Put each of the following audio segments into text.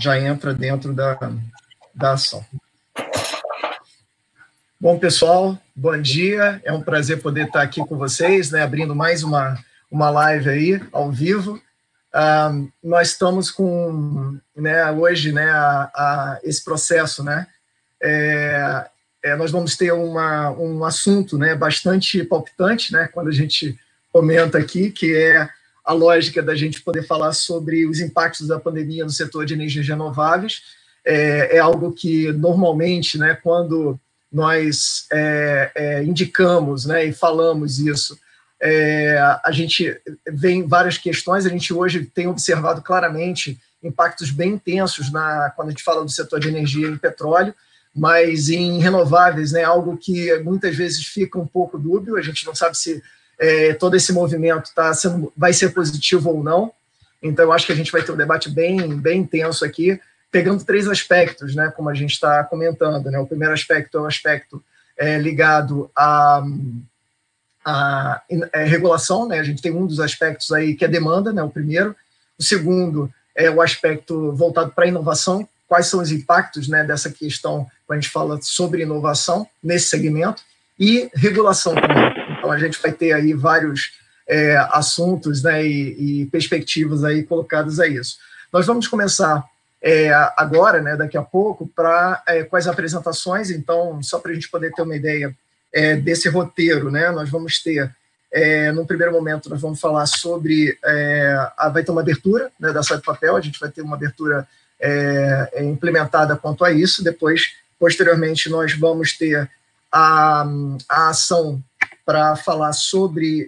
já entra dentro da ação. Bom, pessoal, bom dia. É um prazer poder estar aqui com vocês, né, abrindo mais uma live aí, ao vivo. Nós estamos com, né, hoje, né, esse processo, né, nós vamos ter um assunto, né, bastante palpitante, né, quando a gente comenta aqui, que é a lógica da gente poder falar sobre os impactos da pandemia no setor de energias renováveis. É algo que, normalmente, né, quando nós indicamos, né, e falamos isso, a gente vê em várias questões. A gente hoje tem observado claramente impactos bem intensos quando a gente fala do setor de energia em petróleo, mas em renováveis, né, algo que muitas vezes fica um pouco dúbio. A gente não sabe se todo esse movimento vai ser positivo ou não. Então, eu acho que a gente vai ter um debate bem, bem intenso aqui, pegando 3 aspectos, né, como a gente está comentando, né. O primeiro aspecto é o aspecto ligado à regulação, né. A gente tem um dos aspectos aí que é demanda, né, o primeiro. O segundo é o aspecto voltado para a inovação. Quais são os impactos, né, dessa questão quando a gente fala sobre inovação nesse segmento, e regulação também. Então, a gente vai ter aí vários assuntos, né, e perspectivas aí colocadas a isso. Nós vamos começar agora, né, daqui a pouco, com as apresentações. Então, só para a gente poder ter uma ideia desse roteiro, né, nós vamos ter, no primeiro momento, nós vamos falar sobre, vai ter uma abertura, né, da Sala de Papel. A gente vai ter uma abertura implementada quanto a isso. Depois, posteriormente, nós vamos ter a ação para falar sobre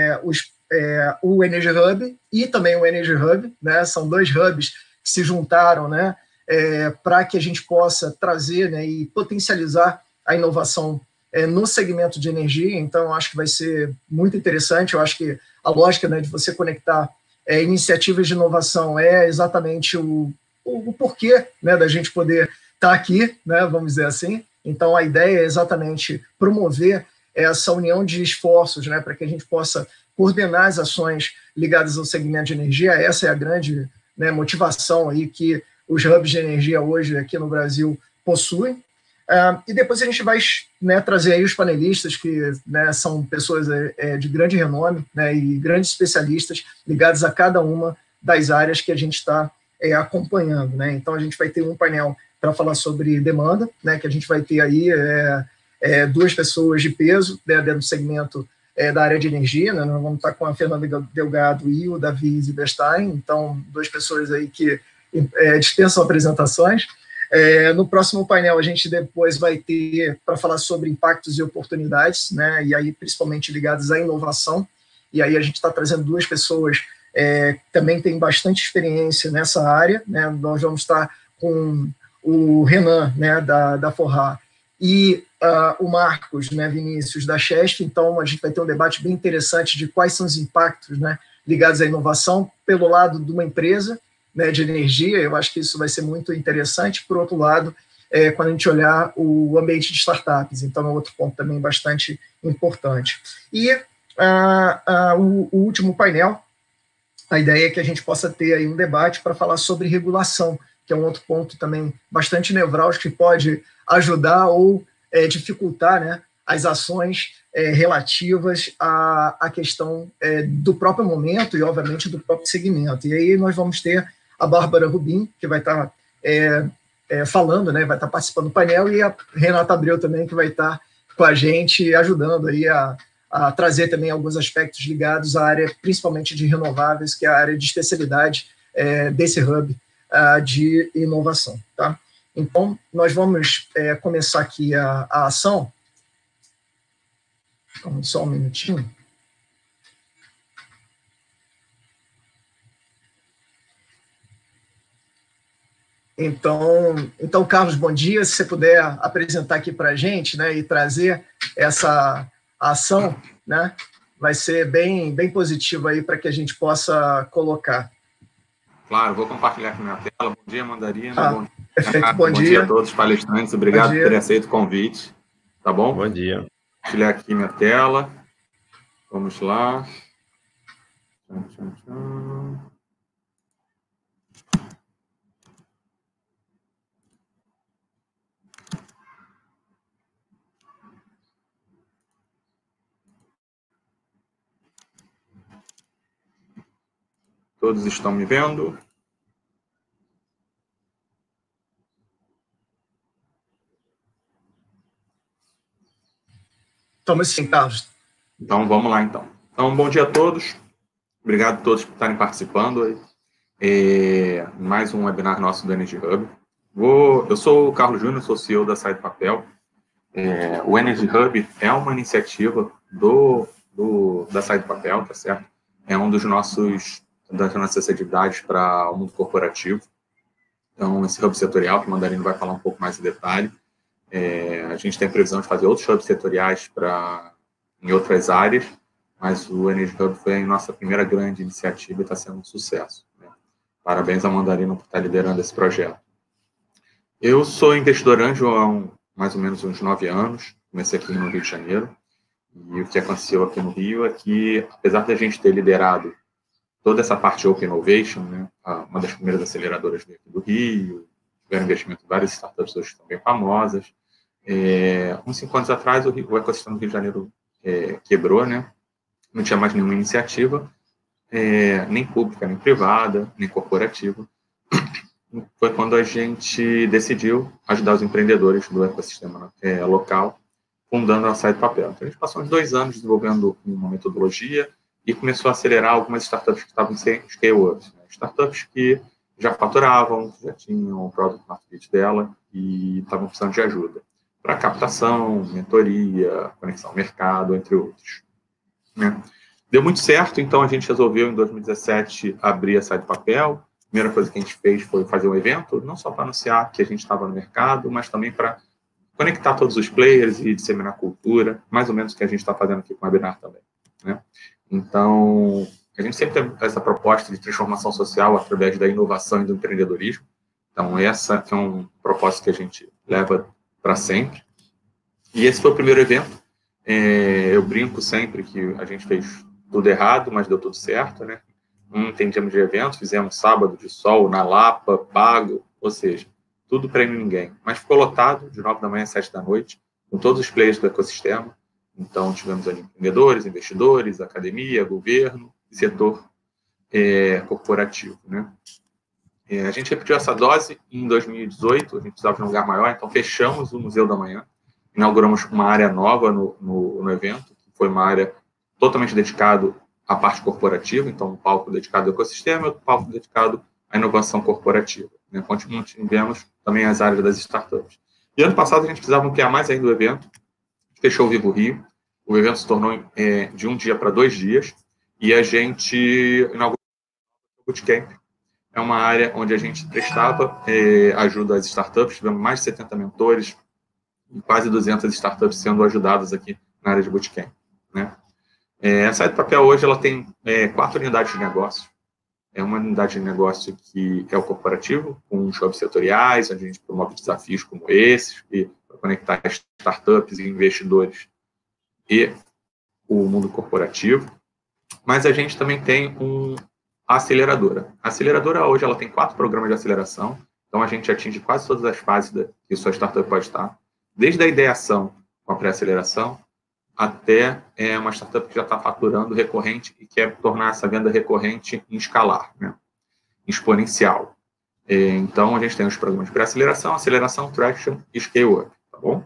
o Energy Hub e também o Energy Hub, né? São 2 hubs que se juntaram, né, para que a gente possa trazer, né, e potencializar a inovação no segmento de energia. Então, eu acho que vai ser muito interessante. Eu acho que a lógica, né, de você conectar iniciativas de inovação é exatamente o porquê, né, da gente poder estar aqui, né, vamos dizer assim. Então, a ideia é exatamente promover essa união de esforços, né, para que a gente possa coordenar as ações ligadas ao segmento de energia. Essa é a grande, né, motivação aí que os hubs de energia hoje aqui no Brasil possuem. E depois a gente vai, né, trazer aí os panelistas, que, né, são pessoas de grande renome, né, e grandes especialistas ligados a cada uma das áreas que a gente está acompanhando, né. Então, a gente vai ter um painel para falar sobre demanda, né, que a gente vai ter aí 2 pessoas de peso, né, dentro do segmento da área de energia, né. Nós vamos estar com a Fernanda Delgado e o Davi Zilberstein. Então, 2 pessoas aí que dispensam apresentações. No próximo painel, a gente depois vai ter para falar sobre impactos e oportunidades, né, e aí principalmente ligados à inovação. E aí a gente está trazendo 2 pessoas que também têm bastante experiência nessa área, né. Nós vamos estar com o Renan, né, da Forrar, e o Marcos, né, Vinícius, da Chesf. Então, a gente vai ter um debate bem interessante de quais são os impactos, né, ligados à inovação pelo lado de uma empresa, né, de energia. Eu acho que isso vai ser muito interessante. Por outro lado, quando a gente olhar o ambiente de startups, então é outro ponto também bastante importante. E o último painel, a ideia é que a gente possa ter aí um debate para falar sobre regulação, que é um outro ponto também bastante nevrálgico, que pode ajudar ou dificultar, né, as ações relativas à questão do próprio momento e, obviamente, do próprio segmento. E aí nós vamos ter a Bárbara Rubim, que vai estar falando, né, vai estar participando do painel, e a Renata Abreu também, que vai estar com a gente, ajudando aí a trazer também alguns aspectos ligados à área, principalmente de renováveis, que é a área de especialidade desse hub de inovação, tá? Então, nós vamos começar aqui a ação. Então, só um minutinho. Então, Carlos, bom dia. Se você puder apresentar aqui para a gente, né, e trazer essa ação, né, vai ser bem, bem positivo aí para que a gente possa colocar. Claro, vou compartilhar aqui minha tela. Bom dia, Mandarina. Bom dia, perfeito. Bom dia a todos os palestrantes. Obrigado por ter aceito o convite. Tá bom? Bom dia. Vou compartilhar aqui minha tela. Vamos lá. Todos estão me vendo? Estamos sim, Carlos. Então, vamos lá, então. Então, bom dia a todos. Obrigado a todos por estarem participando. Mais um webinar nosso do Energy Hub. Eu sou o Carlos Júnior, sou CEO da Sai do Papel. O Energy Hub é uma iniciativa da Sai do Papel, tá certo? É um das nossas atividades para o mundo corporativo. Então, esse hub setorial, que o Mandarino vai falar um pouco mais em detalhe. A gente tem previsão de fazer outros hubs setoriais em outras áreas, mas o Energy Hub foi a nossa primeira grande iniciativa e está sendo um sucesso, né? Parabéns ao Mandarino por estar liderando esse projeto. Eu sou investidor anjo há mais ou menos uns 9 anos, comecei aqui no Rio de Janeiro, e o que aconteceu aqui no Rio é que, apesar da gente ter liderado toda essa parte de Open Innovation, né, uma das primeiras aceleradoras do Rio, tiveram investimento em várias startups hoje que estão bem famosas. Uns 5 anos atrás, o ecossistema do Rio de Janeiro quebrou, né? Não tinha mais nenhuma iniciativa, nem pública, nem privada, nem corporativa. Foi quando a gente decidiu ajudar os empreendedores do ecossistema local, fundando a Sai do Papel. Então, a gente passou uns 2 anos desenvolvendo uma metodologia e começou a acelerar algumas startups que estavam sem scale-ups, né? Startups que já faturavam, já tinham o product market fit dela e estavam precisando de ajuda para captação, mentoria, conexão ao mercado, entre outros, né? Deu muito certo, então a gente resolveu, em 2017, abrir a Sai do Papel. A primeira coisa que a gente fez foi fazer um evento, não só para anunciar que a gente estava no mercado, mas também para conectar todos os players e disseminar cultura, mais ou menos o que a gente está fazendo aqui com o webinar também, né? Então, a gente sempre tem essa proposta de transformação social através da inovação e do empreendedorismo. Então, essa é um propósito que a gente leva para sempre. E esse foi o primeiro evento. Eu brinco sempre que a gente fez tudo errado, mas deu tudo certo, né? Não entendíamos de evento, fizemos sábado de sol na Lapa, pago, ou seja, tudo prêmio ninguém. Mas ficou lotado, de 9 da manhã às 7 da noite, com todos os players do ecossistema. Então, tivemos ali empreendedores, investidores, academia, governo e setor corporativo, né? A gente repetiu essa dose em 2018, a gente precisava de um lugar maior, então fechamos o Museu da Manhã, inauguramos uma área nova no evento, que foi uma área totalmente dedicada à parte corporativa, então um palco dedicado ao ecossistema e outro palco dedicado à inovação corporativa, né? Tivemos também as áreas das startups. E ano passado a gente precisava ampliar mais ainda o evento, fechou o Vivo Rio, o evento se tornou de 1 dia para 2 dias, e a gente inaugurou o Bootcamp. É uma área onde a gente prestava ajuda às startups, tivemos mais de 70 mentores e quase 200 startups sendo ajudadas aqui na área de Bootcamp, né? A Sai do Papel hoje ela tem 4 unidades de negócio. É uma unidade de negócio que é o corporativo, com os hubs setoriais, onde a gente promove desafios como esses, para conectar startups e investidores e o mundo corporativo. Mas a gente também tem a aceleradora. A aceleradora hoje ela tem 4 programas de aceleração, então a gente atinge quase todas as fases que sua startup pode estar, desde a ideação com a pré-aceleração até uma startup que já está faturando recorrente e quer tornar essa venda recorrente em escalar, né? Exponencial. Então, a gente tem os programas de pré-aceleração, aceleração, traction e scale-up, tá bom?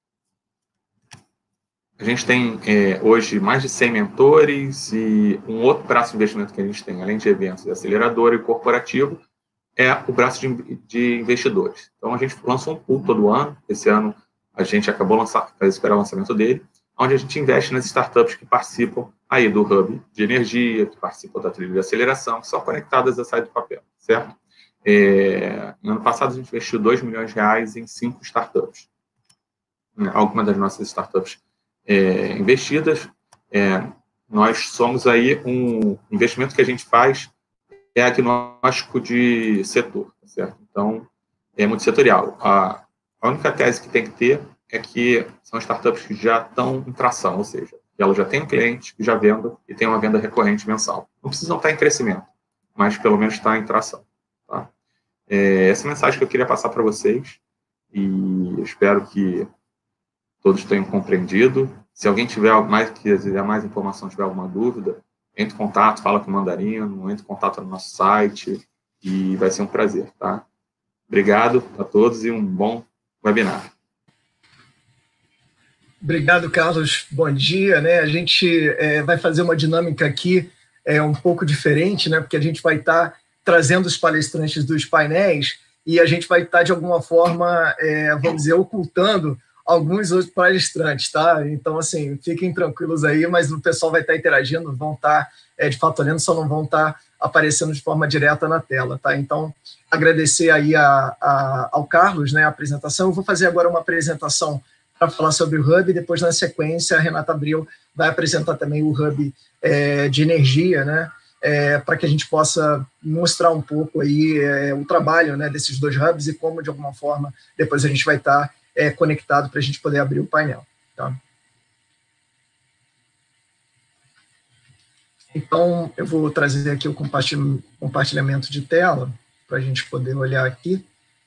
A gente tem hoje mais de 100 mentores e um outro braço de investimento que a gente tem, além de eventos, acelerador e corporativo, é o braço de investidores. Então, a gente lança um pool todo ano. Esse ano, a gente acabou de esperar o lançamento dele, onde a gente investe nas startups que participam aí do hub de energia, que participam da trilha de aceleração, que são conectadas à Sai do Papel, certo? No ano passado, a gente investiu R$2 milhões em 5 startups. Algumas das nossas startups investidas, nós somos aí um investimento que a gente faz agnóstico de setor, certo? Então, é multissetorial. A única tese que tem que ter é que são startups que já estão em tração, ou seja, que elas já têm um cliente que já vendam e tem uma venda recorrente mensal. Não precisam estar em crescimento, mas pelo menos estar em tração, tá? Essa mensagem que eu queria passar para vocês e espero que todos tenham compreendido. Se alguém quiser mais informação, tiver alguma dúvida, entre em contato, fala com o Mandarino, entre em contato no nosso site, e vai ser um prazer, tá? Obrigado a todos e um bom webinar. Obrigado, Carlos. Bom dia, né? A gente vai fazer uma dinâmica aqui um pouco diferente, né? Porque a gente vai estar trazendo os palestrantes dos painéis e a gente vai estar, de alguma forma, vamos dizer, ocultando alguns outros palestrantes, tá? Então, assim, fiquem tranquilos aí, mas o pessoal vai estar interagindo, vão estar, de fato, olhando, só não vão estar aparecendo de forma direta na tela, tá? Então, agradecer aí ao Carlos, né, a apresentação. Eu vou fazer agora uma apresentação para falar sobre o Hub, e depois, na sequência, a Renata Abreu vai apresentar também o Hub de energia, né, para que a gente possa mostrar um pouco aí o trabalho, né, desses dois hubs e como, de alguma forma, depois a gente vai estar conectado para a gente poder abrir o painel. Tá? Então, eu vou trazer aqui o compartilhamento de tela para a gente poder olhar aqui.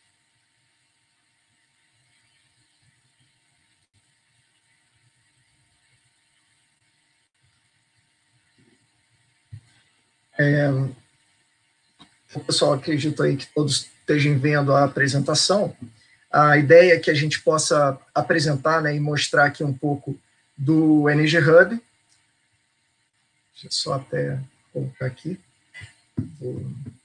O pessoal, acredito aí que todos estejam vendo a apresentação. A ideia é que a gente possa apresentar, né, e mostrar aqui um pouco do Energy Hub. Deixa eu só até colocar aqui. Vou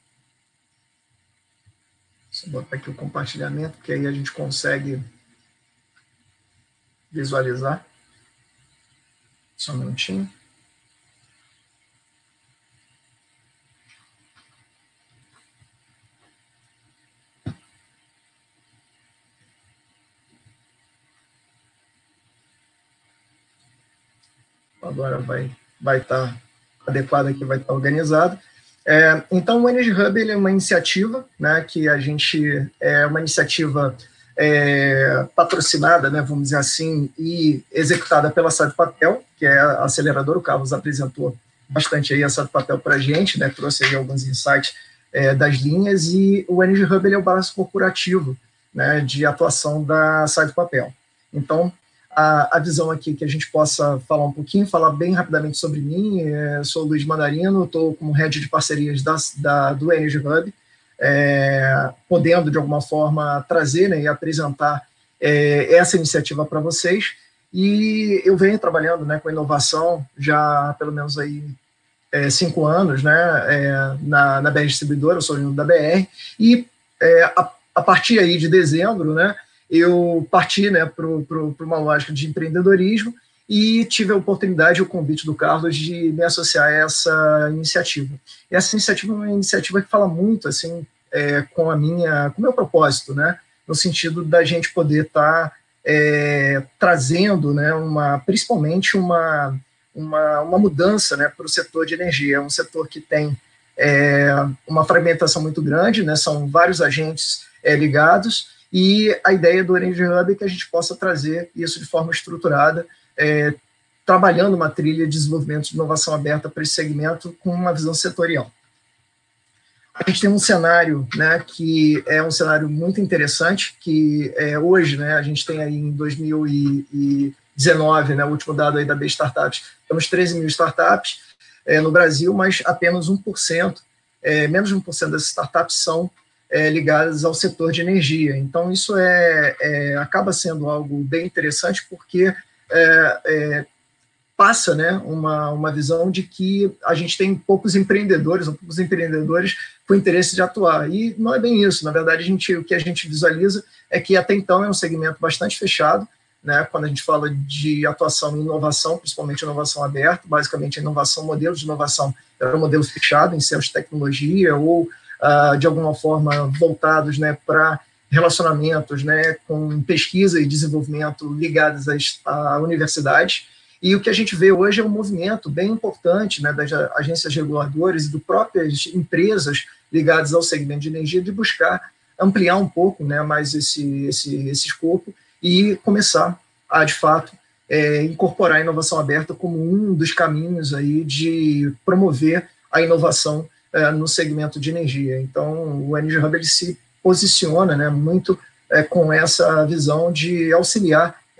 botar aqui o compartilhamento, que aí a gente consegue visualizar. Só um minutinho. Agora vai estar adequado aqui, vai estar organizado. Então, o Energy Hub ele é uma iniciativa, né, que a gente é uma iniciativa patrocinada, né, vamos dizer assim, e executada pela Sad Papel, que é a aceleradora. O Carlos apresentou bastante aí a Sad Papel para a gente, né, trouxe aí alguns insights das linhas, e o Energy Hub ele é o braço corporativo, né, de atuação da Sad Papel. Então, a visão aqui que a gente possa falar um pouquinho, falar bem rapidamente sobre mim. Sou o Luiz Mandarino, estou como head de parcerias do Energy Hub, podendo, de alguma forma, trazer, né, e apresentar essa iniciativa para vocês. E eu venho trabalhando, né, com inovação já há pelo menos aí 5 anos, né, na BR Distribuidora. Eu sou oriundo da BR, e a partir aí de dezembro, né, eu parti, né, para uma lógica de empreendedorismo e tive a oportunidade, o convite do Carlos, de me associar a essa iniciativa. E essa iniciativa é uma iniciativa que fala muito assim, com o meu propósito, né, no sentido da gente poder estar trazendo, né, principalmente uma mudança, né, para o setor de energia. É um setor que tem uma fragmentação muito grande, né, são vários agentes ligados, e a ideia do Energy Hub é que a gente possa trazer isso de forma estruturada, trabalhando uma trilha de desenvolvimento de inovação aberta para esse segmento com uma visão setorial. A gente tem um cenário, né, que é um cenário muito interessante, que hoje, né, a gente tem aí em 2019, né, o último dado aí da B Startups, temos 13 mil startups no Brasil, mas apenas 1%, menos de 1% dessas startups são ligadas ao setor de energia. Então, isso acaba sendo algo bem interessante, porque passa, né, uma visão de que a gente tem poucos empreendedores com interesse de atuar. E não é bem isso. Na verdade, o que a gente visualiza é que, até então, é um segmento bastante fechado, né, quando a gente fala de atuação em inovação, principalmente inovação aberta. Basicamente, a inovação, modelos de inovação, era um modelo fechado em seus tecnologia ou de alguma forma voltados, né, para relacionamentos, né, com pesquisa e desenvolvimento ligados à universidade. E o que a gente vê hoje é um movimento bem importante, né, das agências reguladoras e de próprias empresas ligadas ao segmento de energia, de buscar ampliar um pouco, né, mais esse escopo e começar a, de fato, incorporar a inovação aberta como um dos caminhos aí de promover a inovação no segmento de energia. Então, o Energy Hub ele se posiciona, né, muito com essa visão de auxiliar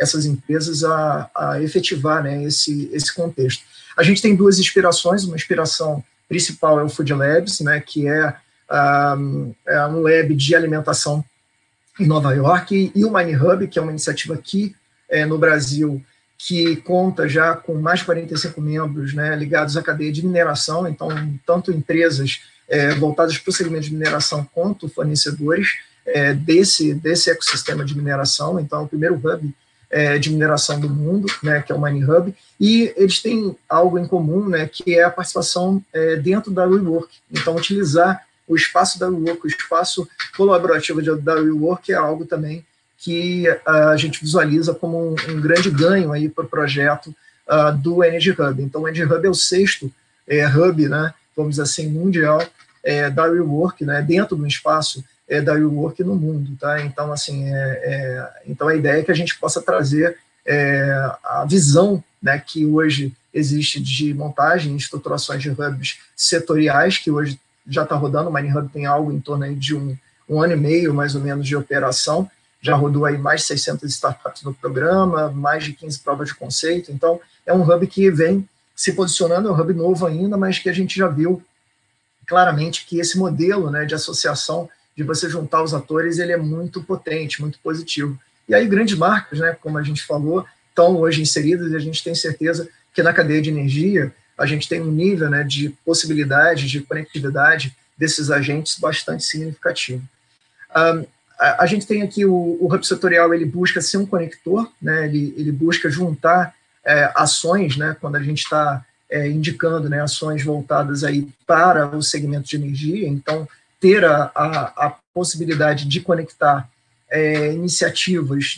essas empresas a efetivar, né, esse contexto. A gente tem duas inspirações, uma inspiração principal é o Food Labs, né, que é um lab de alimentação em Nova York, e o Mine Hub, que é uma iniciativa aqui no Brasil, que conta já com mais de 45 membros, né, ligados à cadeia de mineração, então, tanto empresas voltadas para o segmento de mineração, quanto fornecedores desse ecossistema de mineração. Então, é o primeiro hub de mineração do mundo, né, que é o Mine Hub, e eles têm algo em comum, né, que é a participação dentro da WeWork. Então, utilizar o espaço da WeWork, o espaço colaborativo da WeWork é algo também que a gente visualiza como um grande ganho aí para o projeto do Energy Hub. Então, o Energy Hub é o sexto hub, né, vamos dizer assim, mundial da WeWork, né, dentro do espaço da WeWork no mundo, tá? Então, assim, então a ideia é que a gente possa trazer a visão, né, que hoje existe de montagem e estruturações de hubs setoriais, que hoje já está rodando. O Mine Hub tem algo em torno aí de um ano e meio, mais ou menos, de operação, já rodou aí mais de 600 startups no programa, mais de 15 provas de conceito. Então, é um hub que vem se posicionando, é um hub novo ainda, mas que a gente já viu claramente que esse modelo, né, de associação, de você juntar os atores, ele é muito potente, muito positivo. E aí grandes marcas, né, como a gente falou, estão hoje inseridas, e a gente tem certeza que na cadeia de energia a gente tem um nível, né, de possibilidade, de conectividade desses agentes bastante significativo. A gente tem aqui o hub setorial, ele busca ser um conector, né, ele busca juntar ações, né, quando a gente está indicando, né, ações voltadas aí para o segmento de energia. Então, ter a possibilidade de conectar iniciativas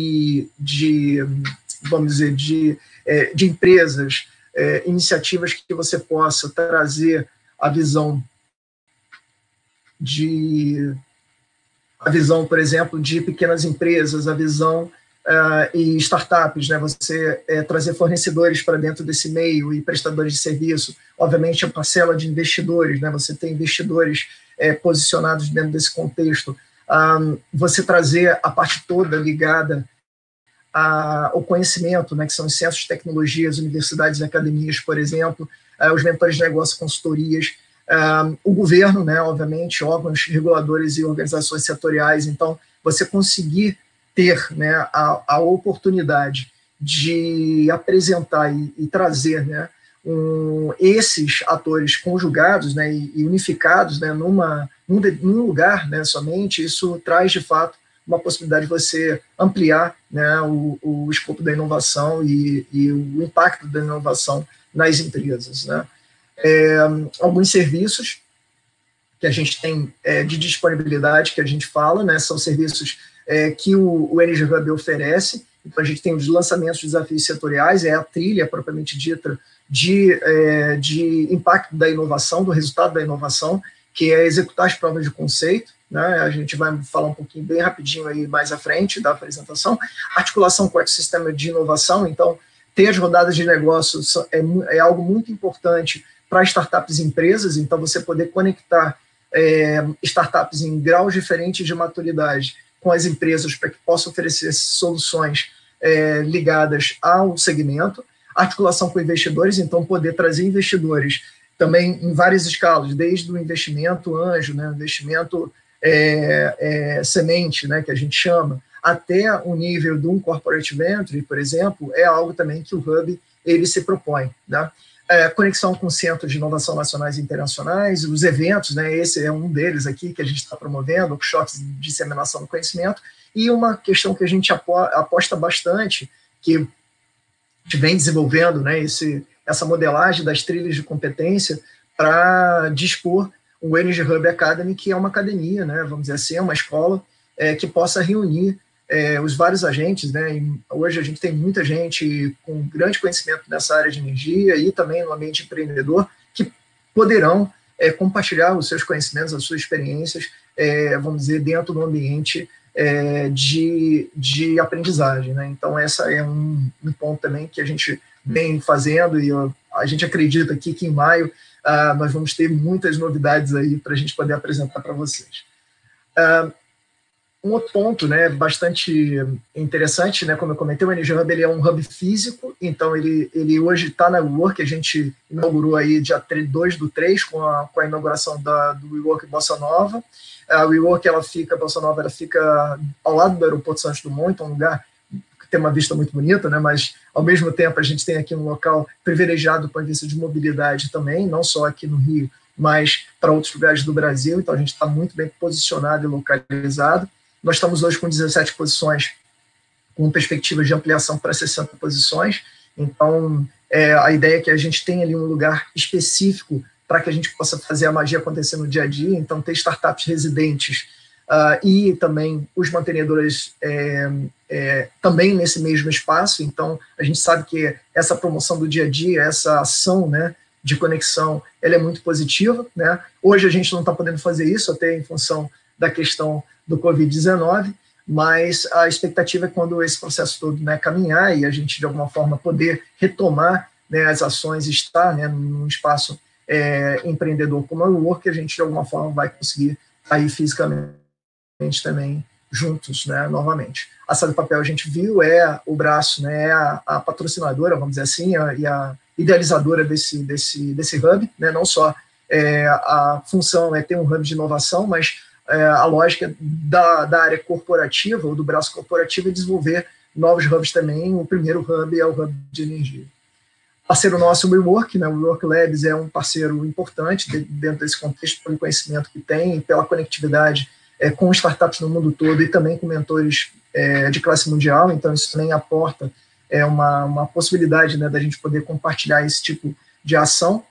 vamos dizer, de empresas, iniciativas que você possa trazer a visão, por exemplo, de pequenas empresas, a visão e startups, né? Você trazer fornecedores para dentro desse meio e prestadores de serviço, obviamente a parcela de investidores, né? Você tem investidores posicionados dentro desse contexto, você trazer a parte toda ligada ao conhecimento, né, que são os centros de tecnologias, universidades e academias, por exemplo, os mentores de negócio, consultorias, o governo, né, obviamente, órgãos reguladores e organizações setoriais. Então, você conseguir ter, né, a oportunidade de apresentar e trazer, né, esses atores conjugados, né, e unificados, né, num lugar, né, somente, isso traz, de fato, uma possibilidade de você ampliar, né, o escopo da inovação e o impacto da inovação nas empresas, né. Alguns serviços que a gente tem de disponibilidade, que a gente fala, né, são serviços que o Energy Hub oferece. Então, a gente tem os lançamentos de desafios setoriais, a trilha propriamente dita de impacto da inovação, do resultado da inovação, que é executar as provas de conceito, né? A gente vai falar um pouquinho bem rapidinho aí mais à frente da apresentação. Articulação com o ecossistema de inovação. Então, ter as rodadas de negócios é algo muito importante para startups e empresas. Então, você poder conectar startups em graus diferentes de maturidade com as empresas para que possam oferecer soluções ligadas ao segmento. Articulação com investidores, então poder trazer investidores também em várias escalas, desde o investimento anjo, né, investimento semente, né, que a gente chama, até o nível de um corporate venture, por exemplo, é algo também que o Hub ele se propõe, né? Conexão com centros de inovação nacionais e internacionais, os eventos, né, esse é um deles aqui que a gente está promovendo, workshops de disseminação do conhecimento, e uma questão que a gente aposta bastante, que a gente vem desenvolvendo, né, essa modelagem das trilhas de competência para dispor o Energy Hub Academy, que é uma academia, né, vamos dizer assim, é uma escola que possa reunir os vários agentes, né, e hoje a gente tem muita gente com grande conhecimento nessa área de energia e também no ambiente empreendedor, que poderão compartilhar os seus conhecimentos, as suas experiências, vamos dizer, dentro do ambiente de aprendizagem, né? Então, essa é um ponto também que a gente vem fazendo, e a gente acredita aqui que em maio nós vamos ter muitas novidades aí para a gente poder apresentar para vocês. um outro ponto, né, bastante interessante, né, como eu comentei, o Energy Hub ele é um hub físico, então ele hoje está na WeWork, a gente inaugurou aí dia 2/3 com a inauguração do WeWork Bossa Nova. A WeWork, Bossa Nova, ela fica ao lado do aeroporto Santos Dumont, então é um lugar que tem uma vista muito bonita, né, mas ao mesmo tempo a gente tem aqui um local privilegiado do ponto de vista de mobilidade também, não só aqui no Rio, mas para outros lugares do Brasil, então a gente está muito bem posicionado e localizado. Nós estamos hoje com 17 posições, com perspectivas de ampliação para 60 posições, então a ideia é que a gente tenha ali um lugar específico para que a gente possa fazer a magia acontecer no dia a dia, então ter startups residentes e também os mantenedores também nesse mesmo espaço, então a gente sabe que essa promoção do dia a dia, essa ação, né, de conexão, ela é muito positiva, né? Hoje a gente não está podendo fazer isso, até em função da questão do Covid-19, mas a expectativa é quando esse processo todo, né, caminhar e a gente, de alguma forma, poder retomar, né, as ações, estar, né, num espaço empreendedor como a WeWork, a gente, de alguma forma, vai conseguir aí fisicamente também juntos, né, novamente. A Sala de Papel, a gente viu, é o braço, né, a patrocinadora, vamos dizer assim, e a idealizadora desse hub, né, não só a função é ter um hub de inovação, mas a lógica da área corporativa, ou do braço corporativo, é desenvolver novos hubs também. O primeiro hub é o hub de energia. Parceiro nosso, o WeWork, né? O WeWork Labs é um parceiro importante dentro desse contexto, pelo conhecimento que tem, pela conectividade com startups no mundo todo e também com mentores de classe mundial, então isso também aporta uma possibilidade, né, da gente poder compartilhar esse tipo de ação.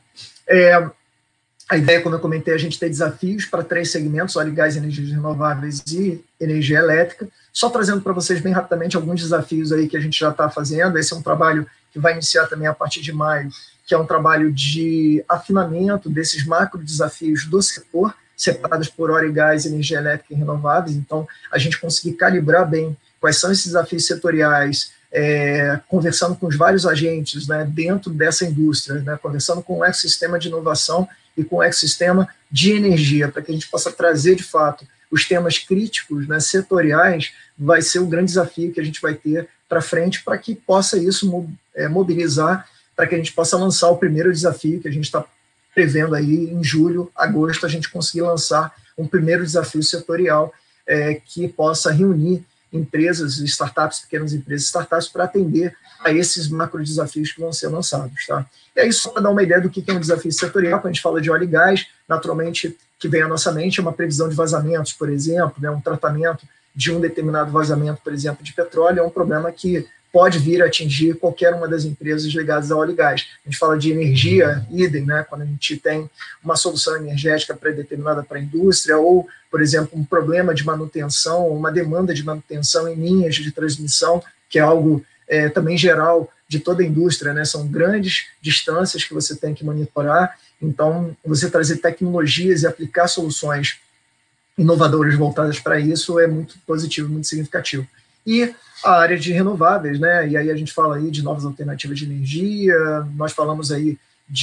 A ideia, como eu comentei, a gente tem desafios para 3 segmentos: óleo e gás, energias renováveis e energia elétrica. Só trazendo para vocês bem rapidamente alguns desafios aí que a gente já está fazendo. Esse é um trabalho que vai iniciar também a partir de maio, que é um trabalho de afinamento desses macro desafios do setor, separados por óleo e gás, energia elétrica e renováveis. Então, a gente conseguir calibrar bem quais são esses desafios setoriais, conversando com os vários agentes, né, dentro dessa indústria, né, conversando com o ecossistema de inovação e com o ecossistema de energia, para que a gente possa trazer, de fato, os temas críticos, né, setoriais, vai ser o grande desafio que a gente vai ter para frente, para que possa isso mobilizar, para que a gente possa lançar o primeiro desafio que a gente está prevendo aí em julho, agosto, a gente conseguir lançar um primeiro desafio setorial que possa reunir empresas, startups, pequenas empresas, startups, para atender a esses macro desafios que vão ser lançados, tá? E aí, só para dar uma ideia do que é um desafio setorial, quando a gente fala de óleo e gás, naturalmente, que vem à nossa mente é uma previsão de vazamentos, por exemplo, né, um tratamento de um determinado vazamento, por exemplo, de petróleo, é um problema que pode vir a atingir qualquer uma das empresas ligadas a óleo e gás. A gente fala de energia, idem, né, quando a gente tem uma solução energética pré-determinada para a indústria, ou, por exemplo, um problema de manutenção, uma demanda de manutenção em linhas de transmissão, que é algo também geral de toda a indústria, né, são grandes distâncias que você tem que monitorar, então você trazer tecnologias e aplicar soluções inovadoras voltadas para isso é muito positivo, muito significativo. E a área de renováveis, né? E aí a gente fala aí de novas alternativas de energia, nós falamos aí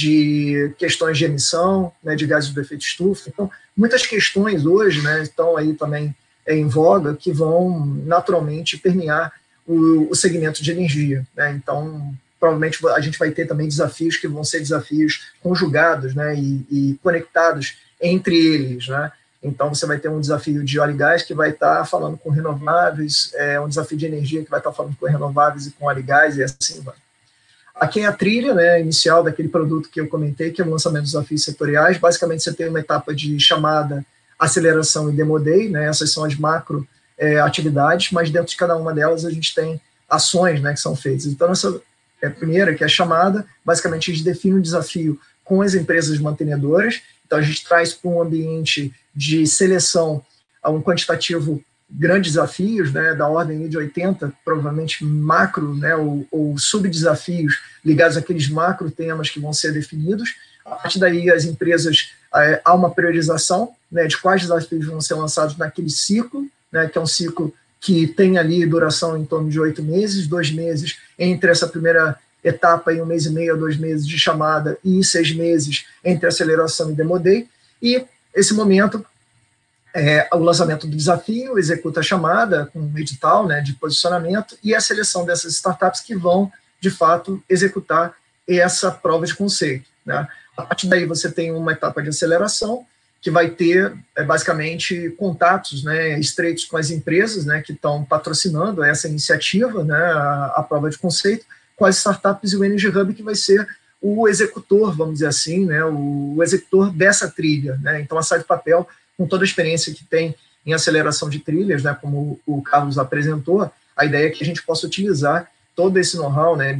de questões de emissão, né, de gases do efeito estufa. Então, muitas questões hoje, né, estão aí também em voga, que vão naturalmente permear o segmento de energia, né? Então, provavelmente a gente vai ter também desafios que vão ser desafios conjugados, né, e conectados entre eles, né? Então, você vai ter um desafio de óleo e gás que vai estar falando com renováveis, um desafio de energia que vai estar falando com renováveis e com óleo e gás, e assim vai. Aqui é a trilha, né, inicial daquele produto que eu comentei, que é o lançamento dos desafios setoriais. Basicamente, você tem uma etapa de chamada, aceleração e demo day, né, essas são as macro atividades, mas dentro de cada uma delas a gente tem ações, né, que são feitas. Então, essa primeira, que é a chamada, basicamente a gente define um desafio com as empresas mantenedoras. Então, a gente traz para um ambiente de seleção a um quantitativo grandes desafios, né, da ordem de 80, provavelmente macro, né, ou subdesafios ligados àqueles macro temas que vão ser definidos. A partir daí, as empresas, há uma priorização, né, de quais desafios vão ser lançados naquele ciclo, né, que é um ciclo que tem ali duração em torno de 8 meses, 2 meses entre essa primeira etapa, em 1 mês e meio a 2 meses de chamada, e 6 meses entre aceleração e demo day. E esse momento o lançamento do desafio, executa a chamada com um edital, né, de posicionamento e a seleção dessas startups que vão, de fato, executar essa prova de conceito, né. A partir daí você tem uma etapa de aceleração, que vai ter, basicamente, contatos, né, estreitos com as empresas, né, que estão patrocinando essa iniciativa, né, a prova de conceito, com as startups e o Energy Hub, que vai ser o executor, vamos dizer assim, né, o executor dessa trilha, né. Então, a Sai do Papel, com toda a experiência que tem em aceleração de trilhas, né, como o Carlos apresentou, a ideia é que a gente possa utilizar todo esse know-how, né,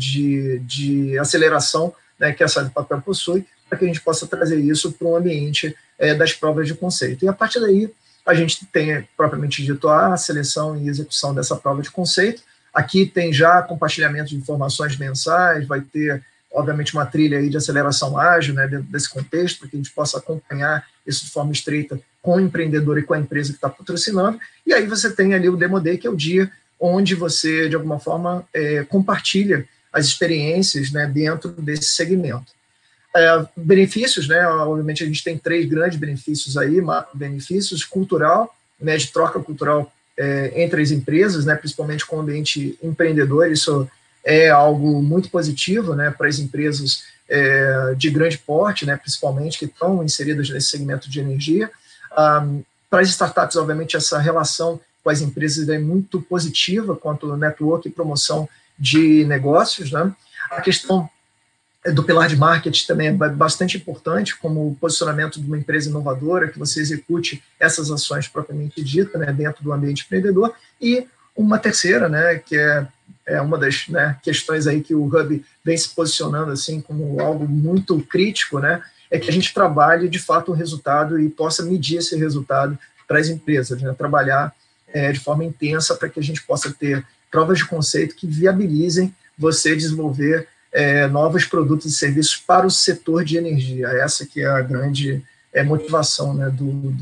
de aceleração, né, que a Sai do Papel possui, para que a gente possa trazer isso para um ambiente das provas de conceito. E a partir daí, a gente tem, propriamente dito, a seleção e execução dessa prova de conceito. Aqui tem já compartilhamento de informações mensais, vai ter, obviamente, uma trilha aí de aceleração ágil, né, dentro desse contexto, para que a gente possa acompanhar isso de forma estreita com o empreendedor e com a empresa que está patrocinando. E aí você tem ali o Demo Day, que é o dia onde você, de alguma forma, compartilha as experiências, né, dentro desse segmento. Benefícios, né, obviamente a gente tem 3 grandes benefícios aí, benefícios cultural, né, de troca cultural entre as empresas, né, principalmente com o ambiente empreendedor, isso é algo muito positivo, né, para as empresas de grande porte, né, principalmente que estão inseridas nesse segmento de energia. Para as startups, obviamente, essa relação com as empresas é muito positiva quanto ao network e promoção de negócios, né. A questão do pilar de marketing também é bastante importante, como o posicionamento de uma empresa inovadora, que você execute essas ações propriamente dita, né, dentro do ambiente empreendedor. E uma terceira, né, que é uma das, né, questões aí que o Hub vem se posicionando assim como algo muito crítico, né, é que a gente trabalhe de fato o resultado e possa medir esse resultado para as empresas, né, trabalhar de forma intensa para que a gente possa ter provas de conceito que viabilizem você desenvolver novos produtos e serviços para o setor de energia. Essa que é a grande motivação, né,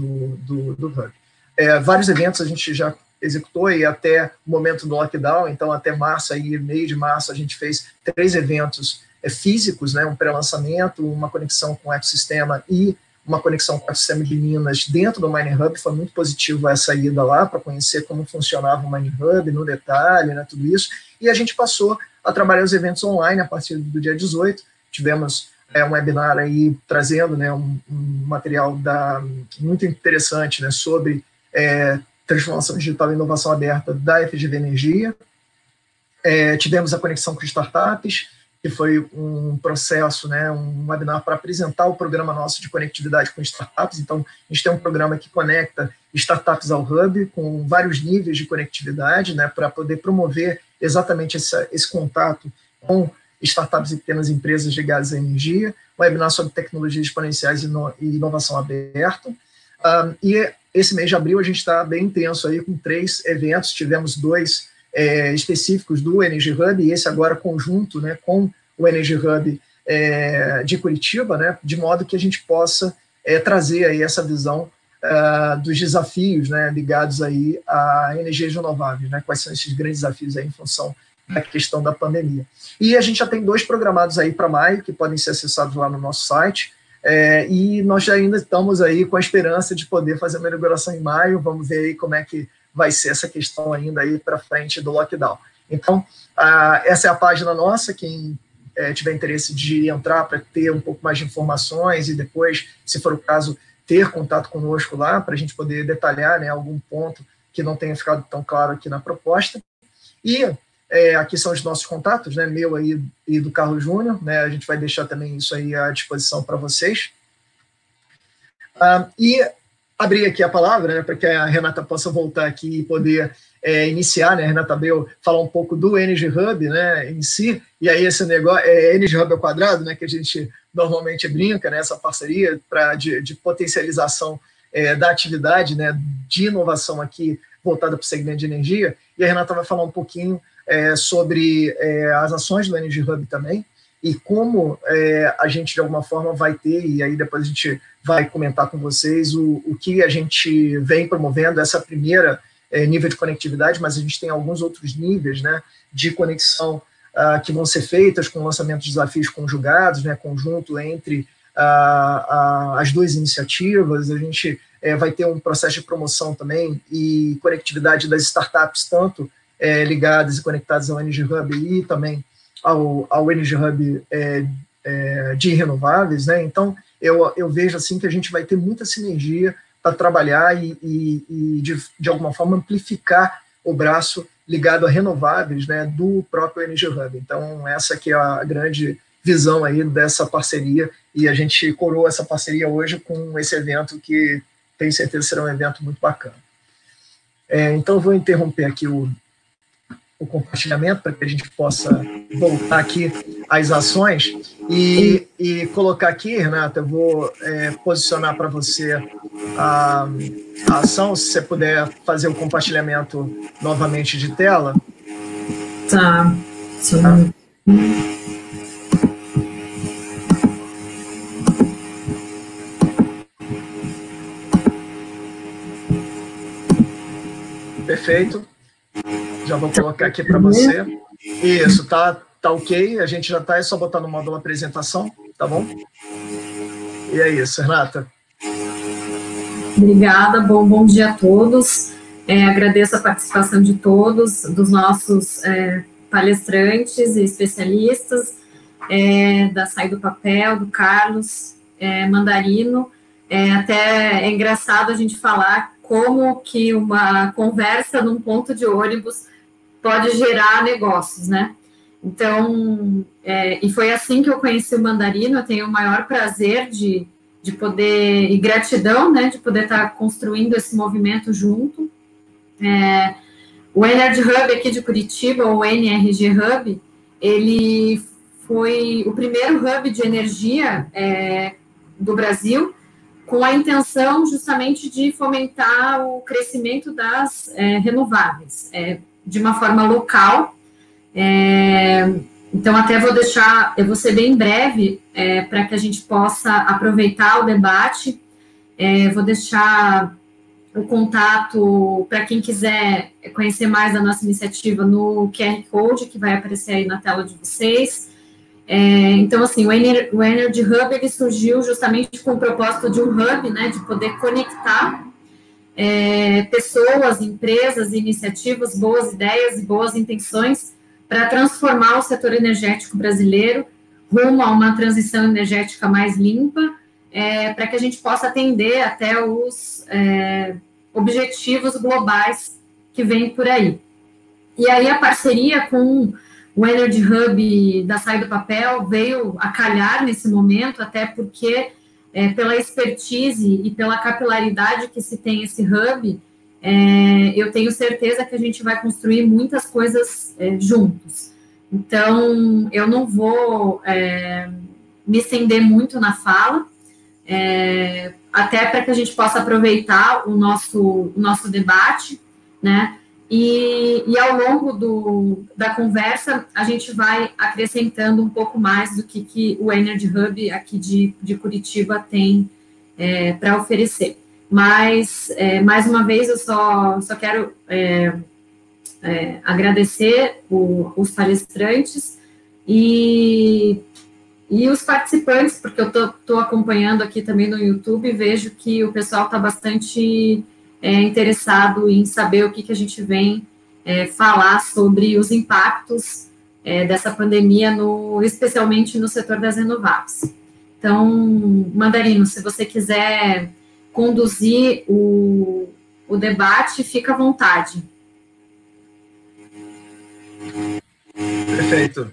do Hub. Vários eventos a gente já executou e até o momento do lockdown, então até março, aí, meio de março, a gente fez 3 eventos físicos, né, um pré-lançamento, uma conexão com o ecossistema e uma conexão com o ecossistema de Minas dentro do Mining Hub. Foi muito positivo essa ida lá para conhecer como funcionava o Mining Hub no detalhe, né, tudo isso. E a gente passou a trabalhar os eventos online a partir do dia 18. Tivemos um webinar aí trazendo, né, um material muito interessante, né, sobre transformação digital e inovação aberta da FGV Energia. Tivemos a conexão com startups, que foi um processo, né, um webinar para apresentar o programa nosso de conectividade com startups. Então, a gente tem um programa que conecta startups ao Hub, com vários níveis de conectividade, né, para poder promover exatamente esse contato com startups e pequenas empresas ligadas à energia, um webinar sobre tecnologias exponenciais e inovação aberta. E esse mês de abril a gente está bem intenso aí com 3 eventos, tivemos 2 específicos do Energy Hub, e esse agora conjunto, né, com o Energy Hub de Curitiba, né, de modo que a gente possa trazer aí essa visão dos desafios, né, ligados aí a energias renováveis, né, quais são esses grandes desafios aí em função da questão da pandemia. E a gente já tem 2 programados aí para maio, que podem ser acessados lá no nosso site, e nós já ainda estamos aí com a esperança de poder fazer uma inauguração em maio. Vamos ver aí como é que vai ser essa questão ainda aí para frente do lockdown. Então, essa é a página nossa, quem tiver interesse de entrar para ter um pouco mais de informações e depois, se for o caso, ter contato conosco lá para a gente poder detalhar, né, algum ponto que não tenha ficado tão claro aqui na proposta. E aqui são os nossos contatos, né, meu aí e do Carlos Júnior, né, a gente vai deixar também isso aí à disposição para vocês. E abrir aqui a palavra, né, para que a Renata possa voltar aqui e poder iniciar, né, Renata Bel, falar um pouco do Energy Hub, né, em si, e aí esse negócio, Energy Hub ao quadrado, né, que a gente normalmente brinca, né, essa parceria de potencialização da atividade, né, de inovação aqui voltada para o segmento de energia, e a Renata vai falar um pouquinho sobre as ações do Energy Hub também, e como a gente, de alguma forma, vai ter, e aí depois a gente vai comentar com vocês o que a gente vem promovendo, essa primeira nível de conectividade, mas a gente tem alguns outros níveis, né, de conexão que vão ser feitas com o lançamento de desafios conjugados, né, conjunto entre as 2 iniciativas. A gente vai ter um processo de promoção também e conectividade das startups, tanto ligadas e conectadas ao Energy Hub e também ao Energy Hub de renováveis, né? Então, eu vejo assim que a gente vai ter muita sinergia para trabalhar e de alguma forma, amplificar o braço ligado a renováveis, né, do próprio Energy Hub. Então, essa aqui é a grande visão aí dessa parceria, e a gente coroa essa parceria hoje com esse evento que tenho certeza será um evento muito bacana. Então, eu vou interromper aqui o compartilhamento para que a gente possa voltar aqui às ações e colocar aqui, Renata, eu vou posicionar para você a ação, se você puder fazer o compartilhamento novamente de tela. Tá. Sim. Tá? Perfeito. Já vou colocar aqui para você. Isso, tá ok. A gente já é só botar no módulo apresentação, tá bom? E é isso, Renata. Obrigada, bom dia a todos. Agradeço a participação de todos, dos nossos palestrantes e especialistas, da Sai do Papel, do Carlos Mandarino. Até é engraçado a gente falar como que uma conversa num ponto de ônibus pode gerar negócios, né? Então, e foi assim que eu conheci o Mandarino. Eu tenho o maior prazer de poder, e gratidão, né, de poder estar construindo esse movimento junto. O Energy Hub aqui de Curitiba, o NRG Hub, ele foi o primeiro hub de energia do Brasil, com a intenção justamente de fomentar o crescimento das renováveis, de uma forma local. Então, até eu vou ser bem breve, para que a gente possa aproveitar o debate. Vou deixar o contato para quem quiser conhecer mais da nossa iniciativa no QR Code, que vai aparecer aí na tela de vocês. Então, assim, o Energy Hub, ele surgiu justamente com o propósito de um hub, né, de poder conectar pessoas, empresas, iniciativas, boas ideias e boas intenções para transformar o setor energético brasileiro rumo a uma transição energética mais limpa, para que a gente possa atender até os objetivos globais que vêm por aí. E aí a parceria com o Energy Hub da Sai do Papel veio a calhar nesse momento, até porque, pela expertise e pela capilaridade que se tem esse hub, eu tenho certeza que a gente vai construir muitas coisas juntos. Então, eu não vou me estender muito na fala, até para que a gente possa aproveitar o nosso debate, né? E ao longo da conversa, a gente vai acrescentando um pouco mais do que o Energy Hub aqui de Curitiba tem para oferecer. Mas, mais uma vez, eu só quero agradecer os palestrantes e os participantes, porque eu estou acompanhando aqui também no YouTube e vejo que o pessoal está bastante interessado em saber o que a gente vem falar sobre os impactos dessa pandemia, especialmente no setor das renováveis. Então, Mandarino, se você quiser conduzir o debate, fica à vontade. Perfeito.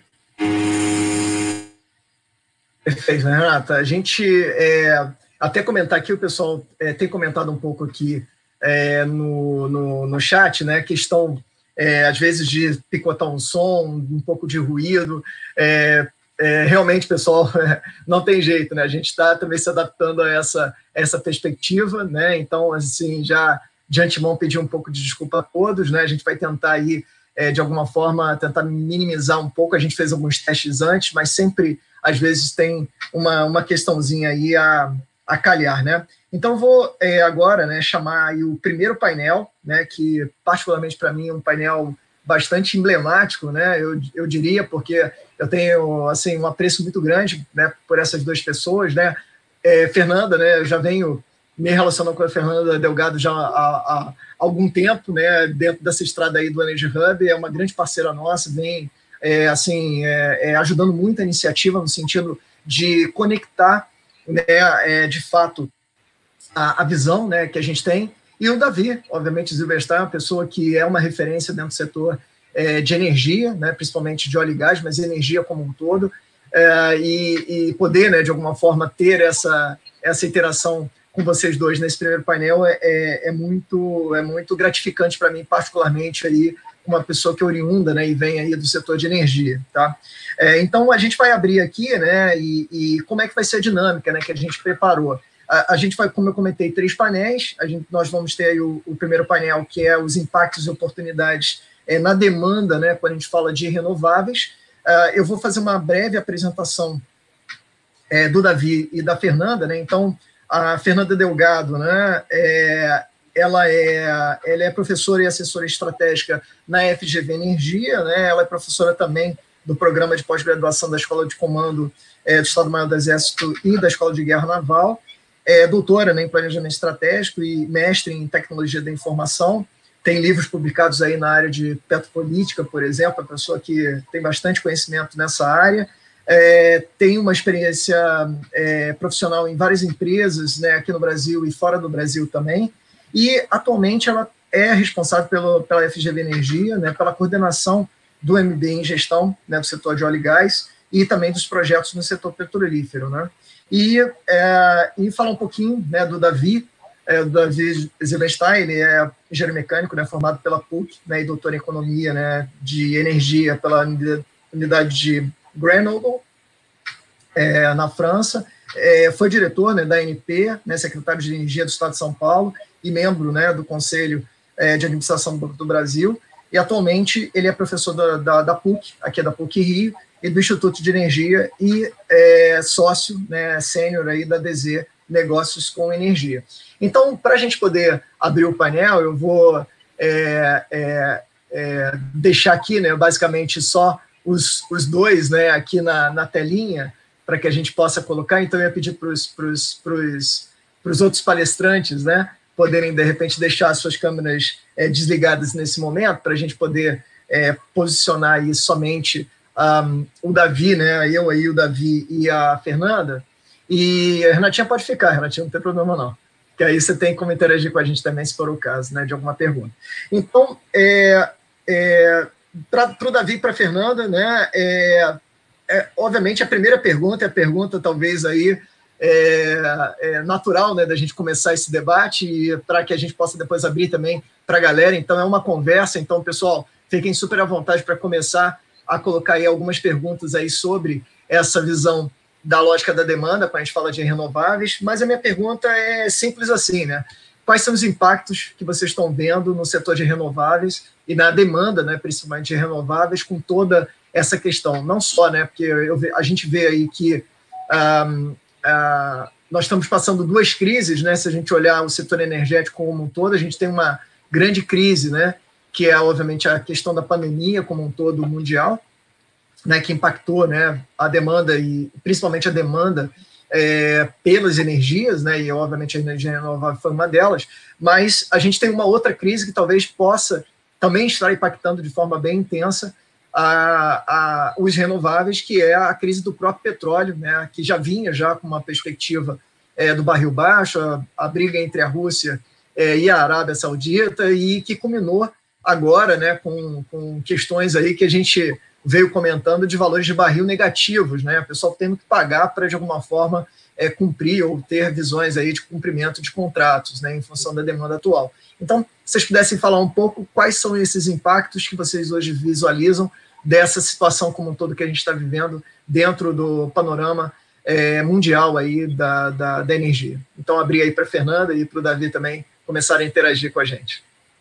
Perfeito, Renata. A gente até comentar aqui, o pessoal tem comentado um pouco aqui no chat, né, questão, às vezes, de picotar um som, um pouco de ruído. Realmente, pessoal, não tem jeito, né? A gente está também se adaptando a essa perspectiva, né? Então, assim, já de antemão pedir um pouco de desculpa a todos, né? A gente vai tentar aí, de alguma forma, tentar minimizar um pouco. A gente fez alguns testes antes, mas sempre, às vezes, tem uma questãozinha aí a calhar, né? Então, vou agora, né, chamar aí o primeiro painel, né, que, particularmente para mim, é um painel bastante emblemático, né, eu diria, porque eu tenho, assim, um apreço muito grande, né, por essas duas pessoas, né. Fernanda, né, eu já venho me relacionando com a Fernanda Delgado já há algum tempo, né, dentro dessa estrada aí do Energy Hub, é uma grande parceira nossa, vem ajudando muito a iniciativa no sentido de conectar, né, de fato, a visão, né, que a gente tem. E o Davi, obviamente, Zilberstein é uma pessoa que é uma referência dentro do setor de energia, né, principalmente de óleo e gás, mas energia como um todo, e poder, né, de alguma forma, ter essa interação com vocês dois nesse primeiro painel é muito gratificante para mim, particularmente, aí, uma pessoa que é oriunda, né, e vem aí do setor de energia, tá? Então, a gente vai abrir aqui, né, e como é que vai ser a dinâmica, né, que a gente preparou. A gente vai, como eu comentei, 3 painéis. Nós vamos ter aí o primeiro painel, que é os impactos e oportunidades na demanda, né, quando a gente fala de renováveis. Eu vou fazer uma breve apresentação do Davi e da Fernanda, né? Então, a Fernanda Delgado, né, ela é professora e assessora estratégica na FGV Energia, né? Ela é professora também do programa de pós-graduação da Escola de Comando do Estado-Maior do Exército e da Escola de Guerra Naval, doutora, né, em Planejamento Estratégico e mestre em Tecnologia da Informação. Tem livros publicados aí na área de petropolítica, por exemplo, a pessoa que tem bastante conhecimento nessa área. Tem uma experiência profissional em várias empresas, né, aqui no Brasil e fora do Brasil também, e atualmente ela é responsável pela FGV Energia, né, pela coordenação do MBA em Gestão, né, do setor de óleo e gás, e também dos projetos no setor petrolífero, né. E falar um pouquinho, né, do Davi Zilberstein. Ele é engenheiro mecânico, né, formado pela PUC, né, e doutor em economia, né, de energia pela unidade de Grenoble, na França. Foi diretor, né, da ANP, né, secretário de Energia do Estado de São Paulo e membro, né, do Conselho de Administração do Brasil. E atualmente ele é professor da PUC, aqui da PUC Rio, e do Instituto de Energia, e sócio, né, sênior aí da DZ Negócios com Energia. Então, para a gente poder abrir o painel, eu vou deixar aqui, né, basicamente só os dois, né, aqui na telinha, para que a gente possa colocar. Então, eu ia pedir para os outros palestrantes, né, poderem, de repente, deixar as suas câmeras desligadas nesse momento, para a gente poder posicionar aí somente o Davi, né, eu aí, o Davi e a Fernanda. E a Renatinha pode ficar, Renatinha, não tem problema não, que aí você tem como interagir com a gente também, se for o caso, né, de alguma pergunta. Então, para o Davi e para a Fernanda, né, obviamente a primeira pergunta é a pergunta talvez aí natural, né, da gente começar esse debate, e para que a gente possa depois abrir também para a galera. Então é uma conversa, então pessoal, fiquem super à vontade para começar a colocar aí algumas perguntas aí sobre essa visão da lógica da demanda, quando a gente fala de renováveis. Mas a minha pergunta é simples assim, né? Quais são os impactos que vocês estão vendo no setor de renováveis e na demanda, né, principalmente de renováveis, com toda essa questão? Não só, né, porque a gente vê aí que nós estamos passando 2 crises, né? Se a gente olhar o setor energético como um todo, a gente tem uma grande crise, né, que é, obviamente, a questão da pandemia como um todo mundial, né, que impactou, né, a demanda, e principalmente a demanda pelas energias, né, e, obviamente, a energia renovável foi uma delas. Mas a gente tem uma outra crise que talvez possa também estar impactando de forma bem intensa os renováveis, que é a crise do próprio petróleo, né, que já vinha com uma perspectiva do barril baixo, a briga entre a Rússia e a Arábia Saudita, e que culminou agora, né, com questões aí que a gente veio comentando de valores de barril negativos, né, o pessoal tendo que pagar para, de alguma forma, cumprir ou ter visões aí de cumprimento de contratos, né, em função da demanda atual. Então, se vocês pudessem falar um pouco quais são esses impactos que vocês hoje visualizam dessa situação como um todo que a gente está vivendo dentro do panorama mundial aí da energia. Então, abri aí para a Fernanda e para o Davi também começarem a interagir com a gente.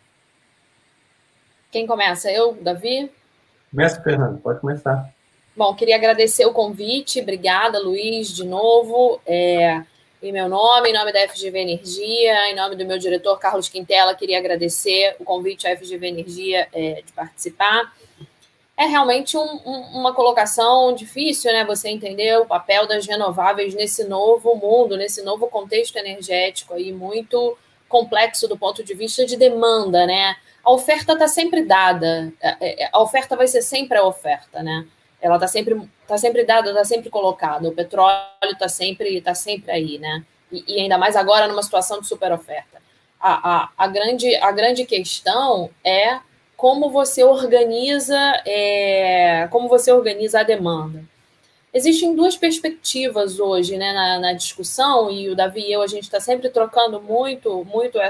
Quem começa? Eu, Davi? Começa, Fernanda, pode começar. Bom, queria agradecer o convite, obrigada, Luiz, de novo, em meu nome, em nome da FGV Energia, em nome do meu diretor, Carlos Quintela, queria agradecer o convite à FGV Energia de participar. é realmente uma colocação difícil, né? Você entender o papel das renováveis nesse novo mundo, nesse novo contexto energético aí muito complexo do ponto de vista de demanda, né? A oferta está sempre dada, a oferta vai ser sempre a oferta, né? Ela está sempre dada, está sempre colocada. O petróleo está sempre aí, né? E ainda mais agora numa situação de super oferta. A grande questão é como você organiza a demanda. Existem duas perspectivas hoje, né, na discussão, e o Davi e eu, a gente está sempre trocando muito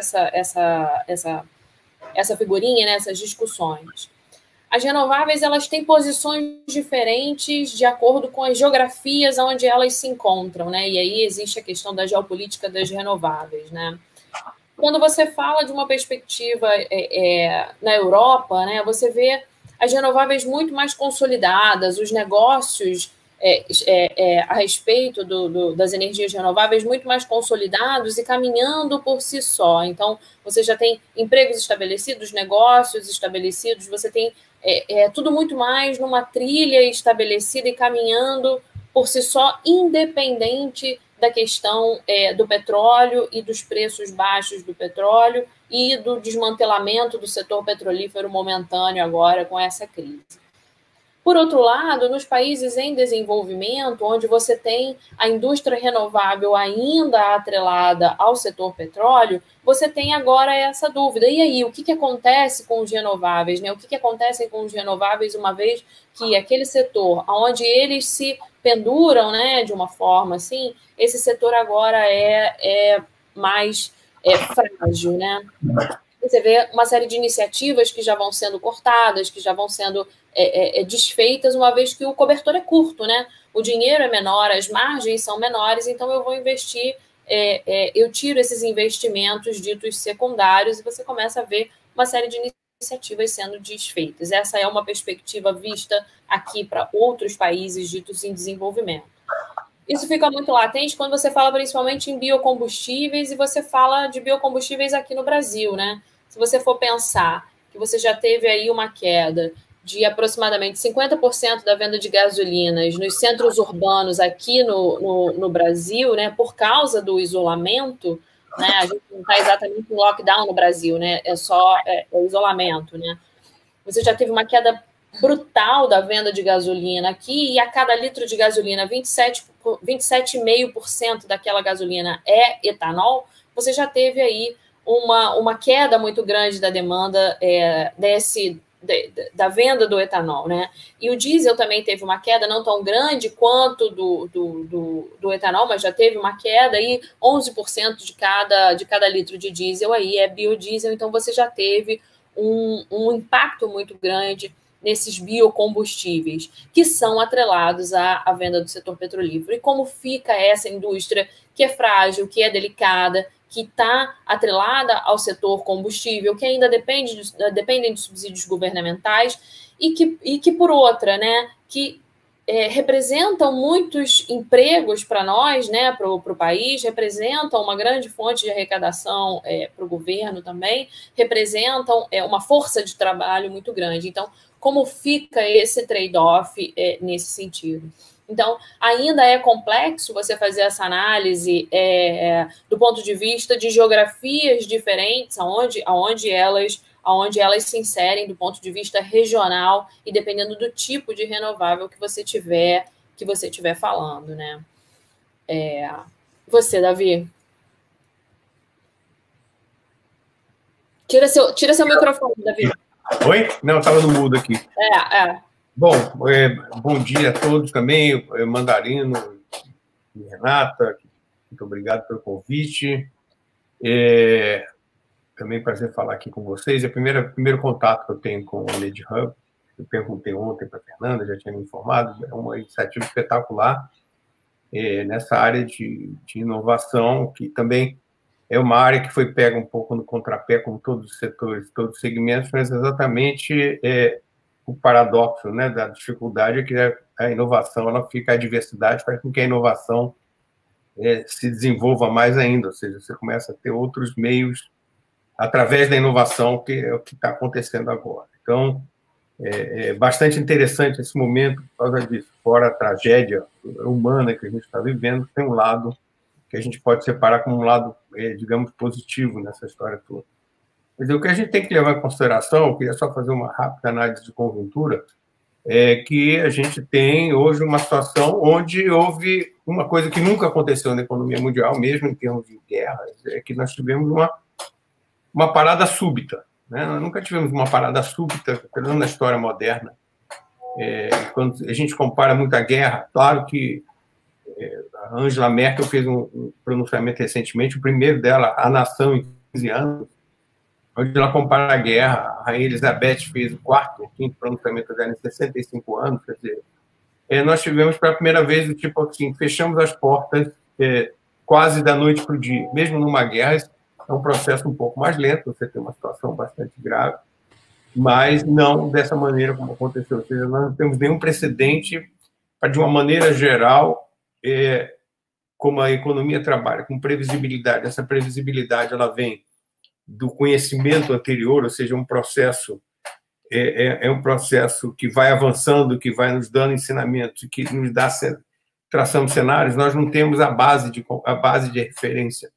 essa figurinha, né, essas discussões. As renováveis, elas têm posições diferentes de acordo com as geografias onde elas se encontram, né, e aí existe a questão da geopolítica das renováveis, né. Quando você fala de uma perspectiva na Europa, né, você vê as renováveis muito mais consolidadas, os negócios a respeito das energias renováveis muito mais consolidados e caminhando por si só. Então, você já tem empregos estabelecidos, negócios estabelecidos, você tem tudo muito mais numa trilha estabelecida e caminhando por si só, independente da questão do petróleo e dos preços baixos do petróleo e do desmantelamento do setor petrolífero momentâneo agora com essa crise. Por outro lado, nos países em desenvolvimento, onde você tem a indústria renovável ainda atrelada ao setor petróleo, você tem agora essa dúvida. E aí, o que acontece com os renováveis? Né? O que acontece com os renováveis uma vez que aquele setor, onde eles se penduram, né, de uma forma assim, esse setor agora é mais frágil, né? Você vê uma série de iniciativas que já vão sendo cortadas, que já vão sendo desfeitas, uma vez que o cobertor é curto, né? O dinheiro é menor, as margens são menores, então eu vou investir, eu tiro esses investimentos ditos secundários e você começa a ver uma série de iniciativas sendo desfeitas. Essa é uma perspectiva vista aqui para outros países ditos em desenvolvimento. Isso fica muito latente quando você fala principalmente em biocombustíveis e você fala de biocombustíveis aqui no Brasil, né? Se você for pensar que você já teve aí uma queda de aproximadamente 50% da venda de gasolinas nos centros urbanos aqui no Brasil, né, por causa do isolamento, né, a gente não está exatamente em lockdown no Brasil, né, é só o isolamento, né? Você já teve uma queda brutal da venda de gasolina aqui e a cada litro de gasolina, 27,5% daquela gasolina é etanol, você já teve aí uma queda muito grande da demanda da venda do etanol, né? E o diesel também teve uma queda não tão grande quanto do etanol, mas já teve uma queda e 11% de cada litro de diesel aí é biodiesel, então você já teve um impacto muito grande nesses biocombustíveis, que são atrelados à venda do setor petrolífero. E como fica essa indústria que é frágil, que é delicada, que está atrelada ao setor combustível, que ainda dependem de subsídios governamentais, e que por outra, né, que representam muitos empregos para nós, né, para o país, representam uma grande fonte de arrecadação para o governo também, representam uma força de trabalho muito grande. Então, como fica esse trade-off nesse sentido? Então, ainda é complexo você fazer essa análise do ponto de vista de geografias diferentes, aonde elas se inserem do ponto de vista regional e dependendo do tipo de renovável que você tiver falando, né? Você, Davi. Tira seu microfone, Davi. Oi? Não, estava no mudo aqui. Bom, bom dia a todos também, Mandarino e Renata, muito obrigado pelo convite. Também prazer falar aqui com vocês. É o primeiro contato que eu tenho com o Energy Hub. Eu perguntei ontem para a Fernanda, já tinha me informado, é uma iniciativa espetacular nessa área de inovação, que também é uma área que foi pega um pouco no contrapé, como todos os setores, todos os segmentos, mas exatamente o paradoxo, né, da dificuldade é que a inovação, ela fica, a diversidade faz com que a inovação se desenvolva mais ainda, ou seja, você começa a ter outros meios através da inovação, que é o que está acontecendo agora. Então, bastante interessante esse momento por causa disso. Fora a tragédia humana que a gente está vivendo, tem um lado que a gente pode separar como um lado, digamos, positivo nessa história toda. Mas o que a gente tem que levar em consideração, eu queria só fazer uma rápida análise de conjuntura, é que a gente tem hoje uma situação onde houve uma coisa que nunca aconteceu na economia mundial, mesmo em termos de guerras, é que nós tivemos uma parada súbita. Né? Nós nunca tivemos uma parada súbita, pelo menos na história moderna. Quando a gente compara muito a guerra, claro que a Angela Merkel fez um pronunciamento recentemente, o primeiro dela, A Nação em 15 anos, onde ela compara a guerra. A Rainha Elizabeth fez o quarto ou quinto pronunciamento dela em 65 anos. Quer dizer, nós tivemos pela primeira vez o tipo assim, fechamos as portas quase da noite para o dia. Mesmo numa guerra, é um processo um pouco mais lento, você tem uma situação bastante grave, mas não dessa maneira como aconteceu. Ou seja, nós não temos nenhum precedente para, de uma maneira geral, como a economia trabalha, com previsibilidade. Essa previsibilidade ela vem do conhecimento anterior, ou seja, um processo um processo que vai avançando, que vai nos dando ensinamentos, que nos dá traçando cenários. Nós não temos a base de referência.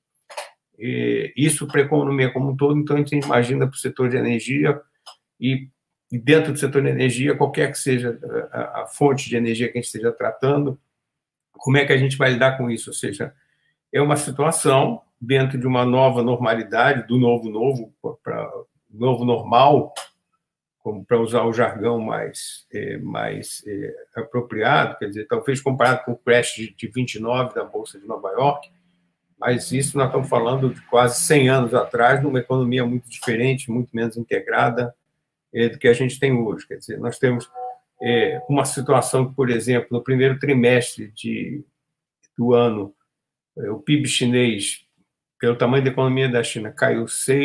Isso para a economia como um todo. Então a gente imagina para o setor de energia e dentro do setor de energia, qualquer que seja a fonte de energia que a gente esteja tratando, como é que a gente vai lidar com isso? Ou seja, é uma situação dentro de uma nova normalidade, do novo para novo normal, como para usar o jargão mais apropriado, quer dizer, talvez comparado com o crash de 29 da Bolsa de Nova York, mas isso nós estamos falando de quase 100 anos atrás, de uma economia muito diferente, muito menos integrada do que a gente tem hoje. Quer dizer, nós temos uma situação que, por exemplo, no primeiro trimestre do ano, o PIB chinês, pelo tamanho da economia da China, caiu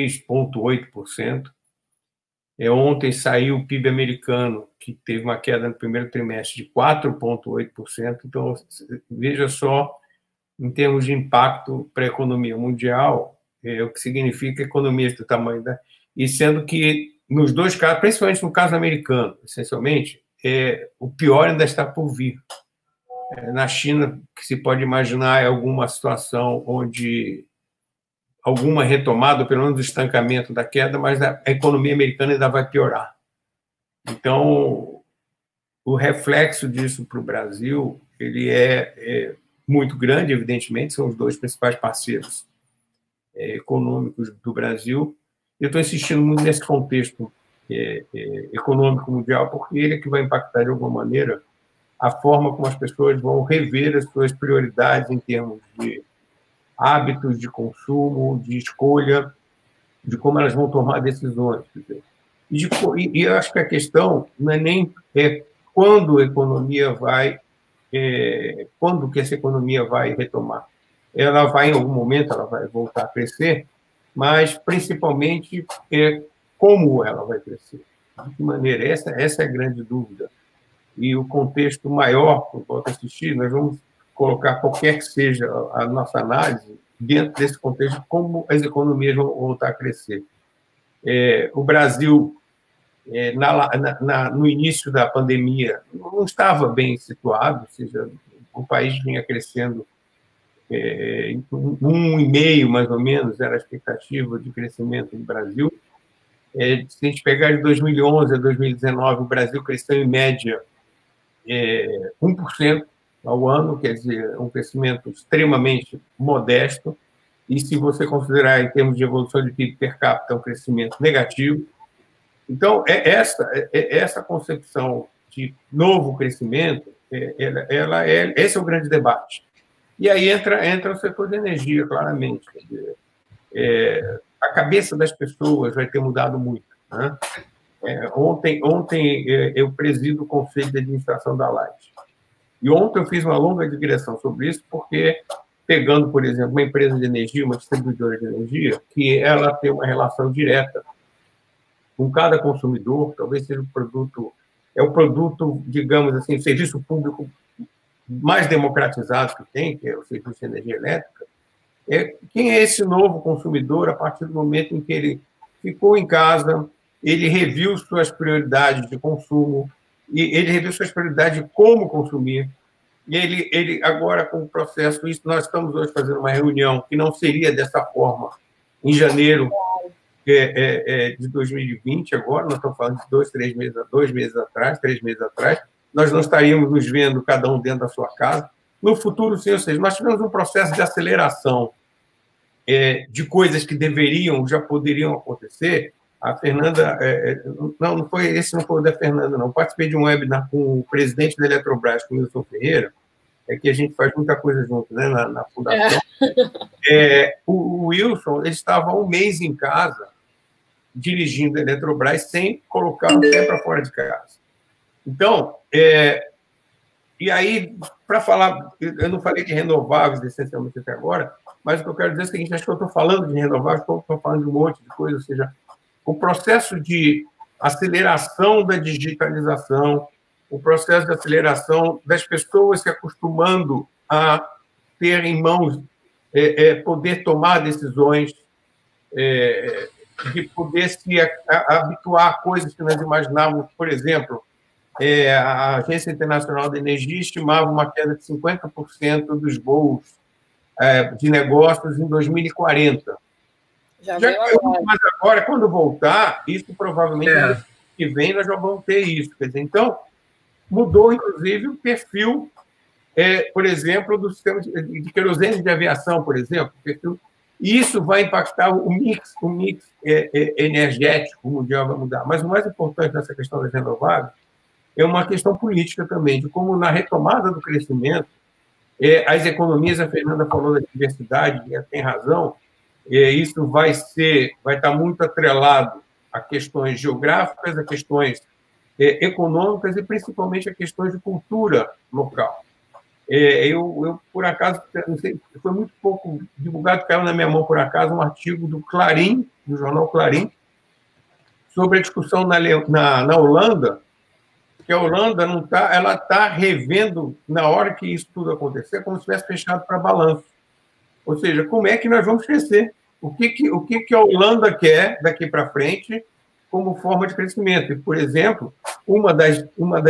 6,8%. Ontem saiu o PIB americano, que teve uma queda no primeiro trimestre de 4,8%. Então, veja só, em termos de impacto para a economia mundial, o que significa economias do tamanho da... E sendo que, nos dois casos, principalmente no caso americano, essencialmente, o pior ainda está por vir. Na China, que se pode imaginar é alguma situação onde alguma retomada, pelo menos o estancamento da queda, mas a economia americana ainda vai piorar. Então, o reflexo disso para o Brasil ele é muito grande, evidentemente, são os dois principais parceiros econômicos do Brasil. Eu estou insistindo muito nesse contexto econômico mundial, porque ele é que vai impactar, de alguma maneira, a forma como as pessoas vão rever as suas prioridades em termos de hábitos de consumo, de escolha, de como elas vão tomar decisões. E eu acho que a questão não é nem quando a economia vai, quando que essa economia vai retomar. Ela vai, em algum momento, ela vai voltar a crescer, mas, principalmente, como ela vai crescer. De que maneira? Essa é a grande dúvida. E o contexto maior, que eu volto a assistir, nós vamos colocar qualquer que seja a nossa análise dentro desse contexto, como as economias vão voltar a crescer. O Brasil, no início da pandemia, não estava bem situado, ou seja, o país vinha crescendo 1,5%, mais ou menos, era a expectativa de crescimento do Brasil. Se a gente pegar de 2011 a 2019, o Brasil cresceu, em média, 1% ao ano, quer dizer, um crescimento extremamente modesto, e se você considerar em termos de evolução de PIB per capita, um crescimento negativo. Então, essa concepção de novo crescimento, esse é o grande debate. E aí entra o setor de energia, claramente. Quer dizer, a cabeça das pessoas vai ter mudado muito. Né? Ontem eu presido o Conselho de Administração da Light. E ontem eu fiz uma longa digressão sobre isso, porque, pegando, por exemplo, uma empresa de energia, uma distribuidora de energia, que ela tem uma relação direta com cada consumidor, talvez seja o produto, digamos assim, o serviço público mais democratizado que tem, que é o serviço de energia elétrica. Quem é esse novo consumidor a partir do momento em que ele ficou em casa, ele reviu suas prioridades de consumo, e ele reviu suas prioridades de como consumir. E ele agora, com o processo, isso, nós estamos hoje fazendo uma reunião que não seria dessa forma em janeiro de 2020, agora, nós estamos falando de 3 meses atrás, nós não estaríamos nos vendo cada um dentro da sua casa. No futuro, sim, ou seja, nós tivemos um processo de aceleração de coisas que já poderiam acontecer. A Fernanda, não foi o da Fernanda, não. Participei de um webinar com o presidente da Eletrobras, com o Wilson Ferreira, que a gente faz muita coisa junto, né, na fundação. O Wilson, ele estava há um mês em casa, dirigindo a Eletrobras, sem colocar o pé para fora de casa. Então, e aí, para falar, eu não falei de renováveis, essencialmente, até agora, mas o que eu quero dizer é o seguinte, acho que eu estou falando de renováveis, estou falando de um monte de coisa, ou seja, o processo de aceleração da digitalização, o processo de aceleração das pessoas se acostumando a ter em mãos, poder tomar decisões, de poder se habituar a coisas que nós imaginávamos. Por exemplo, a Agência Internacional de Energia estimava uma queda de 50% dos voos de negócios em 2040. Já caiu, mas agora, quando voltar, isso provavelmente no ano que vem nós já vamos ter isso. Quer dizer, então, mudou, inclusive, o perfil, por exemplo, do sistema de querosene de aviação, por exemplo. E isso vai impactar o mix energético mundial, vai mudar. Mas o mais importante nessa questão das renováveis é uma questão política também, de como, na retomada do crescimento, as economias, a Fernanda falou da diversidade, e ela tem razão, isso vai estar muito atrelado a questões geográficas, a questões econômicas e, principalmente, a questões de cultura local. Eu, por acaso, não sei, foi muito pouco divulgado, caiu na minha mão, por acaso, um artigo do Clarim, do jornal Clarim, sobre a discussão na Holanda, que a Holanda ela está revendo, na hora que isso tudo acontecer, como se tivesse fechado para balanço. Ou seja, como é que nós vamos crescer? O que a Holanda quer daqui para frente como forma de crescimento? E, por exemplo, uma das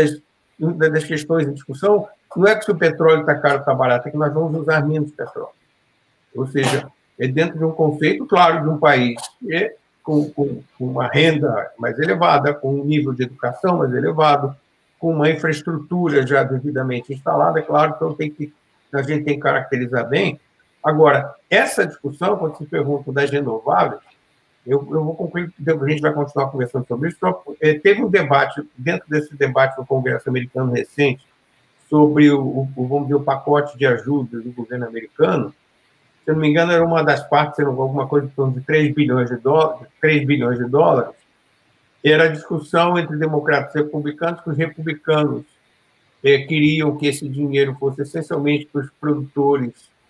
questões em discussão não é que se o petróleo está caro ou está barato, é que nós vamos usar menos petróleo. Ou seja, dentro de um conceito, claro, de um país com uma renda mais elevada, com um nível de educação mais elevado, com uma infraestrutura já devidamente instalada, é claro, então a gente tem que caracterizar bem. Agora, essa discussão, quando se pergunta das renováveis, eu vou concluir, a gente vai continuar conversando sobre isso. Teve um debate, dentro desse debate do Congresso americano recente, sobre vamos dizer, o pacote de ajuda do governo americano. Se eu não me engano, era uma das partes, alguma coisa em torno de 3 bilhões de dólares, era a discussão entre democratas e republicanos, que os republicanos queriam que esse dinheiro fosse essencialmente para os produtores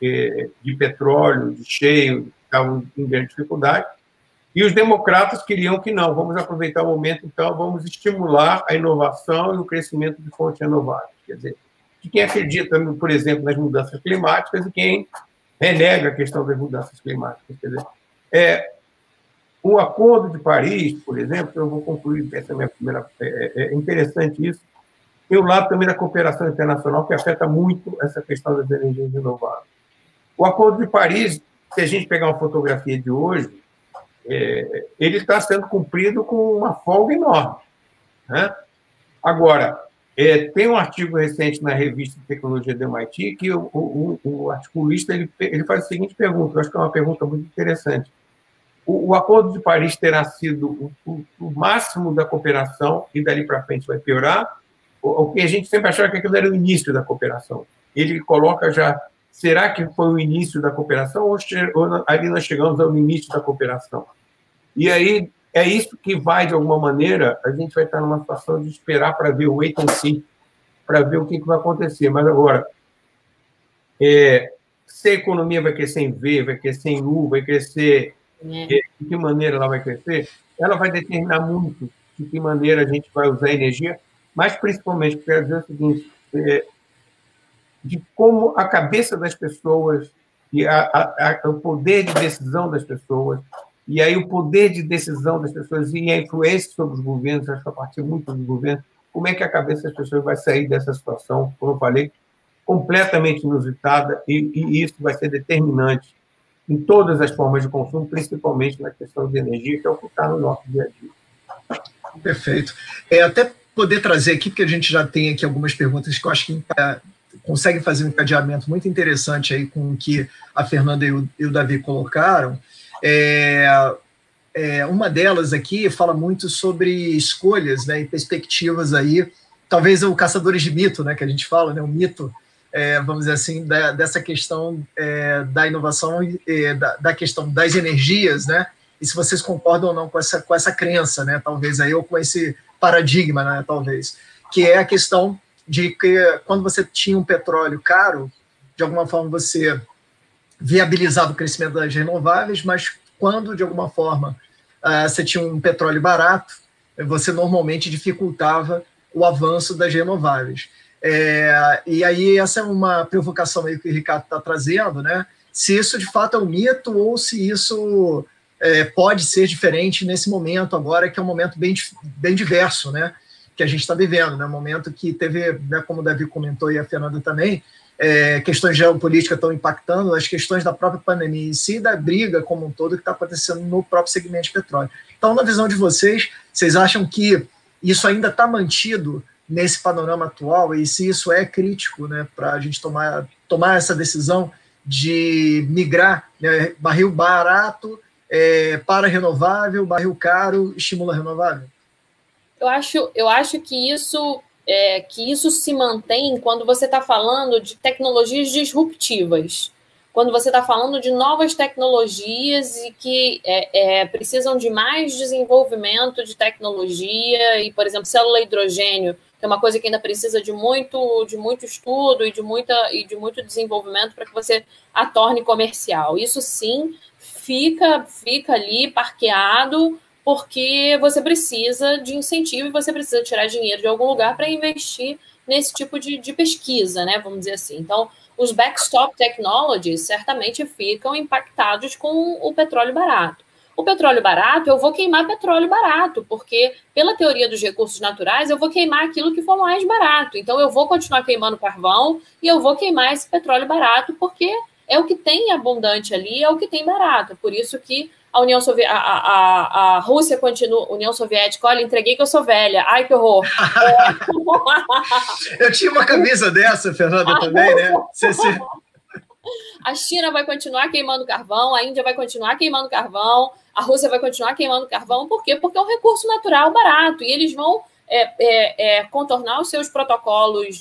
de petróleo, de shale, que estavam em grande dificuldade, e os democratas queriam que não, vamos aproveitar o momento, então, vamos estimular a inovação e o crescimento de fontes renováveis. Quer dizer, de quem acredita, por exemplo, nas mudanças climáticas e quem renega a questão das mudanças climáticas. Quer dizer, o Acordo de Paris, por exemplo, eu vou concluir, essa é a minha primeira... É interessante isso. Tem o lado também da cooperação internacional, que afeta muito essa questão das energias renováveis. O Acordo de Paris, se a gente pegar uma fotografia de hoje, ele está sendo cumprido com uma folga enorme, né? Agora, tem um artigo recente na revista de tecnologia do MIT que o articulista ele faz a seguinte pergunta, eu acho que é uma pergunta muito interessante. O Acordo de Paris terá sido o máximo da cooperação e dali para frente vai piorar? O que a gente sempre achava que aquilo era o início da cooperação. Ele coloca já, será que foi o início da cooperação ou ali nós chegamos ao limite da cooperação? E aí é isso que vai, de alguma maneira, a gente vai estar numa situação de esperar para ver o wait and see, para ver o que vai acontecer. Mas agora, se a economia vai crescer em V, vai crescer em U, vai crescer... De que maneira ela vai crescer, ela vai determinar muito de que maneira a gente vai usar a energia, mas principalmente, quero dizer o seguinte, de como a cabeça das pessoas e o poder de decisão das pessoas e aí o poder de decisão das pessoas e a influência sobre os governos, acho que a partir muito dos governos, como é que a cabeça das pessoas vai sair dessa situação, como eu falei, completamente inusitada, e isso vai ser determinante em todas as formas de consumo, principalmente na questão de energia, que é o que está no nosso dia a dia. Perfeito. Até poder trazer aqui, porque a gente já tem aqui algumas perguntas que eu acho que conseguem fazer um encadeamento muito interessante aí com o que a Fernanda e o Davi colocaram. Uma delas aqui fala muito sobre escolhas, né, e perspectivas aí, talvez o caçadores de mito, né, que a gente fala, né, o mito, vamos dizer assim, dessa questão da inovação, da questão das energias, né, e se vocês concordam ou não com essa crença, né, talvez aí, ou com esse paradigma, né, talvez, que é a questão de que quando você tinha um petróleo caro, de alguma forma você viabilizava o crescimento das renováveis, mas quando, de alguma forma, você tinha um petróleo barato, você normalmente dificultava o avanço das renováveis. E aí essa é uma provocação aí que o Ricardo está trazendo, né? Se isso de fato é um mito ou se isso pode ser diferente nesse momento agora, que é um momento bem diverso, né? Que a gente está vivendo, né? Um momento que teve, né, como o Davi comentou e a Fernanda também, questões geopolíticas estão impactando, as questões da própria pandemia em si, da briga como um todo que está acontecendo no próprio segmento de petróleo. Então, na visão de vocês, vocês acham que isso ainda está mantido nesse panorama atual e se isso é crítico, né, para a gente tomar essa decisão de migrar, né, barril barato para renovável, barril caro estimula renovável? Eu acho que isso se mantém quando você está falando de tecnologias disruptivas, quando você está falando de novas tecnologias e que precisam de mais desenvolvimento de tecnologia e, por exemplo, célula hidrogênio, que é uma coisa que ainda precisa de muito estudo e de muito desenvolvimento para que você a torne comercial. Isso sim fica ali parqueado, porque você precisa de incentivo e você precisa tirar dinheiro de algum lugar para investir nesse tipo de pesquisa, né? Vamos dizer assim. Então, os backstop technologies certamente ficam impactados com o petróleo barato. O petróleo barato, eu vou queimar petróleo barato, porque, pela teoria dos recursos naturais, eu vou queimar aquilo que for mais barato. Então, eu vou continuar queimando carvão e eu vou queimar esse petróleo barato, porque é o que tem abundante ali, é o que tem barato. Por isso que a União Soviética, a Rússia continua, União Soviética, olha, entreguei que eu sou velha, ai que horror. Eu tinha uma camisa dessa, Fernanda, também, né? A China vai continuar queimando carvão, a Índia vai continuar queimando carvão, a Rússia vai continuar queimando carvão, por quê? Porque é um recurso natural barato, e eles vão contornar os seus protocolos,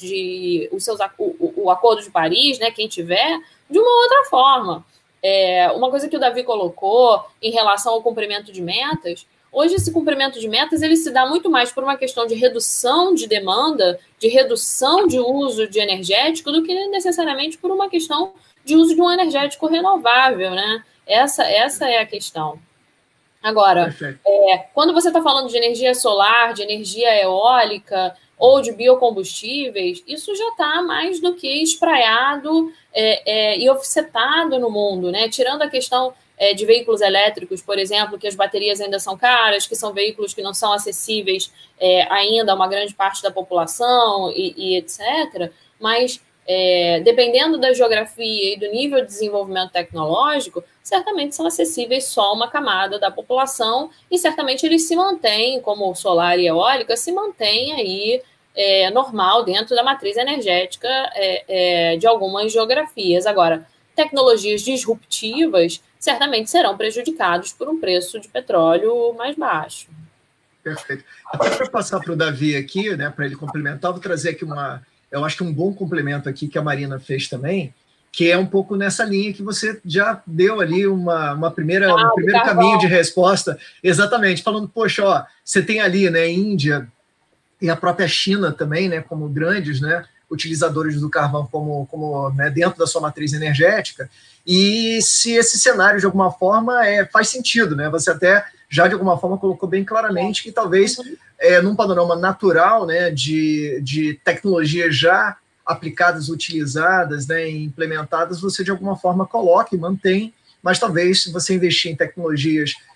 o Acordo de Paris, né, quem tiver, de uma outra forma. Uma coisa que o Davi colocou em relação ao cumprimento de metas, hoje esse cumprimento de metas ele se dá muito mais por uma questão de redução de demanda, de redução de uso de energético, do que necessariamente por uma questão de uso de um energético renovável, né? Essa é a questão. Agora, quando você está falando de energia solar, de energia eólica ou de biocombustíveis, isso já está mais do que espraiado e offsetado no mundo, né? Tirando a questão de veículos elétricos, por exemplo, que as baterias ainda são caras, que são veículos que não são acessíveis ainda a uma grande parte da população e etc., mas dependendo da geografia e do nível de desenvolvimento tecnológico, certamente são acessíveis só a uma camada da população e certamente eles se mantêm, como o solar e a eólica, se mantêm aí normal dentro da matriz energética de algumas geografias. Agora, tecnologias disruptivas certamente serão prejudicados por um preço de petróleo mais baixo. Perfeito. Até para passar para o Davi aqui, né, para ele complementar, vou trazer aqui eu acho que um bom complemento aqui que a Marina fez também, que é um pouco nessa linha que você já deu ali um primeiro caminho de resposta, exatamente, falando, poxa, ó, você tem ali, né, Índia e a própria China também, né, como grandes, né, utilizadores do carvão como né, dentro da sua matriz energética, e se esse cenário, de alguma forma, faz sentido, né, você até já, de alguma forma, colocou bem claramente que talvez, num panorama natural, né, de tecnologias já aplicadas, utilizadas, né, e implementadas, você, de alguma forma, coloca e mantém, mas talvez, se você investir em tecnologias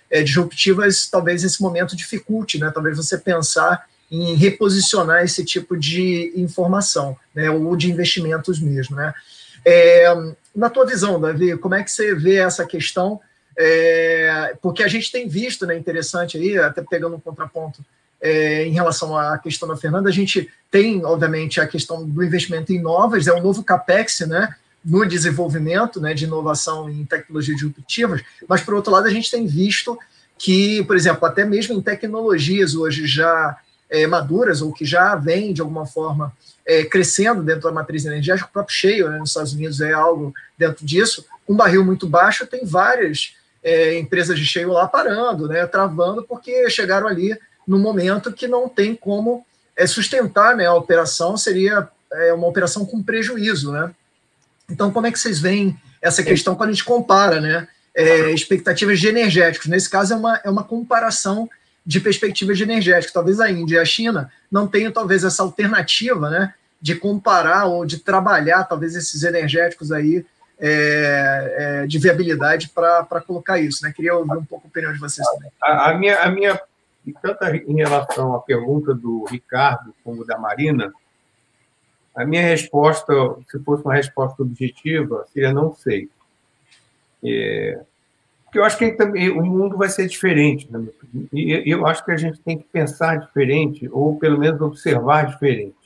disruptivas, talvez esse momento dificulte, né? Talvez você pensar em reposicionar esse tipo de informação, né? Ou de investimentos mesmo, né? Na tua visão, Davi, como é que você vê essa questão? Porque a gente tem visto, né, interessante aí, até pegando um contraponto em relação à questão da Fernanda, a gente tem, obviamente, a questão do investimento em novas, o novo CAPEX, né, no desenvolvimento, né, de inovação em tecnologias disruptivas, mas, por outro lado, a gente tem visto que, por exemplo, até mesmo em tecnologias hoje já maduras, ou que já vêm, de alguma forma, crescendo dentro da matriz energética, o próprio shale, né, nos Estados Unidos é algo dentro disso, um barril muito baixo, tem várias empresas de shale lá parando, né, travando, porque chegaram ali no momento que não tem como sustentar, né, a operação, seria uma operação com prejuízo, né? Então, como é que vocês veem essa questão quando a gente compara, né, expectativas de energéticos? Nesse caso, é uma comparação de perspectivas de energéticos. Talvez a Índia e a China não tenham, talvez, essa alternativa, né, de comparar ou de trabalhar, talvez, esses energéticos aí de viabilidade para colocar isso, né? Queria ouvir um pouco a opinião de vocês também. A minha tanto em relação à pergunta do Ricardo como da Marina, a minha resposta, se fosse uma resposta objetiva, seria não sei. Porque eu acho que também o mundo vai ser diferente, né? E eu acho que a gente tem que pensar diferente, ou pelo menos observar diferente.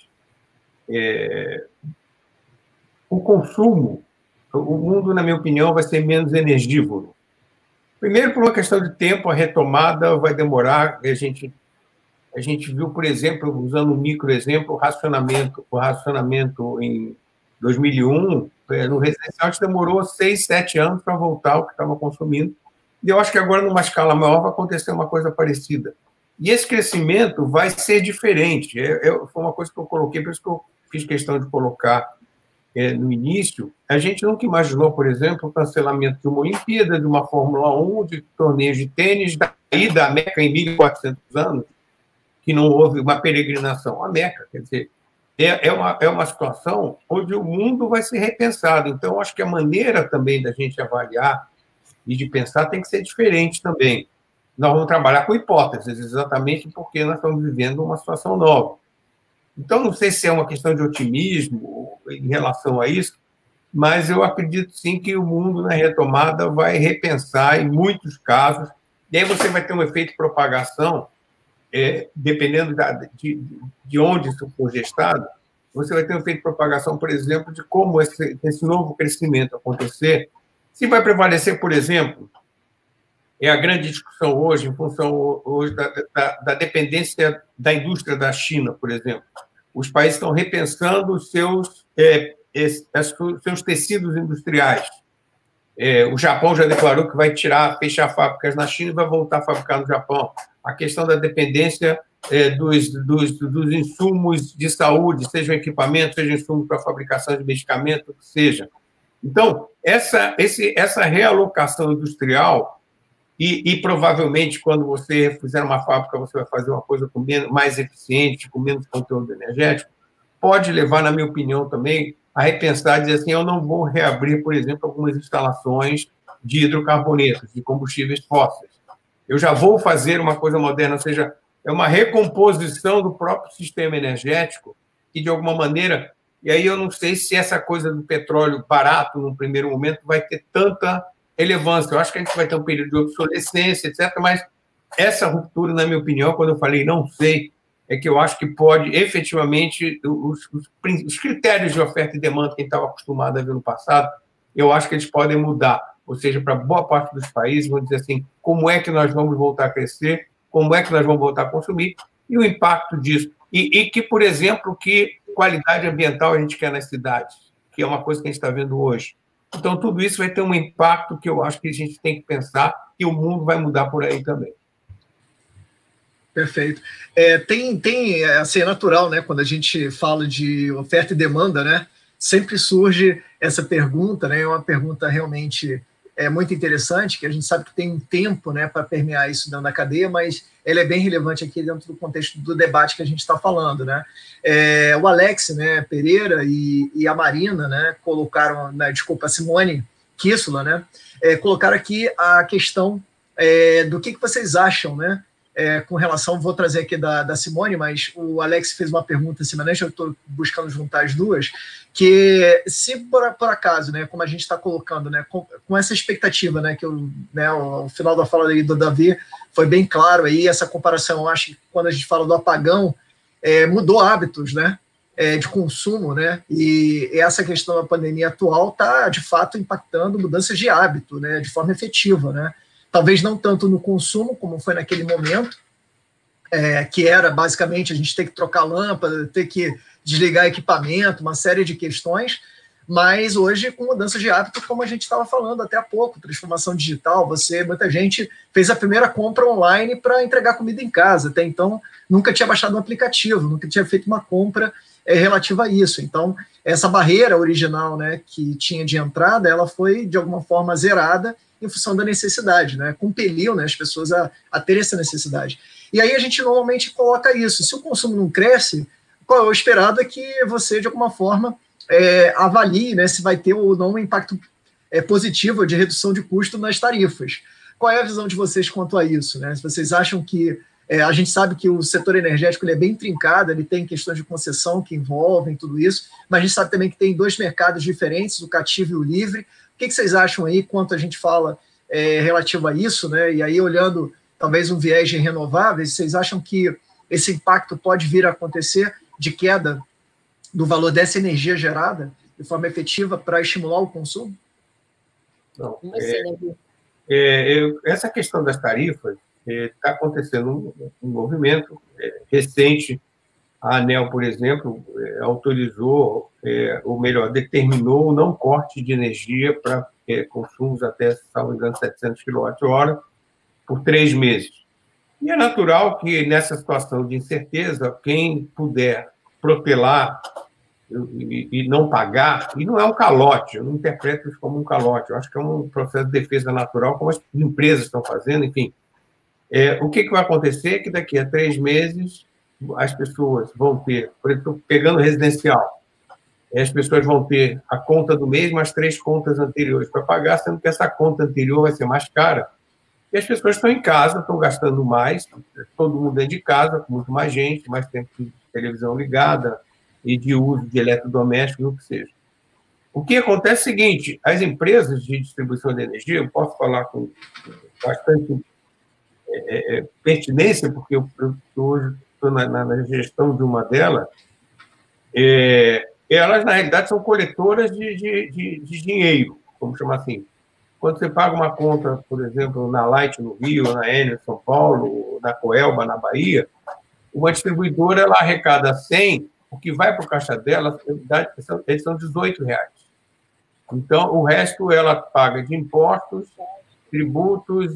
O consumo, o mundo, na minha opinião, vai ser menos energívoro. Primeiro, por uma questão de tempo, a retomada vai demorar. A gente viu, por exemplo, usando um microexemplo, o racionamento em 2001, no residencial, demorou 6, 7 anos para voltar ao que estava consumindo. E eu acho que agora, numa escala maior, vai acontecer uma coisa parecida. E esse crescimento vai ser diferente. Foi uma coisa que eu coloquei, por isso que eu fiz questão de colocar no início. A gente nunca imaginou, por exemplo, o cancelamento de uma Olimpíada, de uma Fórmula 1, de torneios de tênis, da ida à Meca em 1.400 anos, que não houve uma peregrinação à Meca. Quer dizer, é uma situação onde o mundo vai ser repensado. Então, acho que a maneira também da gente avaliar e de pensar tem que ser diferente também. Nós vamos trabalhar com hipóteses, exatamente porque nós estamos vivendo uma situação nova. Então, não sei se é uma questão de otimismo em relação a isso, mas eu acredito, sim, que o mundo, na retomada, vai repensar em muitos casos, e aí você vai ter um efeito de propagação, dependendo de onde isso for gestado, você vai ter um efeito de propagação, por exemplo, de como esse novo crescimento acontecer. Se vai prevalecer, por exemplo, a grande discussão hoje, em função hoje da dependência da indústria da China, por exemplo. Os países estão repensando os seus tecidos industriais. O Japão já declarou que vai fechar fábricas na China e vai voltar a fabricar no Japão. A questão da dependência dos insumos de saúde, sejam equipamentos, sejam insumos para a fabricação de medicamentos, seja. Então, essa realocação industrial, e provavelmente, quando você fizer uma fábrica, você vai fazer uma coisa mais eficiente, com menos conteúdo energético, pode levar, na minha opinião, também a repensar, dizer assim, eu não vou reabrir, por exemplo, algumas instalações de hidrocarbonetos, de combustíveis fósseis. Eu já vou fazer uma coisa moderna, ou seja, é uma recomposição do próprio sistema energético que, de alguma maneira, e aí eu não sei se essa coisa do petróleo barato, num primeiro momento, vai ter tanta relevância. Eu acho que a gente vai ter um período de obsolescência, etc., mas essa ruptura, na minha opinião, quando eu falei não sei, é que eu acho que pode, efetivamente, os critérios de oferta e demanda que a gente estava acostumado a ver no passado, eu acho que eles podem mudar. Ou seja, para boa parte dos países, vão dizer assim, como é que nós vamos voltar a crescer, como é que nós vamos voltar a consumir, e o impacto disso. E que, por exemplo, que qualidade ambiental a gente quer nas cidades, que é uma coisa que a gente está vendo hoje. Então, tudo isso vai ter um impacto que eu acho que a gente tem que pensar e o mundo vai mudar por aí também. Perfeito. Tem assim, é natural, né? Quando a gente fala de oferta e demanda, né? Sempre surge essa pergunta, né? É uma pergunta realmente muito interessante, que a gente sabe que tem um tempo, né, para permear isso dentro da cadeia, mas ela é bem relevante aqui dentro do contexto do debate que a gente está falando, né? O Alex, né, Pereira e a Marina, né, colocaram, a Simone Kissula, né, colocaram aqui a questão do que vocês acham, né? Com relação, vou trazer aqui da Simone, mas o Alex fez uma pergunta semelhante, eu estou buscando juntar as duas, que se por acaso, né, como a gente está colocando, né, com essa expectativa, né, que o final da fala do Davi foi bem claro aí, essa comparação, eu acho que quando a gente fala do apagão, mudou hábitos, né, de consumo, né, e essa questão da pandemia atual está, de fato, impactando mudanças de hábito, né, de forma efetiva, né, talvez não tanto no consumo, como foi naquele momento, que era basicamente a gente ter que trocar lâmpada, ter que desligar equipamento, uma série de questões, mas hoje com mudança de hábito, como a gente estava falando até há pouco, transformação digital, muita gente fez a primeira compra online para entregar comida em casa, até então nunca tinha baixado um aplicativo, nunca tinha feito uma compra relativa a isso, então essa barreira original, né, que tinha de entrada, ela foi de alguma forma zerada em função da necessidade, né, compeliu, né, as pessoas a ter essa necessidade. E aí a gente normalmente coloca isso, se o consumo não cresce, o esperado é que você, de alguma forma, avalie, né, se vai ter ou não um impacto positivo de redução de custo nas tarifas. Qual é a visão de vocês quanto a isso, né? Se vocês acham que a gente sabe que o setor energético ele é bem trincado, ele tem questões de concessão que envolvem tudo isso, mas a gente sabe também que tem dois mercados diferentes, o cativo e o livre. O que vocês acham aí quanto a gente fala relativo a isso, né? E aí, olhando talvez um viés de renováveis, vocês acham que esse impacto pode vir a acontecer de queda do valor dessa energia gerada de forma efetiva para estimular o consumo? Não, essa questão das tarifas está acontecendo um movimento recente. A ANEEL, por exemplo, autorizou, ou melhor, determinou o não corte de energia para consumos até, se não me engano, 700 kWh por 3 meses. E é natural que, nessa situação de incerteza, quem puder protelar e não pagar, e não é um calote, eu não interpreto isso como um calote, eu acho que é um processo de defesa natural, como as empresas estão fazendo, enfim. O que vai acontecer é que daqui a 3 meses as pessoas vão ter, por exemplo, pegando residencial, as pessoas vão ter a conta do mês mais 3 contas anteriores para pagar, sendo que essa conta anterior vai ser mais cara. E as pessoas estão em casa, estão gastando mais, todo mundo dentro de casa, com muito mais gente, mais tempo de televisão ligada e de uso de eletrodomésticos, o que seja. O que acontece é o seguinte, as empresas de distribuição de energia, eu posso falar com bastante pertinência, porque eu hoje estou na gestão de uma delas, elas, na realidade, são coletoras de dinheiro, vamos chamar assim. Quando você paga uma conta, por exemplo, na Light no Rio, na Enel em São Paulo, na Coelba, na Bahia, uma distribuidora ela arrecada 100, o que vai para o caixa dela são R$18. Então, o resto ela paga de impostos, tributos,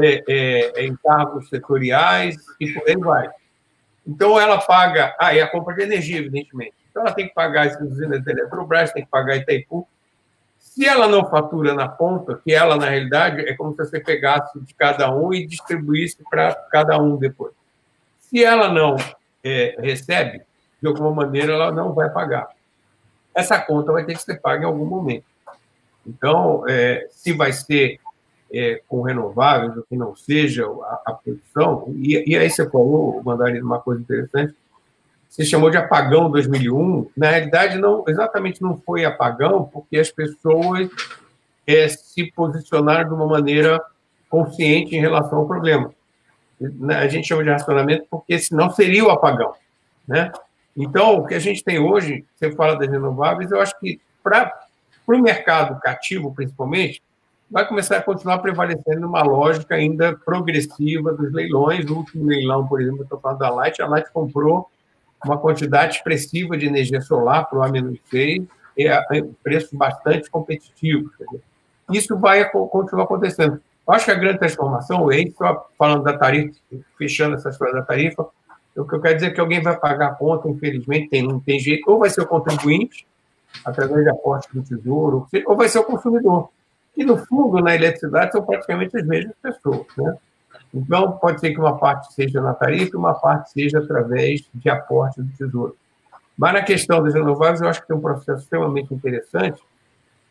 encargos setoriais e por aí vai. Então, ela paga... e a compra de energia, evidentemente. Então, ela tem que pagar as usinas da Eletrobras, tem que pagar Itaipu. Se ela não fatura na ponta, que ela, na realidade, é como se você pegasse de cada um e distribuísse para cada um depois. Se ela não recebe, de alguma maneira, ela não vai pagar. Essa conta vai ter que ser paga em algum momento. Então, se vai ser com renováveis ou que não seja a produção, e aí você falou, Mandarino, uma coisa interessante, você chamou de apagão 2001, na realidade, exatamente não foi apagão, porque as pessoas se posicionaram de uma maneira consciente em relação ao problema. A gente chama de racionamento porque senão seria o apagão, né? Então, o que a gente tem hoje, você fala das renováveis, eu acho que para o mercado cativo, principalmente, vai começar a continuar prevalecendo uma lógica ainda progressiva dos leilões. No último leilão, por exemplo, eu estou falando da Light, a Light comprou uma quantidade expressiva de energia solar para o A-6 e preços bastante competitivos. Isso vai continuar acontecendo. Eu acho que a grande transformação, só falando da tarifa, fechando essa história da tarifa, o que eu quero dizer é que alguém vai pagar a conta, infelizmente, não tem jeito, ou vai ser o contribuinte, através de aporte do Tesouro, ou vai ser o consumidor. E, no fundo, na eletricidade, são praticamente as mesmas pessoas, né? Então, pode ser que uma parte seja na tarifa e uma parte seja através de aporte do Tesouro. Mas, na questão das renováveis, eu acho que tem um processo extremamente interessante,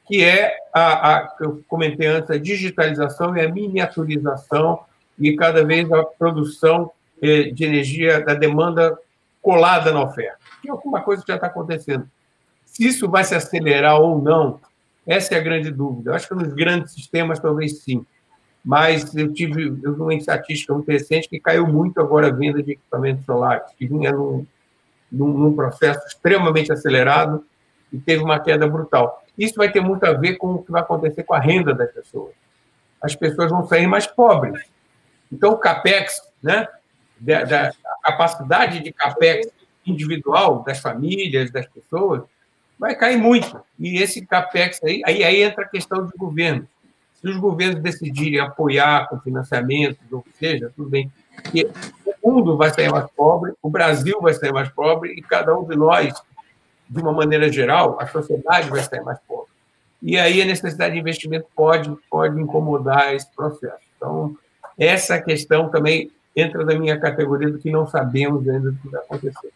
que é que eu comentei antes, a digitalização e a miniaturização e cada vez a produção de energia da demanda colada na oferta, que é alguma coisa que já está acontecendo. Se isso vai se acelerar ou não, essa é a grande dúvida. Eu acho que nos grandes sistemas talvez sim, mas eu vi uma estatística muito recente que caiu muito agora a venda de equipamentos solares, que vinha num processo extremamente acelerado e teve uma queda brutal. Isso vai ter muito a ver com o que vai acontecer com a renda das pessoas. As pessoas vão sair mais pobres. Então, o CAPEX, né, da capacidade de CAPEX individual das famílias, das pessoas, vai cair muito. E esse CAPEX aí entra a questão de governo. Se os governos decidirem apoiar com financiamentos, ou seja, tudo bem, que o mundo vai sair mais pobre, o Brasil vai sair mais pobre e cada um de nós, de uma maneira geral, a sociedade vai sair mais pobre. E aí a necessidade de investimento pode incomodar esse processo. Então, essa questão também entra na minha categoria do que não sabemos ainda do que vai acontecer.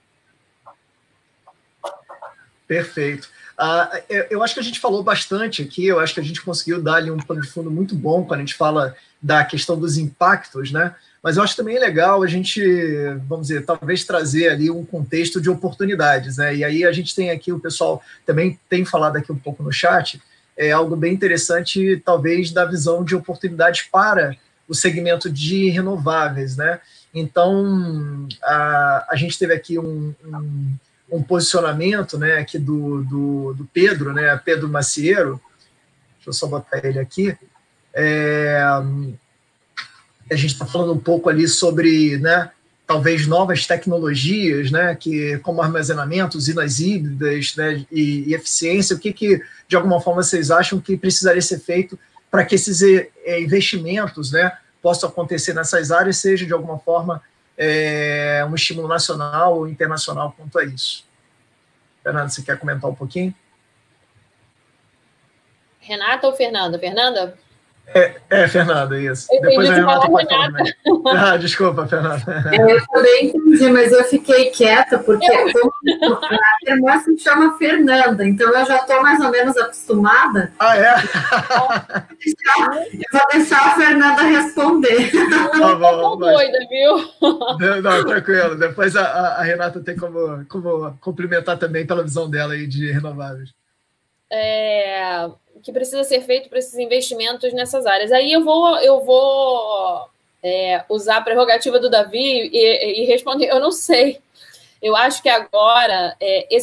Perfeito. Eu acho que a gente falou bastante aqui, eu acho que a gente conseguiu dar ali um pano de fundo muito bom quando a gente fala da questão dos impactos, né? Mas eu acho também legal a gente, vamos dizer, talvez trazer ali um contexto de oportunidades, né? E aí a gente tem aqui, o pessoal também tem falado aqui um pouco no chat, algo bem interessante, talvez, da visão de oportunidades para o segmento de renováveis, né? Então, a gente teve aqui um posicionamento, né, aqui do Pedro, né, Pedro Macieiro, deixa eu só botar ele aqui, a gente está falando um pouco ali sobre, né, talvez novas tecnologias, né, como armazenamento, usinas híbridas, né, e eficiência, o que, de alguma forma, vocês acham que precisaria ser feito para que esses investimentos, né, possam acontecer nessas áreas, seja, de alguma forma, um estímulo nacional ou internacional quanto a isso. Fernanda, você quer comentar um pouquinho? Renata ou Fernanda? Fernanda? Fernanda, isso. Depois a Renata pode falar também. Desculpa, Fernanda. Eu também entendi, mas eu fiquei quieta, porque a irmã se chama Fernanda, então eu já estou mais ou menos acostumada. Eu vou deixar a Fernanda responder. Tá bom, doida, viu? Não, tranquilo. Depois a Renata tem como complementar também pela visão dela aí de renováveis. Que precisa ser feito para esses investimentos nessas áreas. Aí eu vou usar a prerrogativa do Davi e responder. Eu não sei. Eu acho que agora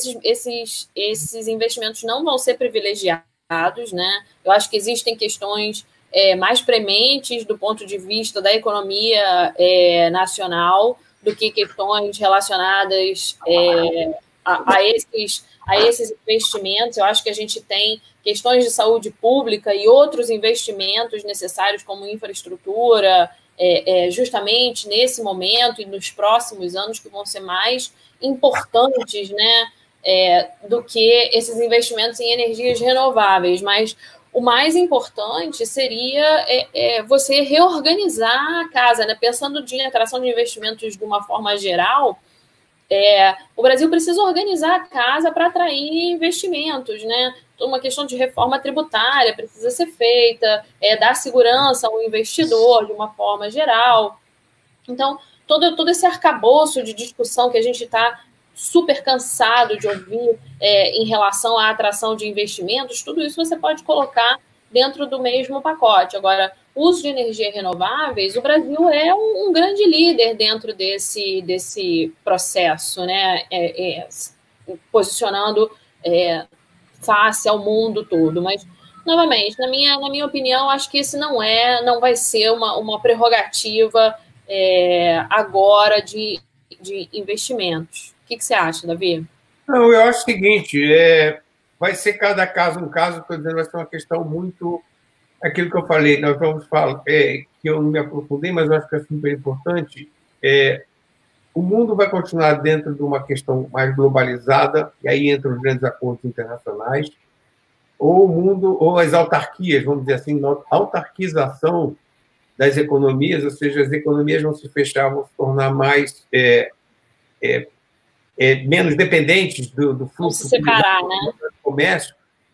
esses investimentos não vão ser privilegiados, né? Eu acho que existem questões mais prementes do ponto de vista da economia nacional do que questões relacionadas a esses investimentos. Eu acho que a gente tem questões de saúde pública e outros investimentos necessários, como infraestrutura, justamente nesse momento e nos próximos anos, que vão ser mais importantes, né, do que esses investimentos em energias renováveis. Mas o mais importante seria você reorganizar a casa, né? Pensando em atração de investimentos de uma forma geral. O Brasil precisa organizar a casa para atrair investimentos, né? Uma questão de reforma tributária precisa ser feita, dar segurança ao investidor de uma forma geral. Então, todo esse arcabouço de discussão que a gente está super cansado de ouvir em relação à atração de investimentos, tudo isso você pode colocar dentro do mesmo pacote. Agora, uso de energias renováveis, o Brasil é um grande líder dentro desse processo, né? Posicionando face ao mundo todo. Mas, novamente, na minha opinião, acho que esse não vai ser uma prerrogativa agora de investimentos. O que você acha, Davi? Não, eu acho o seguinte, vai ser cada caso um caso, estou dizendo, vai ser uma questão muito... Aquilo que eu falei, nós vamos falar, que eu não me aprofundei, mas eu acho que é super importante, o mundo vai continuar dentro de uma questão mais globalizada, e aí entram os grandes acordos internacionais, ou o mundo, ou as autarquias, vamos dizer assim, autarquização das economias, ou seja, as economias vão se fechar, vão se tornar mais menos dependentes do fluxo se separar, né? do comércio,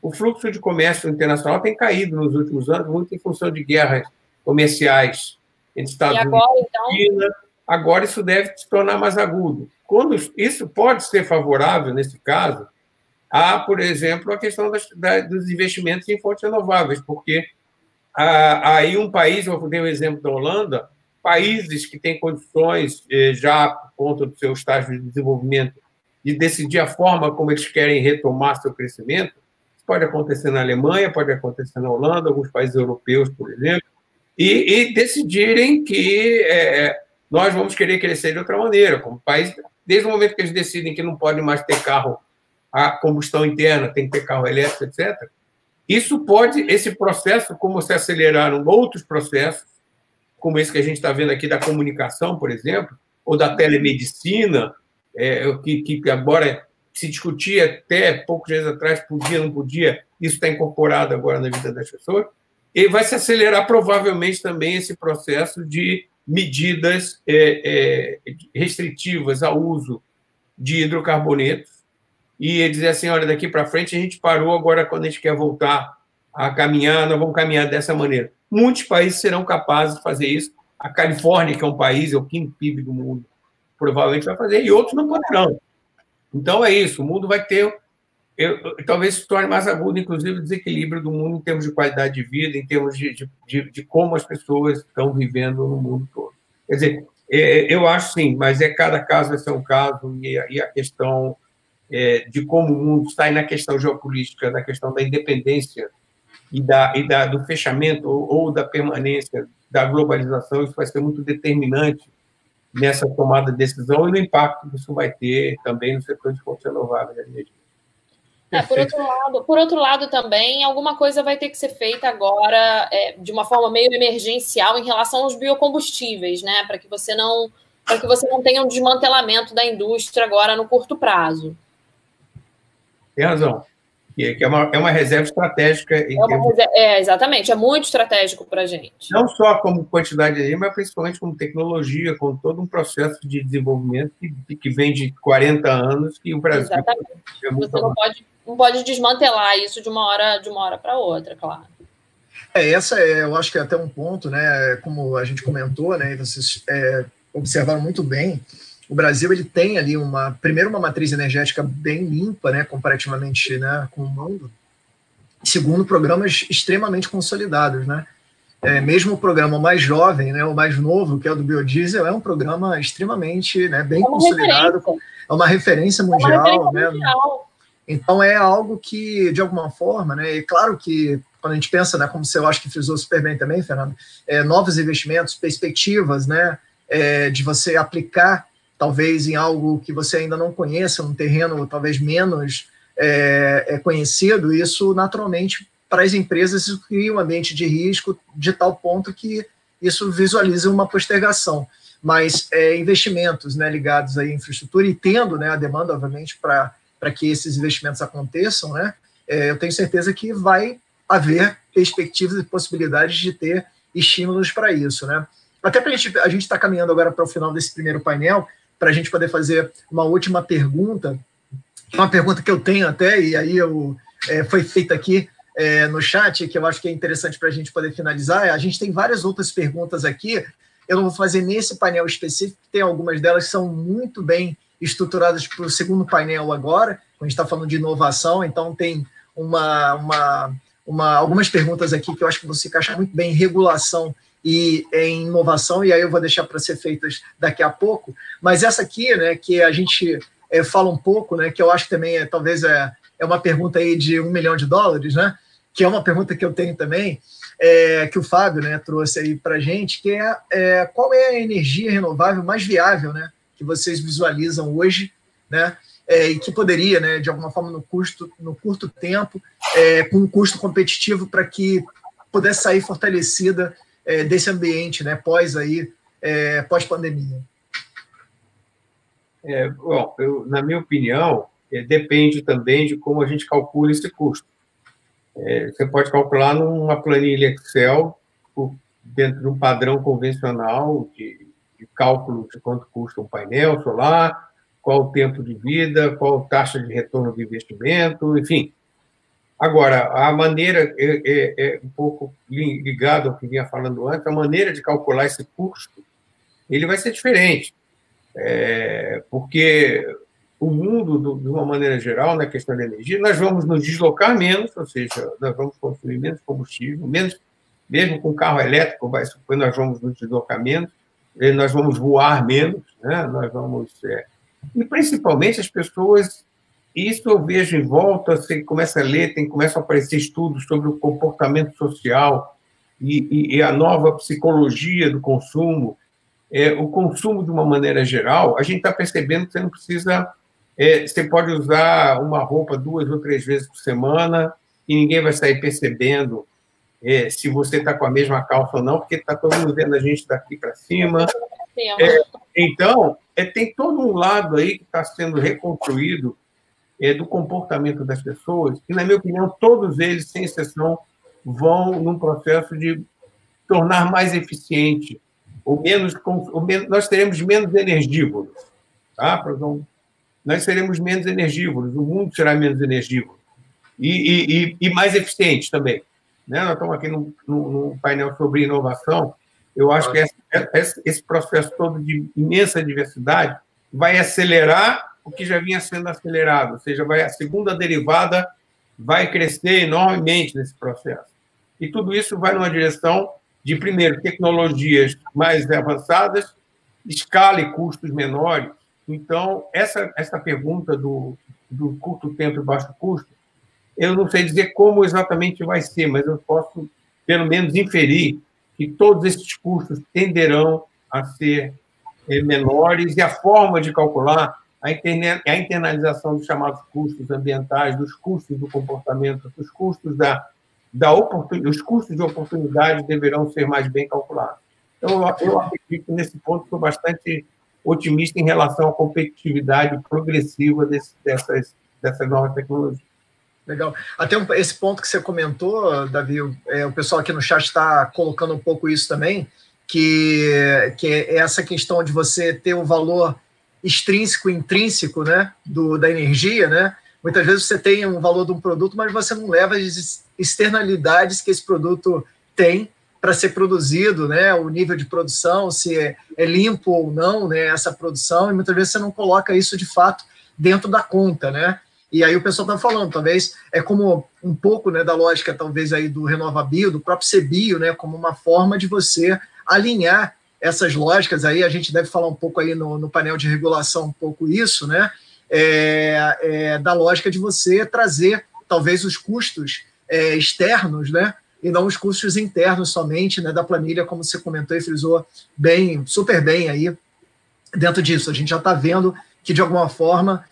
o fluxo de comércio internacional tem caído nos últimos anos, muito em função de guerras comerciais entre Estados Unidos e China. Agora isso deve se tornar mais agudo. Quando isso pode ser favorável, nesse caso, a, por exemplo, a questão dos investimentos em fontes renováveis, porque aí um país, eu dei o exemplo da Holanda, países que têm condições, já por conta do seu estágio de desenvolvimento, de decidir a forma como eles querem retomar seu crescimento. Isso pode acontecer na Alemanha, pode acontecer na Holanda, alguns países europeus, por exemplo, e decidirem que nós vamos querer crescer de outra maneira, como país, desde o momento que eles decidem que não podem mais ter carro a combustão interna, tem que ter carro elétrico, etc. Esse processo, como se aceleraram outros processos, como esse que a gente está vendo aqui da comunicação, por exemplo, ou da telemedicina, que agora se discutia até poucos dias atrás, podia, não podia, isso está incorporado agora na vida das pessoas, e vai se acelerar provavelmente também esse processo de medidas restritivas ao uso de hidrocarbonetos, e dizer assim, olha, daqui para frente a gente parou, agora quando a gente quer voltar a caminhar, nós vamos caminhar dessa maneira. Muitos países serão capazes de fazer isso. A Califórnia, que é um país, é o quinto PIB do mundo, provavelmente vai fazer, e outros não poderão. Então, é isso, o mundo vai ter... talvez se torne mais agudo, inclusive, o desequilíbrio do mundo em termos de qualidade de vida, em termos de como as pessoas estão vivendo no mundo todo. Quer dizer, eu acho sim, mas cada caso vai ser um caso, e a questão de como o mundo está, e na questão geopolítica, na questão da independência e do fechamento ou da permanência da globalização, isso vai ser muito determinante nessa tomada de decisão e no impacto que isso vai ter também no setor de fontes renováveis da energia. Por outro lado, também, alguma coisa vai ter que ser feita agora de uma forma meio emergencial em relação aos biocombustíveis, né? Para que você não tenha um desmantelamento da indústria agora no curto prazo. Tem razão. É uma reserva estratégica. Exatamente, é muito estratégico para a gente. Não só como quantidade de energia, mas principalmente como tecnologia, com todo um processo de desenvolvimento que vem de 40 anos, que o Brasil... Exatamente. Você não pode desmantelar isso de uma hora para outra, claro. Eu acho que é até um ponto, né, como a gente comentou, né, e vocês observaram muito bem, o Brasil ele tem ali uma matriz energética bem limpa, né, comparativamente, né, com o mundo. Segundo, programas extremamente consolidados, né. Mesmo o programa mais jovem, né, o mais novo, que é o do biodiesel, é um programa extremamente, né, bem consolidado, é uma referência mundial, né. Então é algo que, de alguma forma, né, e claro que quando a gente pensa, né, como você eu acho que frisou super bem também, Fernando, novos investimentos, perspectivas, né, de você aplicar talvez em algo que você ainda não conheça, um terreno talvez menos conhecido, isso naturalmente para as empresas isso cria um ambiente de risco de tal ponto que isso visualiza uma postergação. Mas investimentos, né, ligados à infraestrutura e tendo, né, a demanda, obviamente, para que esses investimentos aconteçam, né, eu tenho certeza que vai haver perspectivas e possibilidades de ter estímulos para isso, né? Até para a gente está caminhando agora para o final desse primeiro painel, para a gente poder fazer uma última pergunta, uma pergunta que eu tenho até, e aí foi feita aqui no chat, que eu acho que é interessante para a gente poder finalizar. A gente tem várias outras perguntas aqui, eu não vou fazer nesse painel específico, tem algumas delas que são muito bem estruturadas para o segundo painel agora, a gente está falando de inovação, então tem algumas perguntas aqui que eu acho que vão se encaixar muito bem em regulação e em inovação, e aí eu vou deixar para ser feitas daqui a pouco, mas essa aqui, né, que a gente fala um pouco, né, que eu acho que também talvez é uma pergunta aí de $1 milhão, né, que é uma pergunta que eu tenho também, que o Fábio, né, trouxe aí para a gente, que qual é a energia renovável mais viável, né, que vocês visualizam hoje, né, e que poderia, né, de alguma forma, no curto tempo, com um custo competitivo para que pudesse sair fortalecida desse ambiente, né, pós-pandemia? Bom, na minha opinião, depende também de como a gente calcula esse custo. Você pode calcular numa planilha Excel, dentro de um padrão convencional de cálculo de quanto custa um painel solar, qual o tempo de vida, qual a taxa de retorno do investimento, enfim. Agora, a maneira é um pouco ligado ao que vinha falando antes, a maneira de calcular esse custo, ele vai ser diferente, porque o mundo, de uma maneira geral, na questão da energia, nós vamos nos deslocar menos, ou seja, nós vamos consumir menos combustível, mesmo com carro elétrico, nós vamos nos deslocar menos, nós vamos voar menos, né? Nós vamos... E, principalmente, as pessoas... Isso eu vejo em volta, você começa a ler, começam a aparecer estudos sobre o comportamento social e a nova psicologia do consumo. O consumo, de uma maneira geral, a gente está percebendo que você não precisa... você pode usar uma roupa 2 ou 3 vezes por semana e ninguém vai sair percebendo se você está com a mesma calça ou não, porque está todo mundo vendo a gente daqui para cima. Então, tem todo um lado aí que está sendo reconstruído do comportamento das pessoas, e, na minha opinião, todos eles, sem exceção, vão num processo de tornar mais eficiente, nós teremos menos energívoros, tá? Nós seremos menos energívoros, o mundo será menos energívoro, e mais eficiente também. Né? Nós estamos aqui num painel sobre inovação, eu acho que esse processo todo de imensa diversidade vai acelerar o que já vinha sendo acelerado, ou seja, a segunda derivada vai crescer enormemente nesse processo. E tudo isso vai numa direção de, primeiro, tecnologias mais avançadas, escala e custos menores. Então, essa pergunta do curto tempo e baixo custo, eu não sei dizer como exatamente vai ser, mas eu posso, pelo menos, inferir que todos esses custos tenderão a ser menores, e a forma de calcular a internalização dos chamados custos ambientais, dos custos do comportamento, dos custos os custos de oportunidade deverão ser mais bem calculados. Então, eu acredito que, nesse ponto, sou bastante otimista em relação à competitividade progressiva dessas novas tecnologias. Legal. Até esse ponto que você comentou, Davi, o pessoal aqui no chat está colocando um pouco isso também, que é essa questão de você ter o valor extrínseco e intrínseco, né, da energia, né? Muitas vezes você tem um valor de um produto, mas você não leva as externalidades que esse produto tem para ser produzido, né? O nível de produção, se é limpo ou não, né, essa produção, e muitas vezes você não coloca isso de fato dentro da conta, né? E aí o pessoal está falando, talvez é como um pouco, né, da lógica talvez aí do RenovaBio, do próprio CBio, né, como uma forma de você alinhar essas lógicas aí. A gente deve falar um pouco aí no painel de regulação um pouco isso, né, da lógica de você trazer talvez os custos externos, né, e não os custos internos somente, né, da planilha, como você comentou e frisou super bem aí dentro disso. A gente já está vendo que, de alguma forma,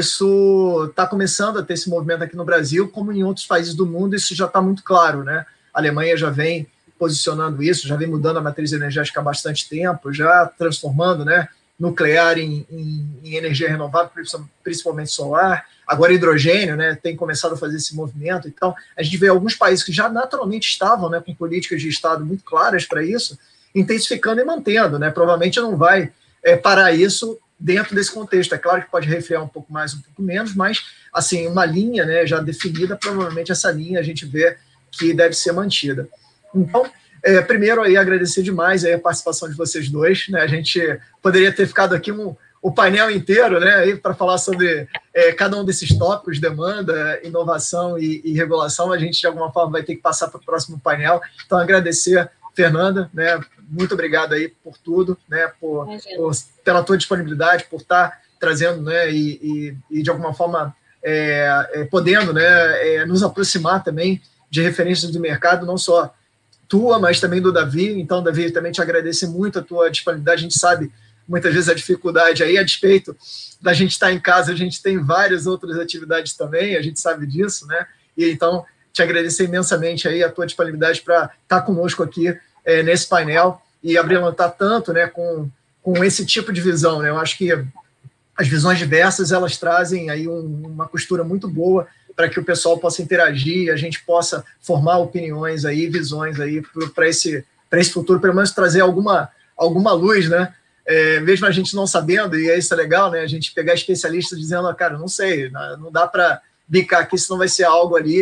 isso está começando a ter esse movimento aqui no Brasil, como em outros países do mundo, isso já está muito claro, né? A Alemanha já vem posicionando isso, já vem mudando a matriz energética há bastante tempo, já transformando, né, nuclear em energia renovável, principalmente solar. Agora hidrogênio, né, tem começado a fazer esse movimento. Então, a gente vê alguns países que já naturalmente estavam, né, com políticas de Estado muito claras para isso, intensificando e mantendo, né? Provavelmente não vai parar isso dentro desse contexto. É claro que pode refriar um pouco mais, um pouco menos, mas, assim, uma linha, né, já definida, provavelmente essa linha a gente vê que deve ser mantida. Então, primeiro aí agradecer demais aí a participação de vocês dois, né? A gente poderia ter ficado aqui o painel inteiro, né, para falar sobre cada um desses tópicos, demanda, inovação e regulação. A gente, de alguma forma, vai ter que passar para o próximo painel. Então, agradecer, Fernanda, né, muito obrigado aí por tudo, né, pela tua disponibilidade, por estar trazendo, né, e de alguma forma podendo, né, nos aproximar também de referências do mercado, não só tua, mas também do Davi. Então, Davi, também te agradeço muito a tua disponibilidade. A gente sabe muitas vezes a dificuldade aí, a despeito da gente estar em casa, a gente tem várias outras atividades também, a gente sabe disso, né? E então, te agradecer imensamente aí a tua disponibilidade para estar conosco aqui nesse painel e abrilhantar tanto, né, com esse tipo de visão, né? Eu acho que as visões diversas, elas trazem aí uma costura muito boa para que o pessoal possa interagir, a gente possa formar opiniões aí, visões aí para esse futuro, pelo menos trazer alguma luz, né? Mesmo a gente não sabendo, e isso é legal, né? A gente pegar especialistas dizendo, cara, não sei, não dá para bicar aqui, senão vai ser algo ali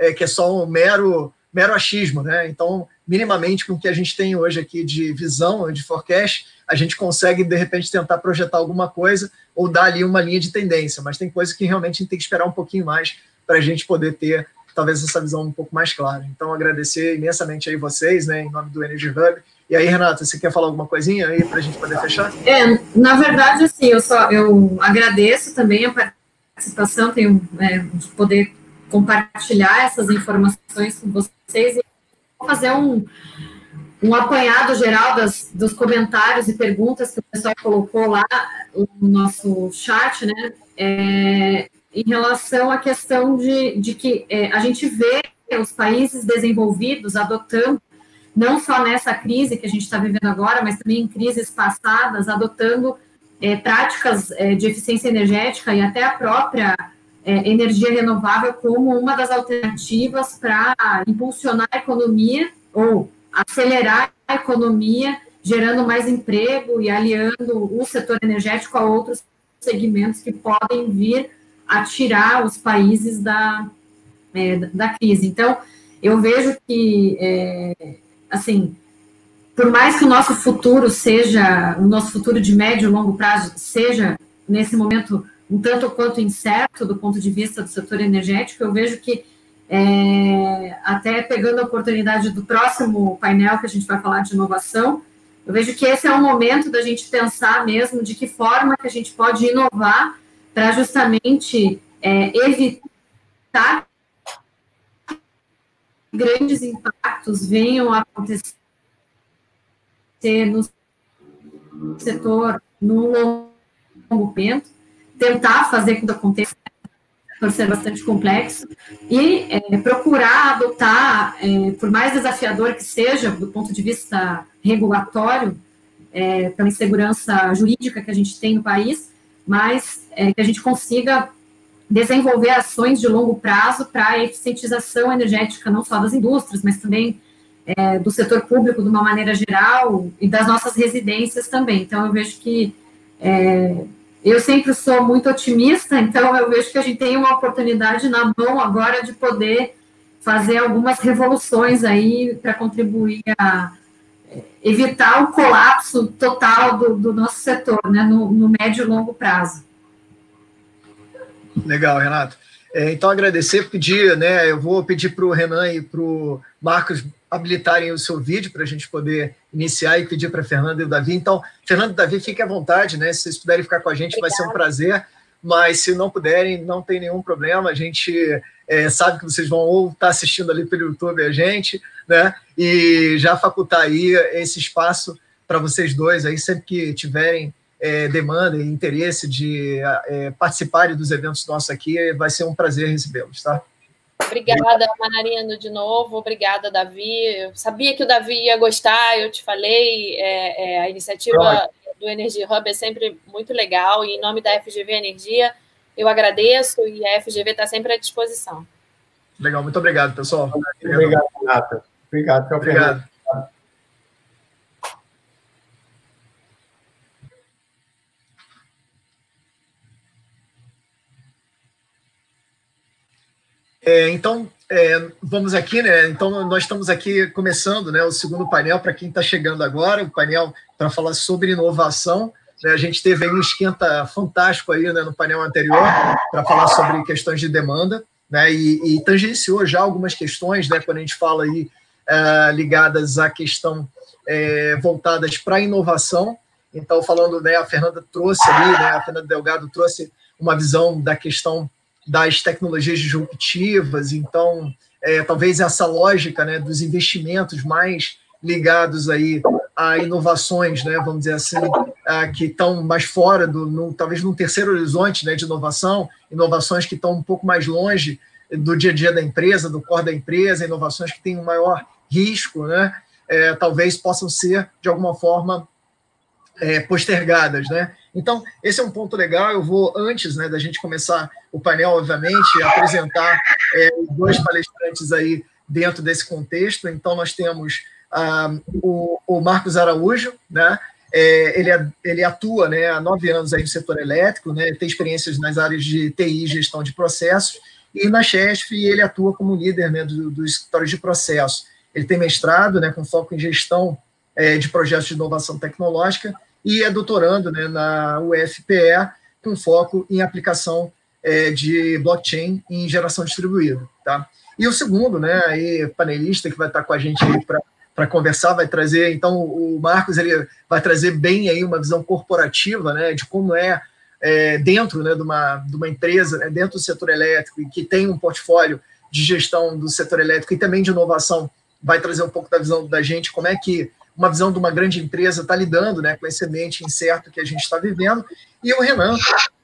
que é só um mero achismo, né? Então, minimamente, com o que a gente tem hoje aqui de visão, de forecast, a gente consegue, de repente, tentar projetar alguma coisa ou dar ali uma linha de tendência, mas tem coisas que realmente a gente tem que esperar um pouquinho mais para a gente poder ter, talvez, essa visão um pouco mais clara. Então, agradecer imensamente aí vocês, né, em nome do Energy Hub. E aí, Renata, você quer falar alguma coisinha aí para a gente poder fechar? Na verdade, assim, eu agradeço também a participação, tenho de poder compartilhar essas informações com vocês e vou fazer um apanhado geral dos comentários e perguntas que o pessoal colocou lá no nosso chat, né, em relação à questão de que a gente vê os países desenvolvidos adotando, não só nessa crise que a gente está vivendo agora, mas também em crises passadas, adotando práticas de eficiência energética e até a própria energia renovável como uma das alternativas para impulsionar a economia ou acelerar a economia, gerando mais emprego e aliando o setor energético a outros segmentos que podem vir a tirar os países da crise. Então, eu vejo que, assim, por mais que o nosso futuro de médio e longo prazo seja, nesse momento, um tanto quanto incerto do ponto de vista do setor energético, eu vejo que, até pegando a oportunidade do próximo painel que a gente vai falar de inovação, eu vejo que esse é o momento da gente pensar mesmo de que forma que a gente pode inovar para justamente evitar que grandes impactos venham a acontecer no setor no longo prazo, tentar fazer com que aconteça, por ser bastante complexo, e procurar adotar, por mais desafiador que seja, do ponto de vista regulatório, pela insegurança jurídica que a gente tem no país, mas que a gente consiga desenvolver ações de longo prazo para a eficientização energética, não só das indústrias, mas também do setor público de uma maneira geral e das nossas residências também. Então, eu vejo que eu sempre sou muito otimista, então eu vejo que a gente tem uma oportunidade na mão agora de poder fazer algumas revoluções aí para contribuir a evitar o colapso total do nosso setor, né, no médio e longo prazo. Legal, Renato. Então, agradecer, pedir, né, eu vou pedir para o Renan e para o Marcos habilitarem o seu vídeo para a gente poder iniciar e pedir para a Fernanda e o Davi. Então, Fernanda e Davi, fiquem à vontade, né? Se vocês puderem ficar com a gente, Obrigada. Vai ser um prazer, mas se não puderem, não tem nenhum problema, a gente sabe que vocês vão ou estar assistindo ali pelo YouTube a gente, né? E já facultar aí esse espaço para vocês dois, aí sempre que tiverem demanda e interesse de participarem dos eventos nossos aqui, vai ser um prazer recebê-los, tá? Obrigada, Manarino, de novo. Obrigada, Davi. Eu sabia que o Davi ia gostar, eu te falei. A iniciativa do Energy Hub é sempre muito legal. E em nome da FGV Energia, eu agradeço e a FGV está sempre à disposição. Legal, muito obrigado, pessoal. Obrigado, Renata. Obrigado. Obrigado. Então, vamos aqui, né? Então, nós estamos aqui começando, né, o segundo painel, para quem está chegando agora, o painel para falar sobre inovação. Né? A gente teve aí um esquenta fantástico aí, né, no painel anterior, para falar sobre questões de demanda, né, e tangenciou já algumas questões, né, quando a gente fala aí ligadas à questão voltadas para a inovação. Então, falando, né, a Fernanda trouxe ali, né, a Fernanda Delgado trouxe uma visão da questão das tecnologias disruptivas, então, talvez essa lógica, né, dos investimentos mais ligados aí a inovações, né, vamos dizer assim, que estão mais fora, talvez num terceiro horizonte, né, de inovação, inovações que estão um pouco mais longe do dia a dia da empresa, do core da empresa, inovações que têm um maior risco, né, talvez possam ser, de alguma forma, postergadas, né? Então, esse é um ponto legal. Eu vou, antes, né, da gente começar o painel, obviamente, apresentar os dois palestrantes aí dentro desse contexto. Então, nós temos o Marcos Araújo, né? Ele atua, né, há 9 anos aí no setor elétrico, né? Tem experiências nas áreas de TI e gestão de processos, e na Chesf ele atua como líder, né, dos escritórios de processo. Ele tem mestrado, né, com foco em gestão de projetos de inovação tecnológica, e é doutorando, né, na UFPE, com foco em aplicação de blockchain em geração distribuída. Tá? E o segundo, né, aí, panelista que vai estar com a gente aí para conversar, vai trazer, então, o Marcos, ele vai trazer bem aí uma visão corporativa, né, de como dentro, né, de uma empresa, né, dentro do setor elétrico, e que tem um portfólio de gestão do setor elétrico e também de inovação, vai trazer um pouco da visão da gente, como é que uma visão de uma grande empresa está lidando, né, com esse ambiente incerto que a gente está vivendo. E o Renan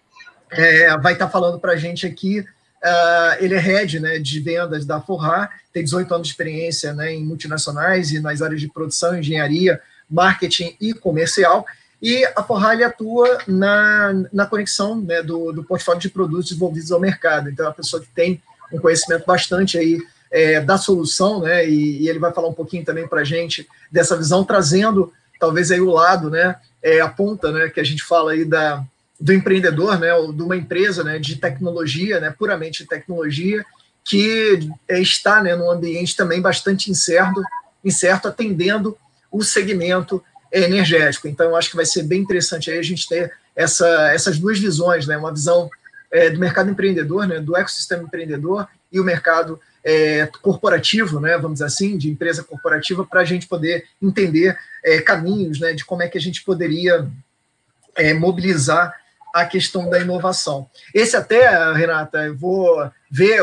vai estar falando para a gente aqui. Ele é head, né, de vendas da Forrar, tem 18 anos de experiência, né, em multinacionais e nas áreas de produção, engenharia, marketing e comercial. E a Forrar ele atua na conexão, né, do portfólio de produtos desenvolvidos ao mercado. Então, é uma pessoa que tem um conhecimento bastante aí da solução, né, e ele vai falar um pouquinho também para a gente dessa visão, trazendo talvez aí o lado, né, a ponta, né, que a gente fala aí do empreendedor, né, ou de uma empresa, né, de tecnologia, né, puramente tecnologia, que está, né, num ambiente também bastante incerto, atendendo o segmento energético. Então, eu acho que vai ser bem interessante aí a gente ter essas duas visões, né, uma visão do mercado empreendedor, né, do ecossistema empreendedor, e o mercado corporativo, né, vamos dizer assim, de empresa corporativa, para a gente poder entender caminhos, né, de como é que a gente poderia mobilizar a questão da inovação. Esse até, Renata, eu vou ver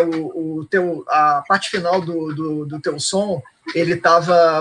a parte final do teu som, ele estava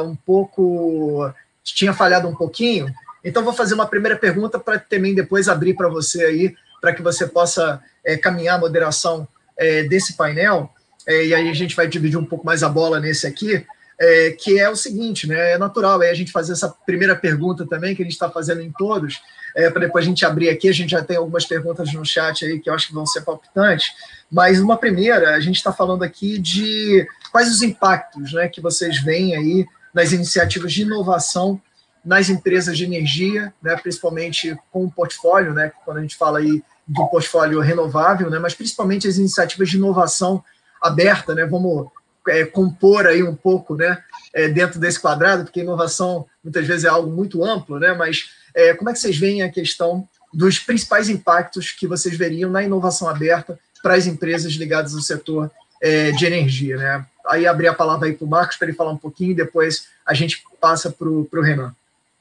tinha falhado um pouquinho, então vou fazer uma primeira pergunta para também depois abrir para você aí, para que você possa caminhar a moderação desse painel, e aí a gente vai dividir um pouco mais a bola nesse aqui, que é o seguinte, né, é natural a gente fazer essa primeira pergunta também, que a gente está fazendo em todos, para depois a gente abrir aqui. A gente já tem algumas perguntas no chat aí que eu acho que vão ser palpitantes, mas uma primeira, a gente está falando aqui de quais os impactos, né, que vocês veem aí nas iniciativas de inovação nas empresas de energia, né, principalmente com o portfólio, né, quando a gente fala aí do portfólio renovável, né, mas principalmente as iniciativas de inovação aberta, né, vamos compor aí um pouco, né, dentro desse quadrado, porque inovação muitas vezes é algo muito amplo, né, mas como é que vocês veem a questão dos principais impactos que vocês veriam na inovação aberta para as empresas ligadas ao setor de energia, né? Aí abrir a palavra aí para o Marcos para ele falar um pouquinho e depois a gente passa para o Renan.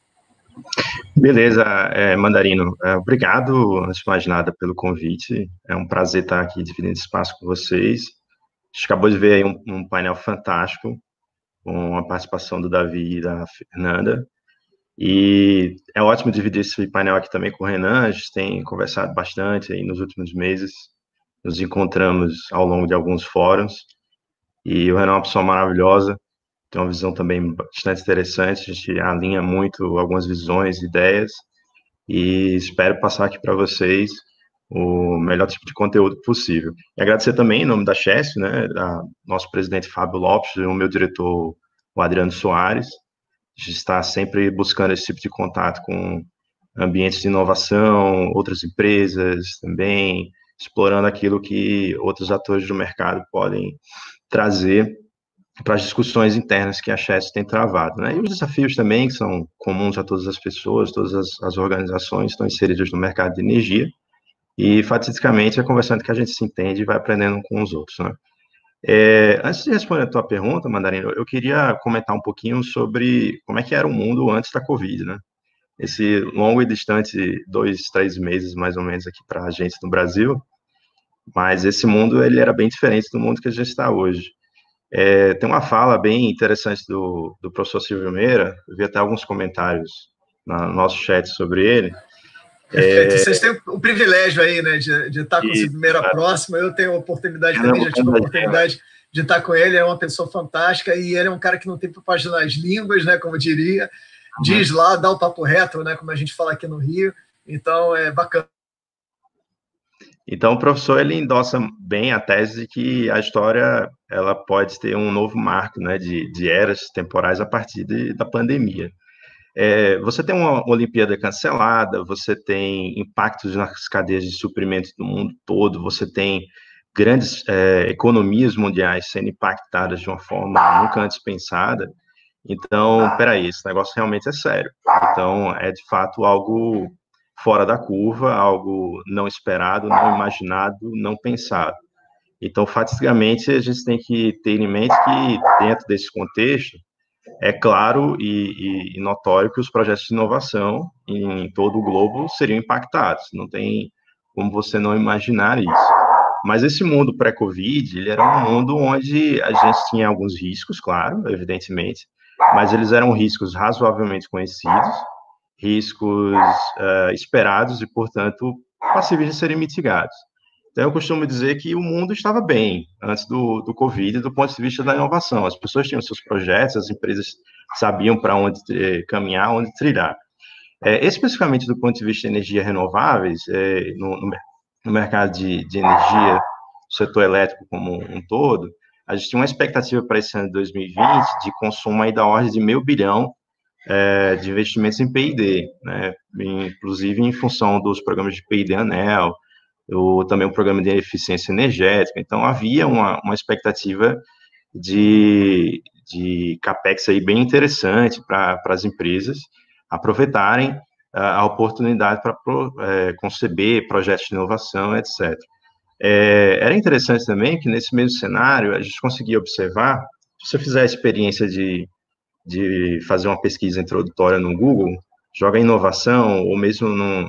Beleza, Mandarino. Obrigado, antes de mais nada, pelo convite. É um prazer estar aqui dividindo espaço com vocês. A gente acabou de ver aí um painel fantástico, com a participação do Davi e da Fernanda. E é ótimo dividir esse painel aqui também com o Renan. A gente tem conversado bastante aí nos últimos meses, nos encontramos ao longo de alguns fóruns, e o Renan é uma pessoa maravilhosa, tem uma visão também bastante interessante, a gente alinha muito algumas visões, ideias, e espero passar aqui para vocês o melhor tipo de conteúdo possível. E agradecer também, em nome da Chesf, né, nosso presidente Fábio Lopes, e o meu diretor, o Adriano Soares. A gente está sempre buscando esse tipo de contato com ambientes de inovação, outras empresas também, explorando aquilo que outros atores do mercado podem trazer para as discussões internas que a Chesf tem travado, né? E os desafios também, que são comuns a todas as pessoas, todas as organizações estão inseridas no mercado de energia, e, faticamente, é conversando que a gente se entende e vai aprendendo com os outros, né? Antes de responder a tua pergunta, Mandarino, eu queria comentar um pouquinho sobre como é que era o mundo antes da Covid, né? Esse longo e distante 2, 3 meses, mais ou menos, aqui para a gente no Brasil, mas esse mundo, ele era bem diferente do mundo que a gente está hoje. Tem uma fala bem interessante do professor Silvio Meira, eu vi até alguns comentários no nosso chat sobre ele. Vocês têm o privilégio aí, né, de estar com o Silvio Meira próximo. Eu tenho a oportunidade também, já tive a oportunidade de estar com ele. É uma pessoa fantástica e ele é um cara que não tem propaganda nas línguas, né, como diria, diz lá, dá o papo reto, né, como a gente fala aqui no Rio. Então, é bacana. Então, o professor, ele endossa bem a tese de que a história, ela pode ter um novo marco, né, de eras temporais a partir da pandemia. Você tem uma Olimpíada cancelada, você tem impactos nas cadeias de suprimentos do mundo todo, você tem grandes economias mundiais sendo impactadas de uma forma nunca antes pensada. Então, peraí, esse negócio realmente é sério. Então, é de fato algo fora da curva, algo não esperado, não imaginado, não pensado. Então, faticamente, a gente tem que ter em mente que, dentro desse contexto, é claro e notório que os projetos de inovação em todo o globo seriam impactados. Não tem como você não imaginar isso. Mas esse mundo pré-Covid, ele era um mundo onde a gente tinha alguns riscos, claro, evidentemente, mas eles eram riscos razoavelmente conhecidos, riscos esperados e, portanto, passíveis de serem mitigados. Então, eu costumo dizer que o mundo estava bem antes do Covid, do ponto de vista da inovação. As pessoas tinham seus projetos, as empresas sabiam para onde caminhar, onde trilhar. Especificamente do ponto de vista de energias renováveis, no mercado de energia, do setor elétrico como um todo, a gente tinha uma expectativa para esse ano de 2020 de consumo aí da ordem de $500 bilhão de investimentos em P&D, né? Inclusive em função dos programas de P&D ANEEL, também o programa de eficiência energética. Então, havia uma expectativa de CAPEX aí bem interessante para as empresas aproveitarem a oportunidade para conceber projetos de inovação, etc. Era interessante também que, nesse mesmo cenário, a gente conseguia observar, se você fizer a experiência de fazer uma pesquisa introdutória no Google, joga inovação, ou mesmo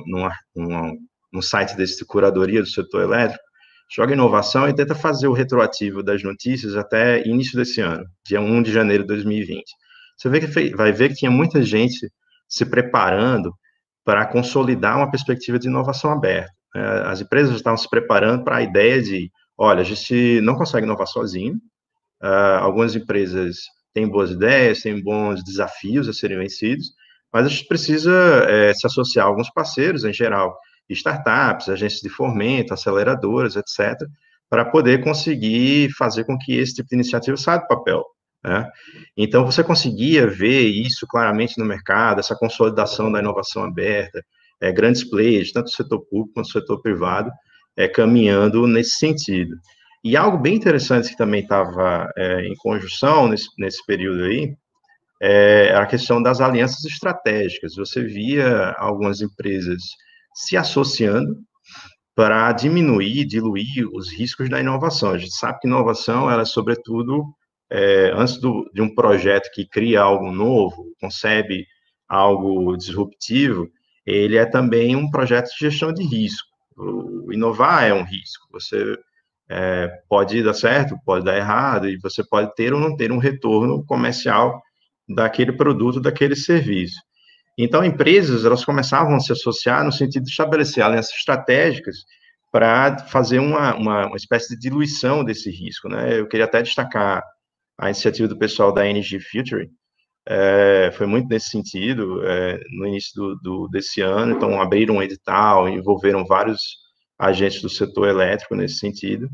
num site desse de curadoria do setor elétrico, joga inovação e tenta fazer o retroativo das notícias até início desse ano, dia 1 de janeiro de 2020. Você vai ver que tinha muita gente se preparando para consolidar uma perspectiva de inovação aberta. As empresas estavam se preparando para a ideia de, olha, a gente não consegue inovar sozinho, algumas empresas têm boas ideias, têm bons desafios a serem vencidos, mas a gente precisa se associar a alguns parceiros, em geral, startups, agências de fomento, aceleradoras, etc., para poder conseguir fazer com que esse tipo de iniciativa saia do papel, né? Então, você conseguia ver isso claramente no mercado, essa consolidação da inovação aberta, grandes players, tanto do setor público quanto do setor privado, caminhando nesse sentido. E algo bem interessante que também estava em conjunção nesse período aí, a questão das alianças estratégicas. Você via algumas empresas se associando para diluir os riscos da inovação. A gente sabe que inovação, ela é, sobretudo, antes de um projeto que cria algo novo, concebe algo disruptivo, ele é também um projeto de gestão de risco. O inovar é um risco. Você pode dar certo, pode dar errado, e você pode ter ou não ter um retorno comercial daquele produto, daquele serviço. Então, empresas, elas começavam a se associar no sentido de estabelecer alianças estratégicas para fazer uma espécie de diluição desse risco, né? Eu queria até destacar a iniciativa do pessoal da Energy Future, foi muito nesse sentido, no início desse ano. Então, abriram um edital, envolveram vários agentes do setor elétrico nesse sentido,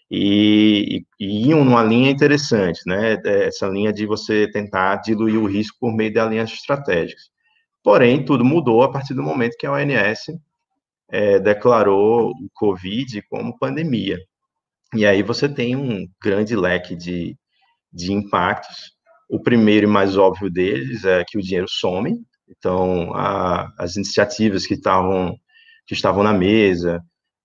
e iam numa linha interessante, né? Essa linha de você tentar diluir o risco por meio de alianças estratégicas. Porém, tudo mudou a partir do momento que a ONS declarou o Covid como pandemia. E aí você tem um grande leque de impactos. O primeiro e mais óbvio deles é que o dinheiro some. Então, as iniciativas que estavam na mesa,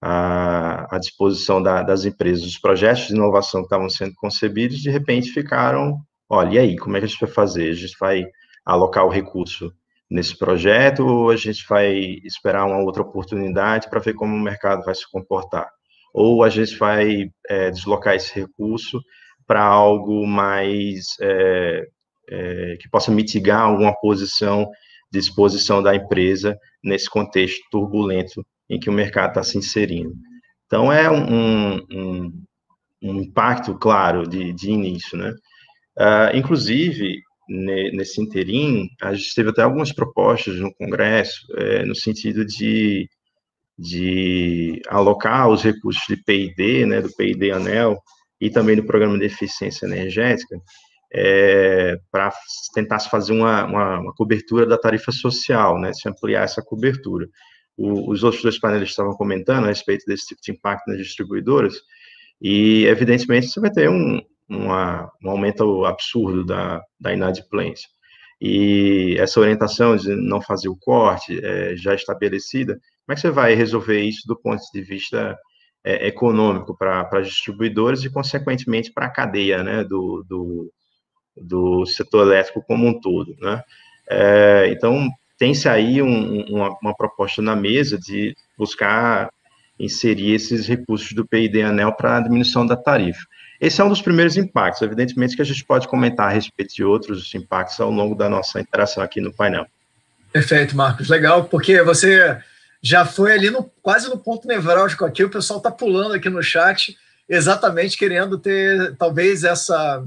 à disposição das empresas, os projetos de inovação que estavam sendo concebidos, de repente ficaram, olha, e aí, como é que a gente vai fazer? A gente vai alocar o recurso nesse projeto, ou a gente vai esperar uma outra oportunidade para ver como o mercado vai se comportar? Ou a gente vai deslocar esse recurso para algo mais que possa mitigar alguma posição de exposição da empresa nesse contexto turbulento em que o mercado está se inserindo. Então, é um impacto, claro, de início, né? Inclusive, nesse interim, a gente teve até algumas propostas no Congresso, no sentido de alocar os recursos de P&D, né, do P&D ANEEL, e também do Programa de Eficiência Energética, para tentar se fazer uma cobertura da tarifa social, né, se ampliar essa cobertura. Os outros dois painéis estavam comentando a respeito desse tipo de impacto nas distribuidoras, e, evidentemente, você vai ter um aumento absurdo da inadimplência. E essa orientação de não fazer o corte já estabelecida, como é que você vai resolver isso do ponto de vista econômico para as distribuidoras e, consequentemente, para a cadeia, né, do setor elétrico como um todo, né? Então, tem-se aí uma proposta na mesa de buscar inserir esses recursos do PID-ANEL para a diminuição da tarifa. Esse é um dos primeiros impactos, evidentemente que a gente pode comentar a respeito de outros impactos ao longo da nossa interação aqui no painel. Perfeito, Marcos, legal, porque você já foi ali quase no ponto nevrálgico aqui, o pessoal está pulando aqui no chat, exatamente querendo ter talvez essa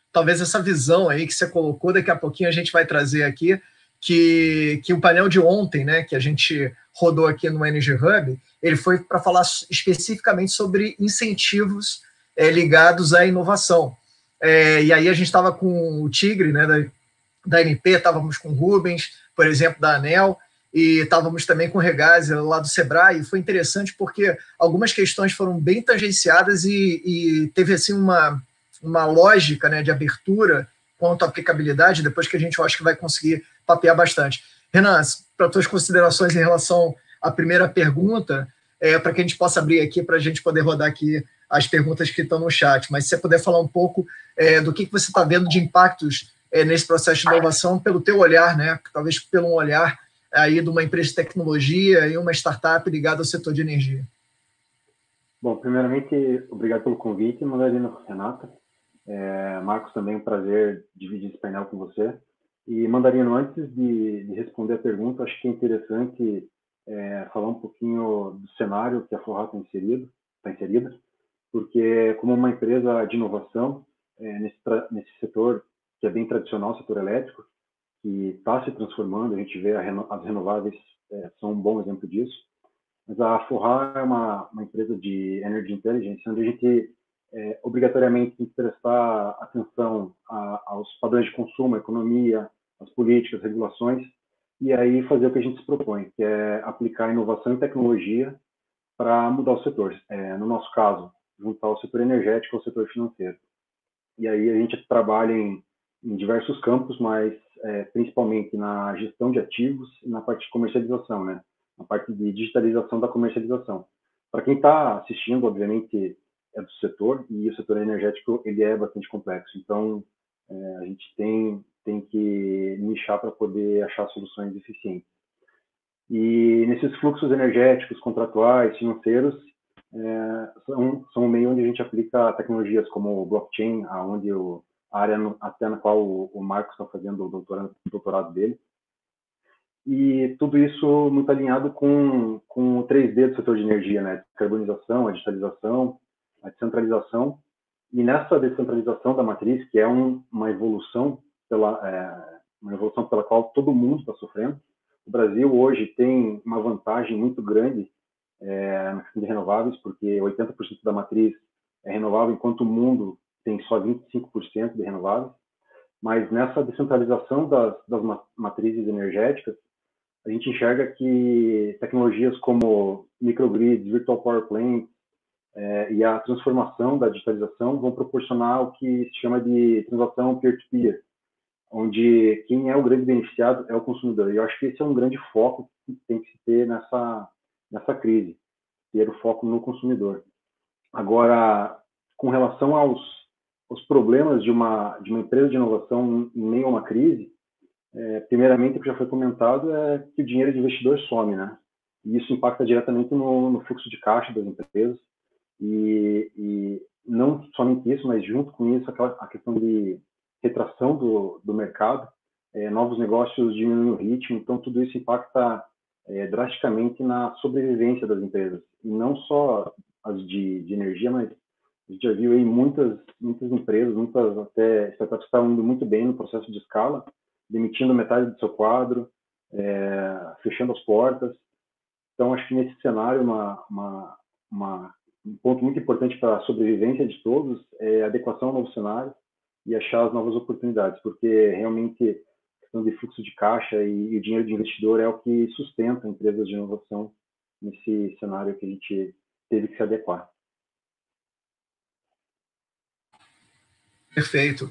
visão aí que você colocou, daqui a pouquinho a gente vai trazer aqui, que o painel de ontem, né, que a gente rodou aqui no Energy Hub, ele foi para falar especificamente sobre incentivos ligados à inovação. E aí a gente estava com o Tigre, né, da NP, estávamos com o Rubens, por exemplo, da ANEEL, e estávamos também com o Regazzi lá do Sebrae, e foi interessante porque algumas questões foram bem tangenciadas e teve assim uma lógica, né, de abertura quanto à aplicabilidade, depois que a gente, eu acho que vai conseguir papear bastante. Renan, para tuas considerações em relação à primeira pergunta, para que a gente possa abrir aqui, para a gente poder rodar aqui as perguntas que estão no chat, mas se você puder falar um pouco do que você está vendo de impactos nesse processo de inovação pelo teu olhar, né? Talvez pelo um olhar aí de uma empresa de tecnologia e uma startup ligada ao setor de energia. Bom, primeiramente, obrigado pelo convite, Madalena, Renata. Marcos, também um prazer dividir esse painel com você. E, Mandarino, antes de responder a pergunta, acho que é interessante falar um pouquinho do cenário que a Forra está inserida, porque como uma empresa de inovação nesse setor que é bem tradicional, o setor elétrico, que está se transformando, a gente vê as renováveis são um bom exemplo disso, mas a Forra é uma empresa de Energy Intelligence, onde a gente obrigatoriamente tem que prestar atenção aos padrões de consumo, à economia, às políticas, regulações, e aí fazer o que a gente se propõe, que é aplicar inovação e tecnologia para mudar o setor. No nosso caso, juntar o setor energético ao setor financeiro. E aí a gente trabalha em diversos campos, mas principalmente na gestão de ativos e na parte de comercialização, né? Na parte de digitalização da comercialização. Para quem está assistindo, obviamente, é do setor, e o setor energético ele é bastante complexo. Então, a gente tem que nichar para poder achar soluções eficientes. E nesses fluxos energéticos, contratuais, financeiros, são um meio onde a gente aplica tecnologias como o blockchain, onde a área até na qual o Marcos está fazendo o doutorado dele. E tudo isso muito alinhado com o 3D do setor de energia, né? A descarbonização, a digitalização, a descentralização. E nessa descentralização da matriz, que é uma evolução pela qual todo mundo está sofrendo, o Brasil hoje tem uma vantagem muito grande na questão de renováveis, porque 80% da matriz é renovável, enquanto o mundo tem só 25% de renováveis. Mas nessa descentralização das matrizes energéticas, a gente enxerga que tecnologias como microgrids, virtual power plants e a transformação da digitalização vão proporcionar o que se chama de transação peer-to-peer, onde quem é o grande beneficiado é o consumidor. E eu acho que esse é um grande foco que tem que se ter nessa crise, ter o foco no consumidor. Agora, com relação aos problemas de uma empresa de inovação em meio a uma crise, primeiramente, o que já foi comentado é que o dinheiro de investidor some, né? E isso impacta diretamente no fluxo de caixa das empresas. E não somente isso, mas junto com isso, a questão de retração do mercado, novos negócios diminuem o ritmo, então tudo isso impacta drasticamente na sobrevivência das empresas. E não só as de energia, mas a gente já viu aí muitas empresas, muitas até startups que estavam indo muito bem no processo de escala, demitindo metade do seu quadro, fechando as portas. Então, acho que nesse cenário, um ponto muito importante para a sobrevivência de todos é a adequação ao novo cenário e achar as novas oportunidades, porque realmente a questão de fluxo de caixa e o dinheiro de investidor é o que sustenta empresas de inovação nesse cenário que a gente teve que se adequar. Perfeito.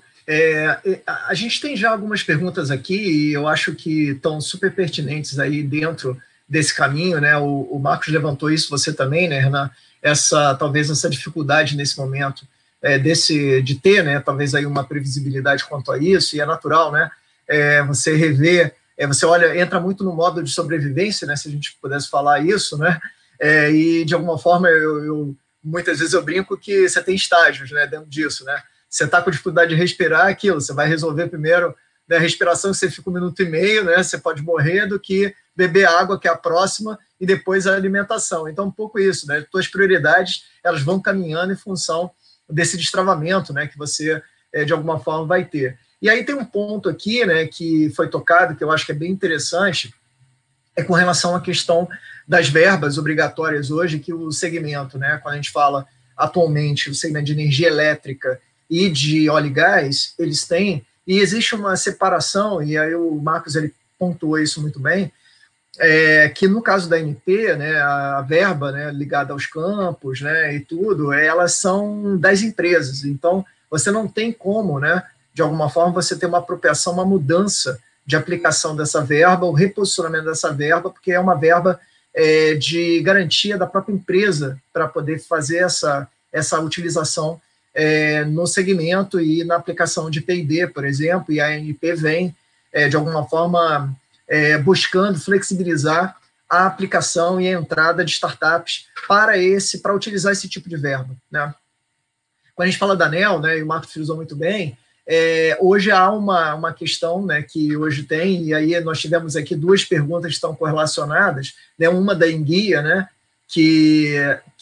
A gente tem já algumas perguntas aqui e eu acho que estão super pertinentes aí dentro desse caminho, né? O Marcos levantou isso, você também, né, Renan? Talvez essa dificuldade nesse momento de ter, né, talvez aí uma previsibilidade quanto a isso, e é natural, né? Você rever, você olha, entra muito no modo de sobrevivência, né? Se a gente pudesse falar isso, né? E de alguma forma muitas vezes eu brinco que você tem estágios, né, dentro disso, né? Você está com dificuldade de respirar, aquilo, você vai resolver primeiro, né, a respiração, você fica 1 minuto e meio, né, você pode morrer, do que beber água, que é a próxima, e depois a alimentação. Então, um pouco isso, né, tuas prioridades, elas vão caminhando em função desse destravamento, né, que você, de alguma forma, vai ter. E aí tem um ponto aqui, né, que foi tocado, que eu acho que é bem interessante, com relação à questão das verbas obrigatórias hoje, que o segmento, né, quando a gente fala atualmente, o segmento de energia elétrica e de óleo e gás, eles têm, e existe uma separação, e aí o Marcos ele pontuou isso muito bem, que no caso da ANP, né, a verba, né, ligada aos campos, né, e tudo, elas são das empresas, então você não tem como, né, de alguma forma, você ter uma apropriação, uma mudança de aplicação dessa verba, o reposicionamento dessa verba, porque é uma verba de garantia da própria empresa para poder fazer essa utilização no segmento e na aplicação de P&D, por exemplo, e a ANP vem, de alguma forma, buscando flexibilizar a aplicação e a entrada de startups para utilizar esse tipo de verba, né? Quando a gente fala da ANEEL, né, e o Marcos frisou muito bem, hoje há uma questão, né, que hoje tem, e aí nós tivemos aqui 2 perguntas que estão correlacionadas, né, uma da Enguia, né, que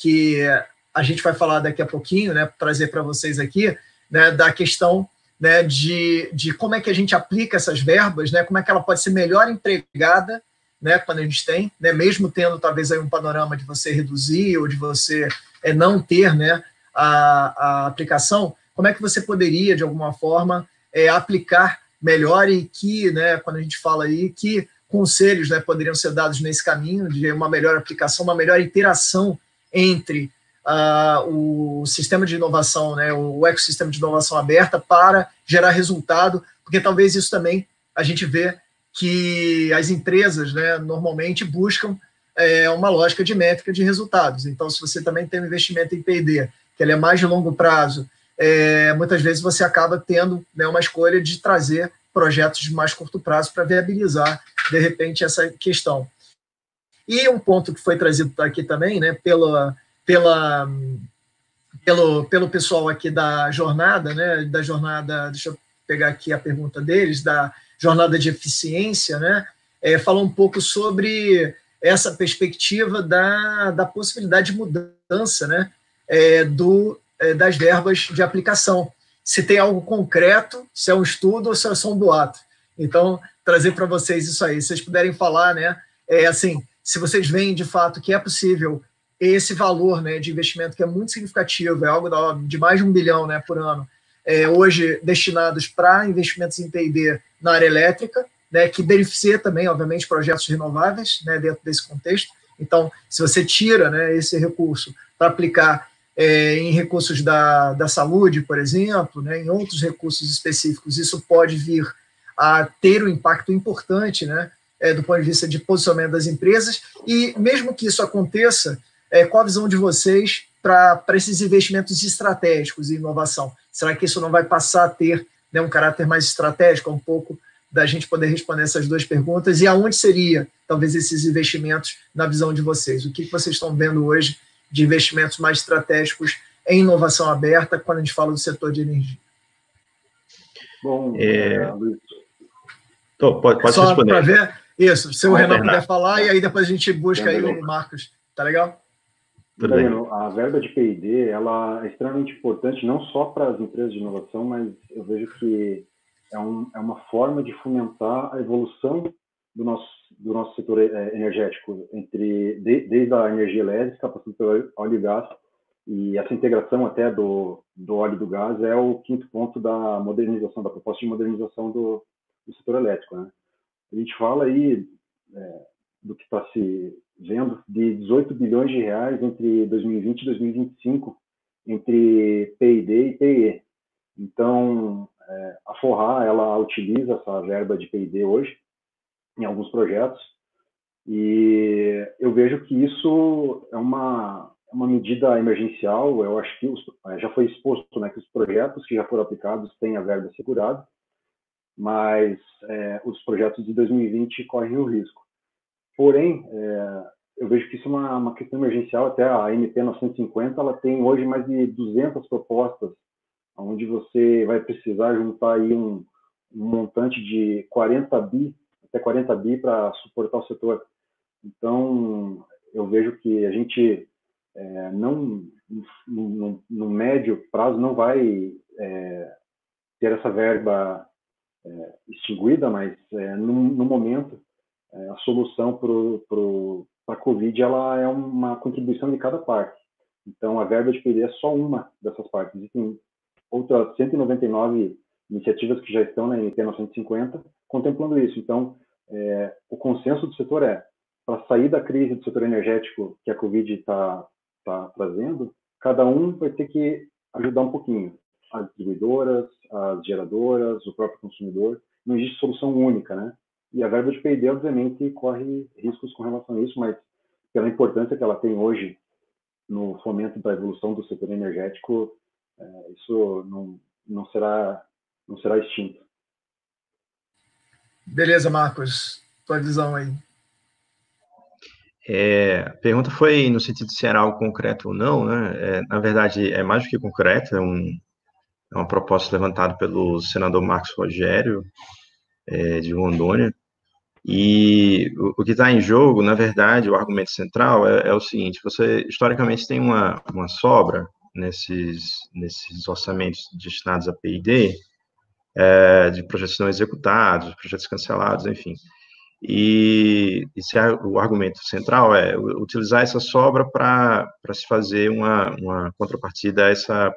a gente vai falar daqui a pouquinho, né, trazer para vocês aqui, né, da questão, né, de como é que a gente aplica essas verbas, né, como é que ela pode ser melhor empregada, né, quando a gente tem, né, mesmo tendo talvez aí um panorama de você reduzir ou de você não ter, né, a aplicação, como é que você poderia, de alguma forma, aplicar melhor e que, né, quando a gente fala aí, que conselhos, né, poderiam ser dados nesse caminho de uma melhor aplicação, uma melhor interação entre o sistema de inovação, né, o ecossistema de inovação aberta para gerar resultado, porque talvez isso também a gente vê que as empresas, né, normalmente buscam uma lógica de métrica de resultados. Então, se você também tem um investimento em P&D, que ele é mais de longo prazo, muitas vezes você acaba tendo, né, uma escolha de trazer projetos de mais curto prazo para viabilizar, de repente, essa questão. E um ponto que foi trazido aqui também, né, pelo pessoal aqui da jornada, né, deixa eu pegar aqui a pergunta deles, da jornada de eficiência, né, falou um pouco sobre essa perspectiva da possibilidade de mudança, né, das verbas de aplicação. Se tem algo concreto, se é um estudo ou se é só um boato. Então, trazer para vocês isso aí. Se vocês puderem falar, né, assim, se vocês veem de fato que é possível esse valor, né, de investimento que é muito significativo, é algo de mais de 1 bilhão, né, por ano, hoje destinados para investimentos em P&D na área elétrica, né, que beneficia também, obviamente, projetos renováveis, né, dentro desse contexto. Então, se você tira, né, esse recurso para aplicar em recursos da saúde, por exemplo, né, em outros recursos específicos, isso pode vir a ter um impacto importante, né, do ponto de vista de posicionamento das empresas. E mesmo que isso aconteça, qual a visão de vocês para esses investimentos estratégicos em inovação? Será que isso não vai passar a ter, né, um caráter mais estratégico? Um pouco da gente poder responder essas 2 perguntas. E aonde seria, talvez, esses investimentos na visão de vocês? O que vocês estão vendo hoje de investimentos mais estratégicos em inovação aberta quando a gente fala do setor de energia? Bom, pode só responder. Para ver isso, se o Renan puder falar, e aí depois a gente busca aí o Marcos. Tá legal? Daniel, a verba de P&D, ela é extremamente importante, não só para as empresas de inovação, mas eu vejo que é uma forma de fomentar a evolução do nosso setor energético, desde a energia elétrica, passando pelo óleo e gás, e essa integração até do óleo e do gás é o 5º ponto da modernização, da proposta de modernização do setor elétrico, né? A gente fala aí do que está se vendo de 18 bilhões de reais entre 2020 e 2025, entre P&D e PE. Então, a Forrar, ela utiliza essa verba de P&D hoje em alguns projetos, e eu vejo que isso é uma medida emergencial. Eu acho que já foi exposto, né, que os projetos que já foram aplicados têm a verba assegurada, mas os projetos de 2020 correm o risco. Porém, eu vejo que isso é uma questão emergencial. Até a MP 950, ela tem hoje mais de 200 propostas, onde você vai precisar juntar aí um montante de 40 bi, até 40 bi para suportar o setor. Então, eu vejo que a gente no médio prazo não vai ter essa verba extinguida, mas no momento a solução para a Covid, ela é uma contribuição de cada parte. Então, a verba de P&D é só uma dessas partes. Existem outras 199 iniciativas que já estão na MP 950 contemplando isso. Então, o consenso do setor para sair da crise do setor energético que a Covid está trazendo, cada um vai ter que ajudar um pouquinho. As distribuidoras, as geradoras, o próprio consumidor. Não existe solução única, né? E a verba de P&D, obviamente, corre riscos com relação a isso, mas pela importância que ela tem hoje no fomento da evolução do setor energético, isso não será extinto. Beleza, Marcos. Tua visão aí. A pergunta foi no sentido de se era algo concreto ou não, né? Na verdade, é mais do que concreto, é uma proposta levantada pelo senador Marcos Rogério, de Rondônia, e o que está em jogo, na verdade, o argumento central é o seguinte: você, historicamente, tem uma sobra nesses orçamentos destinados a P&D, de projetos não executados, projetos cancelados, enfim. E o argumento central é utilizar essa sobra para se fazer uma contrapartida a essa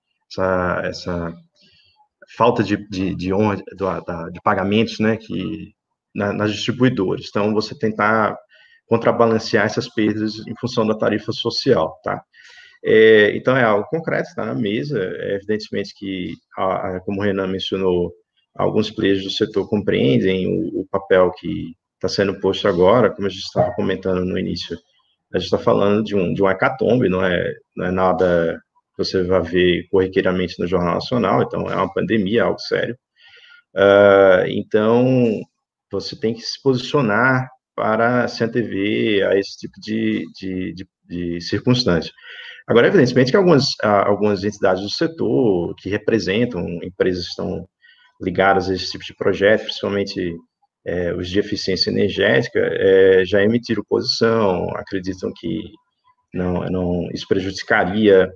falta de pagamentos, né, nas distribuidoras. Então, você tentar contrabalancear essas perdas em função da tarifa social, tá? Então, é algo concreto, está na mesa. Evidentemente que, como o Renan mencionou, alguns players do setor compreendem o papel que está sendo posto agora. Como a gente estava comentando no início, a gente está falando de um hecatombe, não é nada que você vai ver corriqueiramente no Jornal Nacional. Então, é uma pandemia, algo sério. Então, você tem que se posicionar para se antever a esse tipo de circunstância. Agora, evidentemente que algumas entidades do setor que representam empresas que estão ligadas a esse tipo de projeto, principalmente os de eficiência energética, já emitiram posição, acreditam que isso prejudicaria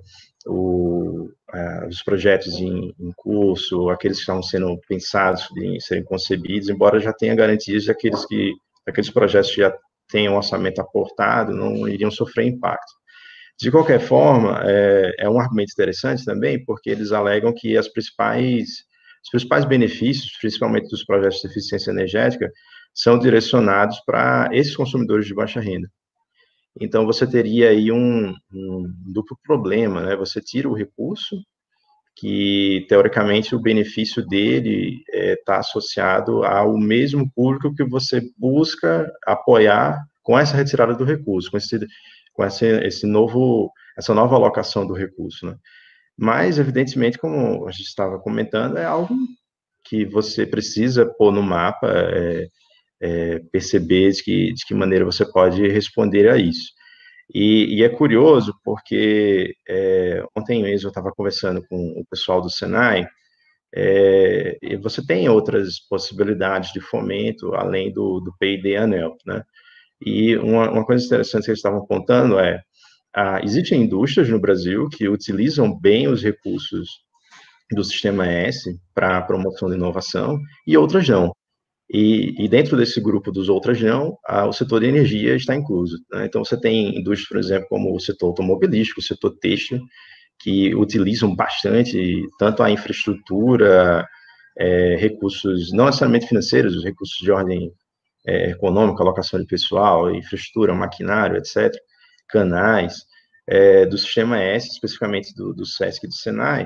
os projetos em curso, aqueles que estão sendo pensados em serem concebidos, embora já tenha garantias de aqueles projetos que já tenham orçamento aportado não iriam sofrer impacto. De qualquer forma, é um argumento interessante também, porque eles alegam que os principais benefícios, principalmente dos projetos de eficiência energética, são direcionados para esses consumidores de baixa renda. Então, você teria aí um duplo problema, né? Você tira o recurso, que, teoricamente, o benefício dele está associado ao mesmo público que você busca apoiar com essa retirada do recurso, com essa nova alocação do recurso, né? Mas, evidentemente, como a gente estava comentando, é algo que você precisa pôr no mapa, perceber de que maneira você pode responder a isso. E é curioso, porque ontem mesmo eu estava conversando com o pessoal do Senai, e você tem outras possibilidades de fomento, além do P&D ANEEL, né? E uma coisa interessante que eles estavam apontando existem indústrias no Brasil que utilizam bem os recursos do Sistema S para a promoção da inovação, e outras não. E dentro desse grupo dos outras não, o setor de energia está incluso, né? Então, você tem indústrias, por exemplo, como o setor automobilístico, o setor têxtil, que utilizam bastante tanto a infraestrutura, recursos não necessariamente financeiros, os recursos de ordem econômica, alocação de pessoal, infraestrutura, maquinário, etc., canais, do Sistema S, especificamente do SESC e do Senai,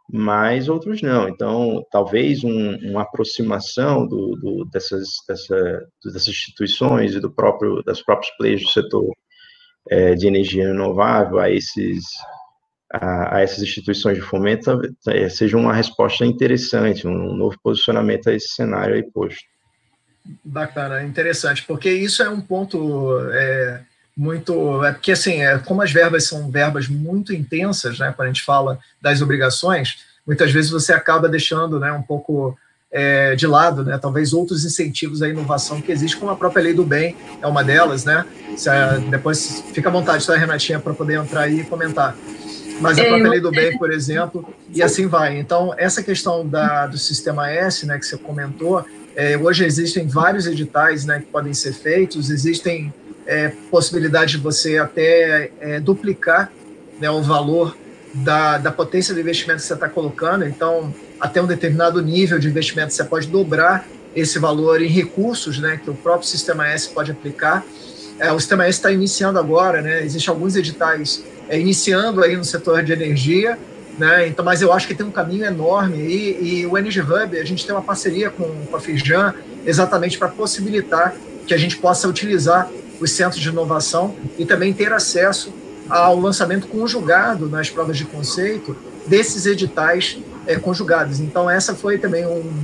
mas outros não. Então, talvez uma aproximação dessas instituições e das próprios players do setor de energia renovável a essas instituições de fomento seja uma resposta interessante, um novo posicionamento a esse cenário aí posto. Bacana, interessante, porque isso é um ponto muito... porque, assim, como as verbas são verbas muito intensas, né, quando a gente fala das obrigações, muitas vezes você acaba deixando, né, um pouco de lado, né, talvez outros incentivos à inovação que existem, como a própria lei do bem é uma delas, né? Depois fica à vontade, tá, Renatinha, para poder entrar aí e comentar. Mas a própria lei do bem, por exemplo, e assim vai. Então, essa questão do Sistema S, né, que você comentou, hoje existem vários editais, né, que podem ser feitos, existem possibilidade de você até duplicar, né, o valor da potência do investimento que você está colocando. Então, até um determinado nível de investimento, você pode dobrar esse valor em recursos, né, que o próprio Sistema S pode aplicar. O Sistema S está iniciando agora, né, existem alguns editais iniciando aí no setor de energia, né, então, mas eu acho que tem um caminho enorme e o Energy Hub, a gente tem uma parceria com a Firjan exatamente para possibilitar que a gente possa utilizar os centros de inovação e também ter acesso ao lançamento conjugado nas provas de conceito desses editais conjugados. Então, essa foi também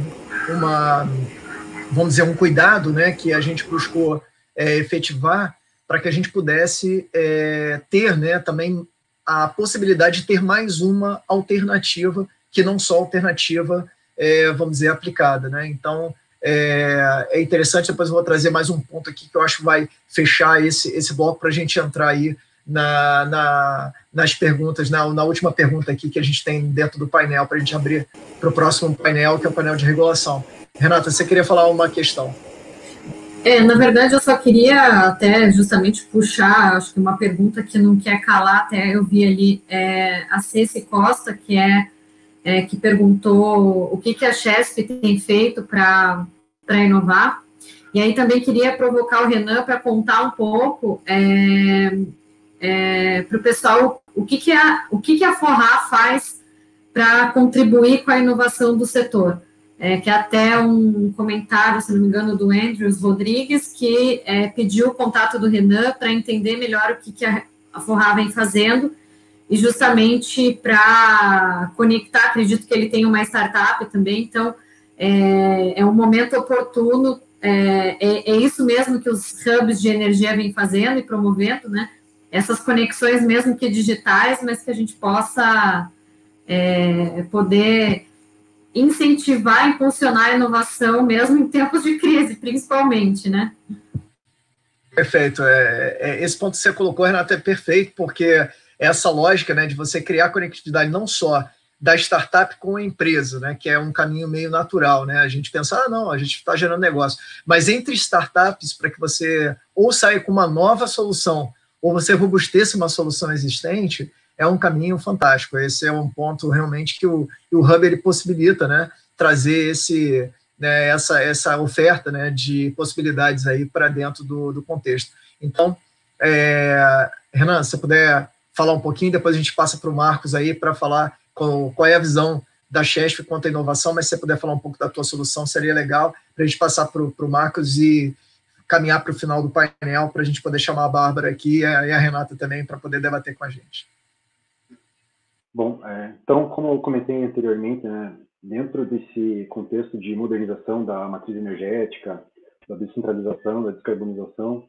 vamos dizer, um cuidado, né, que a gente buscou efetivar para que a gente pudesse ter, né, também a possibilidade de ter mais uma alternativa que não só alternativa, vamos dizer, aplicada, né? Então, é interessante, depois eu vou trazer mais um ponto aqui que eu acho que vai fechar esse bloco para a gente entrar aí nas perguntas, na última pergunta aqui que a gente tem dentro do painel, para a gente abrir para o próximo painel, que é o painel de regulação. Renata, você queria falar uma questão? Na verdade, eu só queria até justamente puxar, acho que uma pergunta que não quer calar, até eu vi ali, a Ceci Costa, que perguntou o que a Chesf tem feito para inovar. E aí também queria provocar o Renan para contar um pouco para o pessoal o que a Forra faz para contribuir com a inovação do setor. Que é até um comentário, se não me engano, do Andrews Rodrigues, que pediu o contato do Renan para entender melhor o que a Forra vem fazendo, e justamente para conectar, acredito que ele tem uma startup também, então é um momento oportuno, é isso mesmo que os hubs de energia vêm fazendo e promovendo, né? Essas conexões mesmo que digitais, mas que a gente possa poder incentivar, impulsionar a inovação, mesmo em tempos de crise, principalmente, né? Perfeito. Esse ponto que você colocou, Renata, é perfeito, porque essa lógica, né, de você criar conectividade não só da startup com a empresa, né, que é um caminho meio natural, né, a gente pensa, não, a gente está gerando negócio, mas entre startups, para que você ou saia com uma nova solução, ou você robusteça uma solução existente, é um caminho fantástico. Esse é um ponto realmente que o Hub ele possibilita, né, trazer essa oferta, né, de possibilidades aí para dentro do contexto. Então, Renan, se você puder falar um pouquinho, depois a gente passa para o Marcos aí para falar qual é a visão da Chesf quanto à inovação, mas se você puder falar um pouco da tua solução, seria legal para a gente passar para o Marcos e caminhar para o final do painel, para a gente poder chamar a Bárbara aqui e a Renata também para poder debater com a gente. Bom, então, como eu comentei anteriormente, né, dentro desse contexto de modernização da matriz energética, da descentralização, da descarbonização,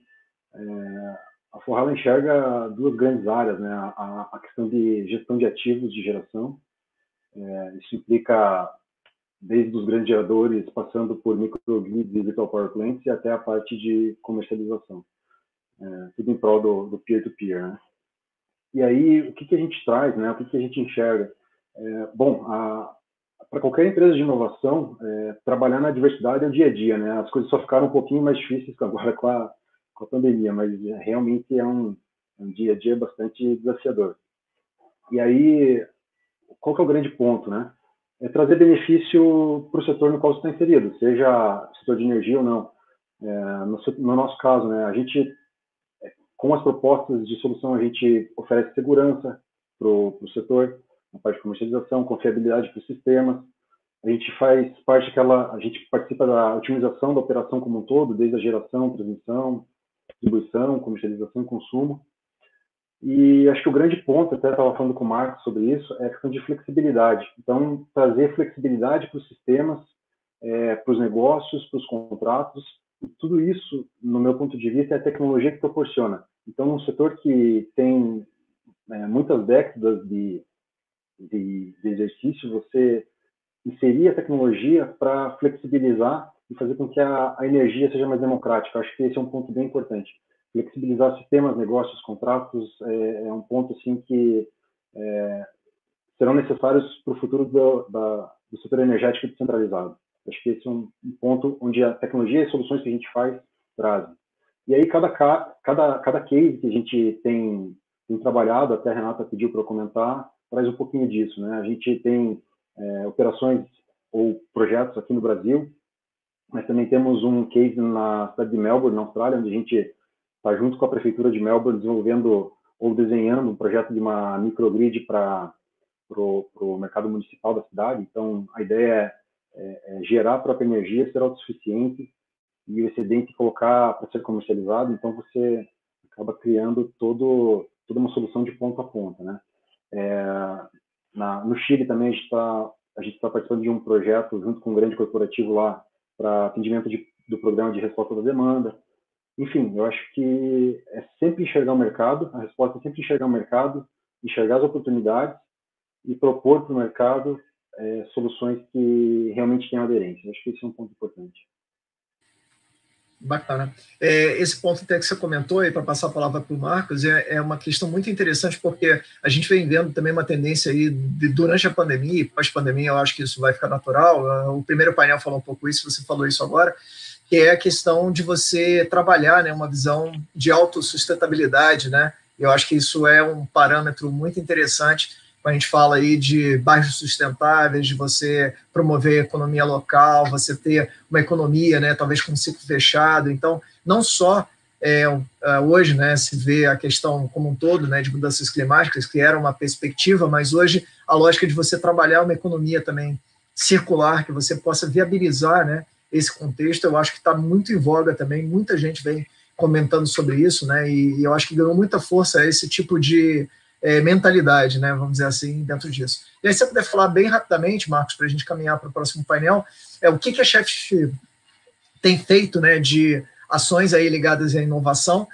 a Forra enxerga duas grandes áreas, né, a questão de gestão de ativos de geração, isso implica desde os grandes geradores, passando por microgrids e virtual power plants, e até a parte de comercialização, tudo em prol do peer-to-peer, né? E aí, o que a gente traz, né? O que a gente enxerga? Bom, para qualquer empresa de inovação, trabalhar na diversidade é o dia a dia, né? As coisas só ficaram um pouquinho mais difíceis agora com a pandemia, mas realmente é um dia a dia bastante desafiador. E aí, qual que é o grande ponto, né? É trazer benefício para o setor no qual você está inserido, seja setor de energia ou não. No nosso caso, né? A gente, com as propostas de solução, a gente oferece segurança para o setor, na parte de comercialização, confiabilidade para os sistemas. A gente faz parte a gente participa da otimização da operação como um todo, desde a geração, transmissão, distribuição, comercialização e consumo. E acho que o grande ponto, até estava falando com o Marcos sobre isso, é a questão de flexibilidade. Então, trazer flexibilidade para os sistemas, para os negócios, para os contratos, e tudo isso, no meu ponto de vista, é a tecnologia que proporciona. Então, num setor que tem muitas décadas de exercício, você inserir a tecnologia para flexibilizar e fazer com que a energia seja mais democrática. Acho que esse é um ponto bem importante. Flexibilizar sistemas, negócios, contratos é um ponto assim que serão necessários para o futuro do setor energético descentralizado. Acho que esse é um ponto onde a tecnologia e as soluções que a gente faz trazem. E aí cada case que a gente tem trabalhado, até a Renata pediu para eu comentar, traz um pouquinho disso, né? A gente tem operações ou projetos aqui no Brasil, mas também temos um case na cidade de Melbourne, na Austrália, onde a gente está junto com a prefeitura de Melbourne desenvolvendo ou desenhando um projeto de uma microgrid para o mercado municipal da cidade. Então, a ideia é gerar a própria energia, ser autossuficiente e o excedente colocar para ser comercializado. Então, você acaba criando toda uma solução de ponta a ponta, né? No Chile também a gente está participando de um projeto junto com um grande corporativo lá para atendimento do programa de resposta da demanda. Enfim, eu acho que é sempre enxergar o mercado, a resposta é sempre enxergar o mercado, enxergar as oportunidades e propor para o mercado soluções que realmente tenham aderência. Eu acho que esse é um ponto importante. Bacana. Esse ponto até que você comentou, aí para passar a palavra para o Marcos, é uma questão muito interessante, porque a gente vem vendo também uma tendência aí durante a pandemia e pós-pandemia, eu acho que isso vai ficar natural. O primeiro painel falou um pouco isso, você falou isso agora, que é a questão de você trabalhar, né, uma visão de autossustentabilidade, né? Eu acho que isso é um parâmetro muito interessante quando a gente fala aí de bairros sustentáveis, de você promover a economia local, você ter uma economia, né, talvez com um ciclo fechado. Então, não só hoje, né, se vê a questão como um todo, né, de mudanças climáticas, que era uma perspectiva, mas hoje a lógica de você trabalhar uma economia também circular, que você possa viabilizar, né, esse contexto, eu acho que está muito em voga também, muita gente vem comentando sobre isso, né, e eu acho que ganhou muita força esse tipo de mentalidade, né, vamos dizer assim, dentro disso. E aí, se você puder falar bem rapidamente, Marcos, para a gente caminhar para o próximo painel, o que a Chefs tem feito, né, de ações aí ligadas à inovação,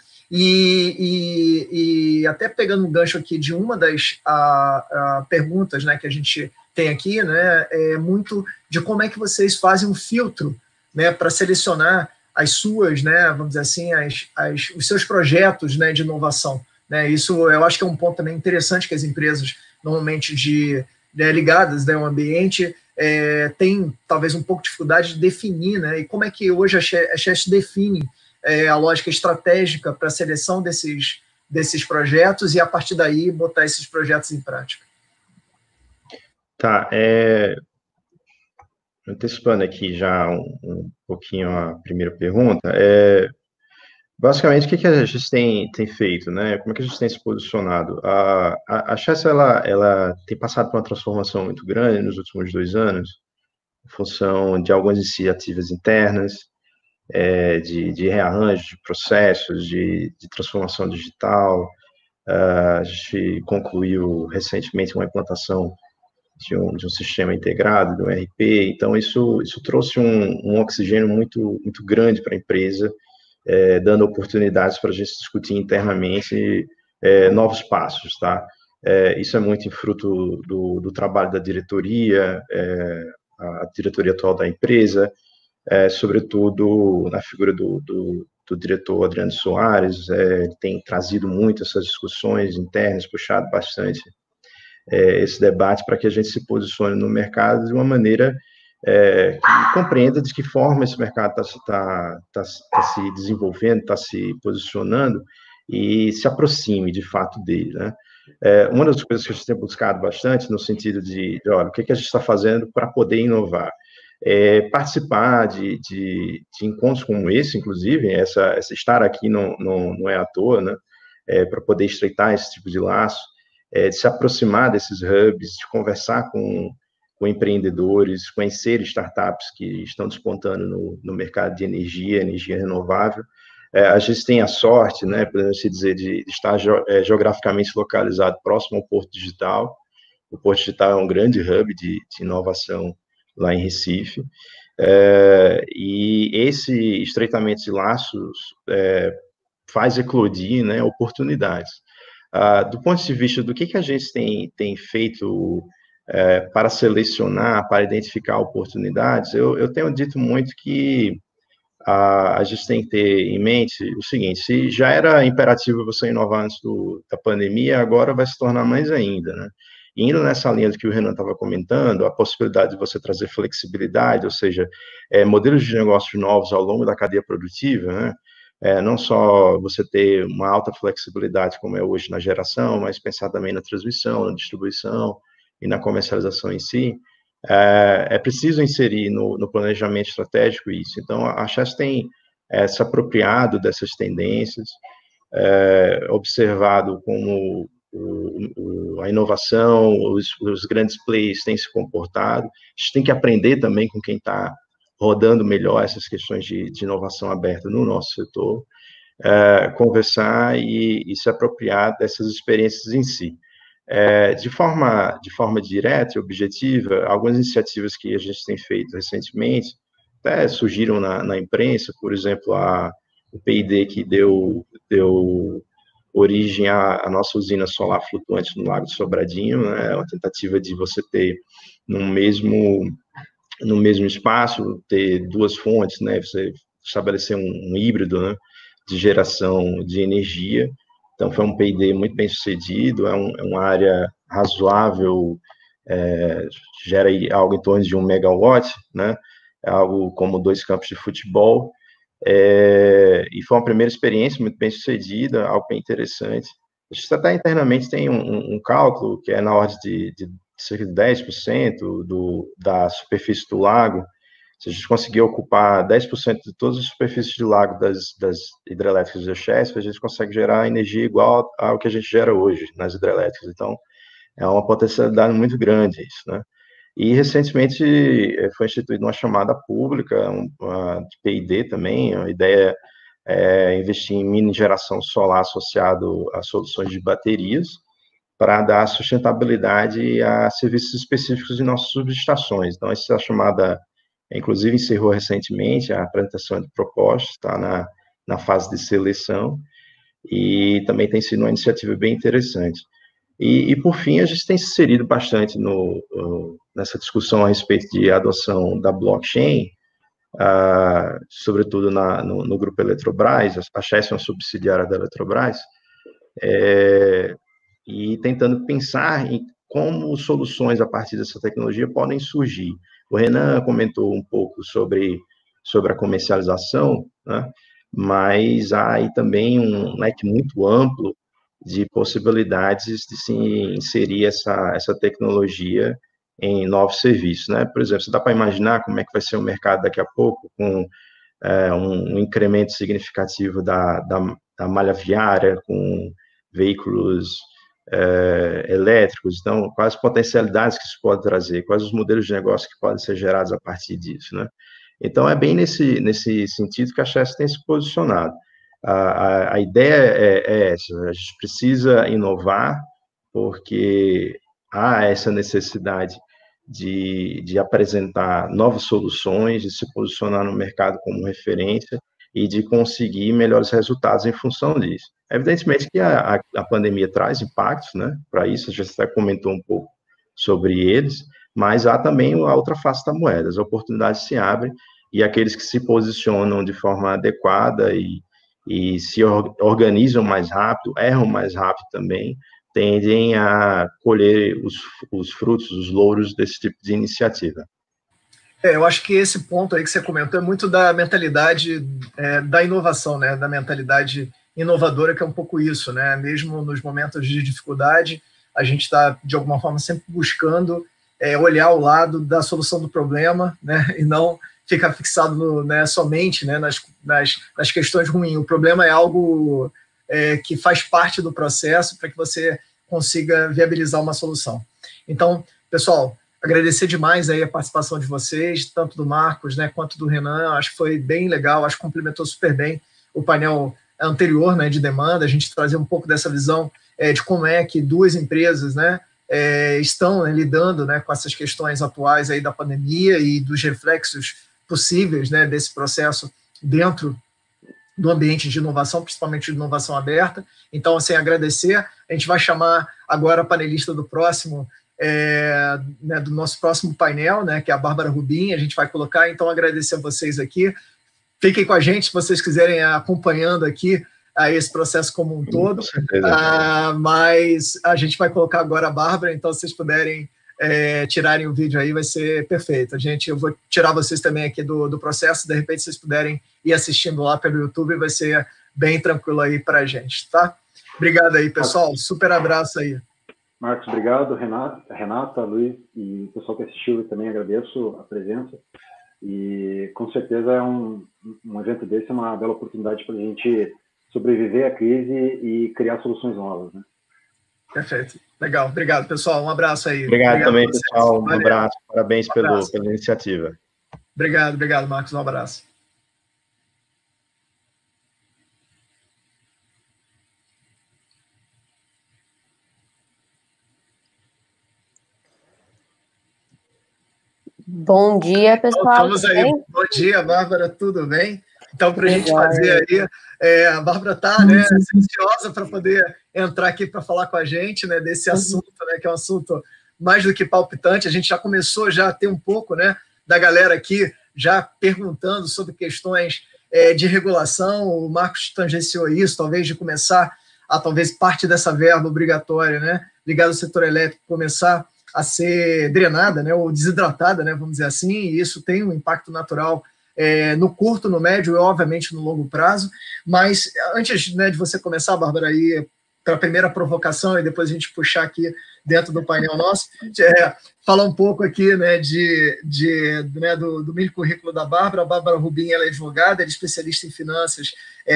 e até pegando um gancho aqui de uma das perguntas, né, que a gente tem aqui, né, é muito de como é que vocês fazem um filtro, né, para selecionar as suas, né, vamos dizer assim, os seus projetos, né, de inovação. Né, isso eu acho que é um ponto também interessante que as empresas, normalmente ligadas ao ambiente, têm talvez um pouco de dificuldade de definir, né, e como é que hoje a Chefs define a lógica estratégica para a seleção desses projetos e, a partir daí, botar esses projetos em prática. Tá, antecipando aqui já um pouquinho a primeira pergunta, basicamente, o que a gente tem feito, né? Como é que a gente tem se posicionado? A Chefs, ela tem passado por uma transformação muito grande nos últimos 2 anos, em função de algumas iniciativas internas, de rearranjo de processos, de transformação digital. A gente concluiu recentemente uma implantação de um sistema integrado, do ERP, então isso trouxe um oxigênio muito grande para a empresa, dando oportunidades para a gente discutir internamente novos passos, tá? Isso é muito em fruto do trabalho da diretoria, a diretoria atual da empresa, sobretudo na figura do diretor Adriano Soares, tem trazido muito essas discussões internas, puxado bastante esse debate para que a gente se posicione no mercado de uma maneira que compreenda de que forma esse mercado está se desenvolvendo, está se posicionando e se aproxime de fato dele, né? Uma das coisas que a gente tem buscado bastante no sentido de olha, o que a gente está fazendo para poder inovar, participar de encontros como esse, inclusive, estar aqui não é à toa, né? Para poder estreitar esse tipo de laço de se aproximar desses hubs, de conversar com empreendedores, conhecer startups que estão despontando no mercado de energia renovável. A gente tem a sorte, né, podemos dizer, de estar geograficamente localizado próximo ao Porto Digital. O Porto Digital é um grande hub de inovação lá em Recife. E esse estreitamento de laços faz eclodir, né, oportunidades. Do ponto de vista do que a gente tem feito para selecionar, para identificar oportunidades, eu tenho dito muito que a gente tem que ter em mente o seguinte: se já era imperativo você inovar antes da pandemia, agora vai se tornar mais ainda, né? Indo nessa linha do que o Renan estava comentando, a possibilidade de você trazer flexibilidade, ou seja, modelos de negócios novos ao longo da cadeia produtiva, né? Não só você ter uma alta flexibilidade como é hoje na geração, mas pensar também na transmissão, na distribuição e na comercialização em si. É preciso inserir no planejamento estratégico isso. Então, a Chess tem se apropriado dessas tendências, observado como a inovação, os grandes players têm se comportado. A gente tem que aprender também com quem está rodando melhor essas questões de inovação aberta no nosso setor, conversar e se apropriar dessas experiências em si. De forma direta e objetiva, algumas iniciativas que a gente tem feito recentemente até surgiram na imprensa, por exemplo, o PID que deu origem à nossa usina solar flutuante no Lago de Sobradinho, né? Uma tentativa de você ter no mesmo espaço, ter duas fontes, né? Você estabelecer um híbrido, né, de geração de energia. Então, foi um P&D muito bem sucedido, é uma área razoável, gera algo em torno de 1 megawatt, né? É algo como 2 campos de futebol, e foi uma primeira experiência muito bem sucedida, algo bem interessante. A gente até internamente tem um cálculo que é na ordem de cerca de 10% da superfície do lago. Se a gente conseguir ocupar 10% de todas as superfícies de lago das hidrelétricas da Chesf, a gente consegue gerar energia igual ao que a gente gera hoje nas hidrelétricas. Então, é uma potencialidade muito grande isso, né? E, recentemente, foi instituída uma chamada pública, de P&D também. A ideia é investir em mini geração solar associado a soluções de baterias para dar sustentabilidade a serviços específicos em nossas subestações. Então, essa chamada, inclusive, encerrou recentemente a apresentação de propostas, está na fase de seleção, e também tem sido uma iniciativa bem interessante. E por fim, a gente tem se inserido bastante nessa discussão a respeito de adoção da blockchain, sobretudo no grupo Eletrobras. A Chess é uma subsidiária da Eletrobras, e tentando pensar em como soluções a partir dessa tecnologia podem surgir. O Renan comentou um pouco sobre a comercialização, né? Mas há aí também um leque muito amplo de possibilidades de se inserir essa tecnologia em novos serviços, né? Por exemplo, você dá para imaginar como é que vai ser o mercado daqui a pouco, com um incremento significativo da malha viária, com veículos elétricos. Então, quais as potencialidades que isso pode trazer, quais os modelos de negócio que podem ser gerados a partir disso, né? Então, é bem nesse sentido que a Chess tem se posicionado. A ideia é essa: a gente precisa inovar, porque há essa necessidade de apresentar novas soluções, de se posicionar no mercado como referência e de conseguir melhores resultados em função disso. Evidentemente que a pandemia traz impactos, né? Para isso, a gente até comentou um pouco sobre eles, mas há também a outra face da moeda: as oportunidades se abrem, e aqueles que se posicionam de forma adequada e se organizam mais rápido, erram mais rápido também, tendem a colher os frutos, os louros desse tipo de iniciativa. Eu acho que esse ponto aí que você comentou é muito da mentalidade da inovação, né? Da mentalidade inovadora, que é um pouco isso, né? Mesmo nos momentos de dificuldade, a gente está, de alguma forma, sempre buscando olhar ao lado da solução do problema, né? E não ficar fixado somente, né, nas questões ruins. O problema é algo que faz parte do processo para que você consiga viabilizar uma solução. Então, pessoal, agradecer demais aí a participação de vocês, tanto do Marcos, né, quanto do Renan. Acho que foi bem legal, acho que complementou super bem o painel anterior, né, de demanda, a gente trazer um pouco dessa visão de como é que duas empresas, né, estão, né, lidando, né, com essas questões atuais aí da pandemia e dos reflexos possíveis, né, desse processo dentro do ambiente de inovação, principalmente de inovação aberta. Então, assim, agradecer. A gente vai chamar agora a panelista do próximo, né, do nosso próximo painel, né, que é a Bárbara Rubin. A gente vai colocar, então, agradecer a vocês aqui. Fiquem com a gente, se vocês quiserem acompanhando aqui esse processo como um todo. Mas a gente vai colocar agora a Bárbara, então, se vocês puderem tirarem o vídeo aí, vai ser perfeito. Eu vou tirar vocês também aqui do processo, de repente, se vocês puderem ir assistindo lá pelo YouTube, vai ser bem tranquilo aí para a gente, tá? Obrigado aí, pessoal. Super abraço aí. Marcos, obrigado. Renata, Luiz e o pessoal que assistiu, eu também agradeço a presença. E, com certeza, um evento desse é uma bela oportunidade para a gente sobreviver à crise e criar soluções novas, né? Perfeito. Legal. Obrigado, pessoal. Um abraço aí. Obrigado também, pessoal. Um abraço. Parabéns pela iniciativa. Obrigado, Marcos. Um abraço. Bom dia, pessoal. Estamos aí. Bom dia, Bárbara. Tudo bem? Então, para a gente fazer aí, a Bárbara está, né, ansiosa para poder entrar aqui para falar com a gente, né, desse assunto, né, que é um assunto mais do que palpitante. A gente já começou já a ter um pouco, né, da galera aqui já perguntando sobre questões de regulação. O Marcos tangenciou isso, talvez de começar a, talvez, parte dessa verba obrigatória, né, ligada ao setor elétrico, começar a ser drenada, né, ou desidratada, né, vamos dizer assim, e isso tem um impacto natural no curto, no médio e, obviamente, no longo prazo. Mas, antes, né, de você começar, Bárbara, aí, para a primeira provocação, e depois a gente puxar aqui dentro do painel nosso, falar um pouco aqui, né, né, do mini currículo da Bárbara. A Bárbara Rubin, ela é advogada, ela é especialista em finanças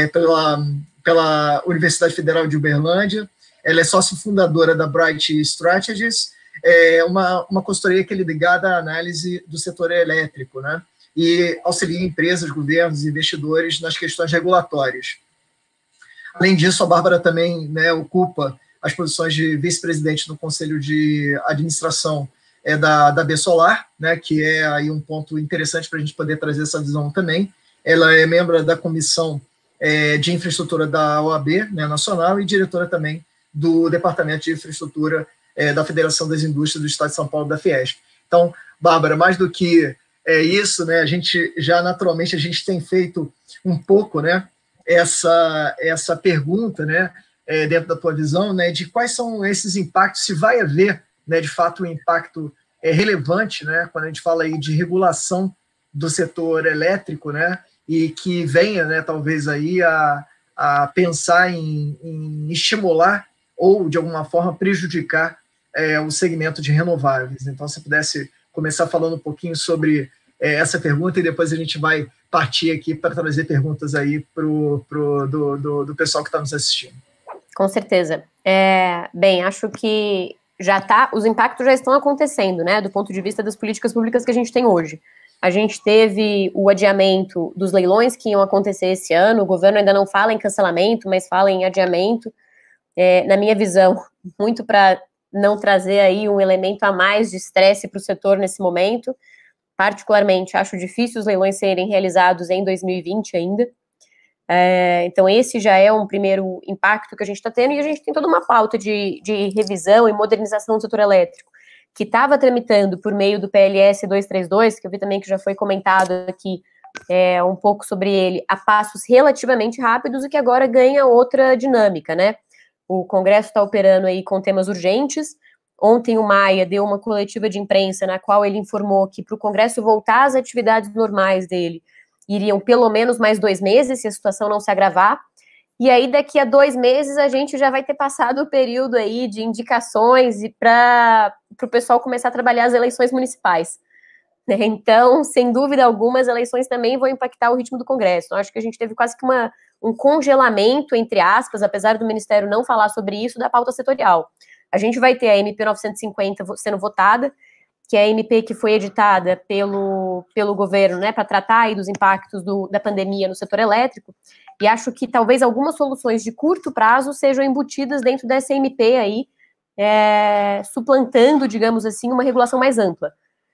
pela Universidade Federal de Uberlândia. Ela é sócia fundadora da Bright Strategies, uma consultoria que é ligada à análise do setor elétrico, né, e auxilia empresas, governos e investidores nas questões regulatórias. Além disso, a Bárbara também, né, ocupa as posições de vice-presidente no Conselho de Administração da B-Solar, né, que é aí um ponto interessante para a gente poder trazer essa visão também. Ela é membro da Comissão de Infraestrutura da OAB, né, Nacional, e diretora também do Departamento de Infraestrutura da Federação das Indústrias do Estado de São Paulo, da Fiesp. Então, Bárbara, mais do que isso, né, a gente já naturalmente a gente tem feito um pouco, né, essa pergunta, né, dentro da tua visão, né, de quais são esses impactos, se vai haver, né, de fato um impacto relevante, né, quando a gente fala aí de regulação do setor elétrico, né, e que venha, né, talvez aí a pensar em estimular ou de alguma forma prejudicar o segmento de renováveis. Então, se pudesse começar falando um pouquinho sobre essa pergunta e depois a gente vai partir aqui para trazer perguntas aí do pessoal que está nos assistindo. Com certeza. Bem, acho que os impactos já estão acontecendo, né, do ponto de vista das políticas públicas que a gente tem hoje. A gente teve o adiamento dos leilões que iam acontecer esse ano, o governo ainda não fala em cancelamento, mas fala em adiamento, na minha visão, muito para não trazer aí um elemento a mais de estresse para o setor nesse momento. Particularmente, acho difícil os leilões serem realizados em 2020 ainda. Então, esse já é um primeiro impacto que a gente está tendo, e a gente tem toda uma pauta de revisão e modernização do setor elétrico, que estava tramitando por meio do PLS 232, que eu vi também que já foi comentado aqui um pouco sobre ele, a passos relativamente rápidos, e que agora ganha outra dinâmica, né? O Congresso está operando aí com temas urgentes. Ontem o Maia deu uma coletiva de imprensa na qual ele informou que para o Congresso voltar às atividades normais dele, iriam pelo menos mais 2 meses, se a situação não se agravar. E aí, daqui a 2 meses, a gente já vai ter passado o período aí de indicações e para o pessoal começar a trabalhar as eleições municipais. Então, sem dúvida alguma, as eleições também vão impactar o ritmo do Congresso. Então, acho que a gente teve quase que um congelamento, entre aspas, apesar do Ministério não falar sobre isso, da pauta setorial. a gente vai ter a MP 950 sendo votada, que é a MP que foi editada pelo governo, né, para tratar aí dos impactos da pandemia no setor elétrico, e acho que talvez algumas soluções de curto prazo sejam embutidas dentro dessa MP aí, suplantando, digamos assim, uma regulação mais ampla.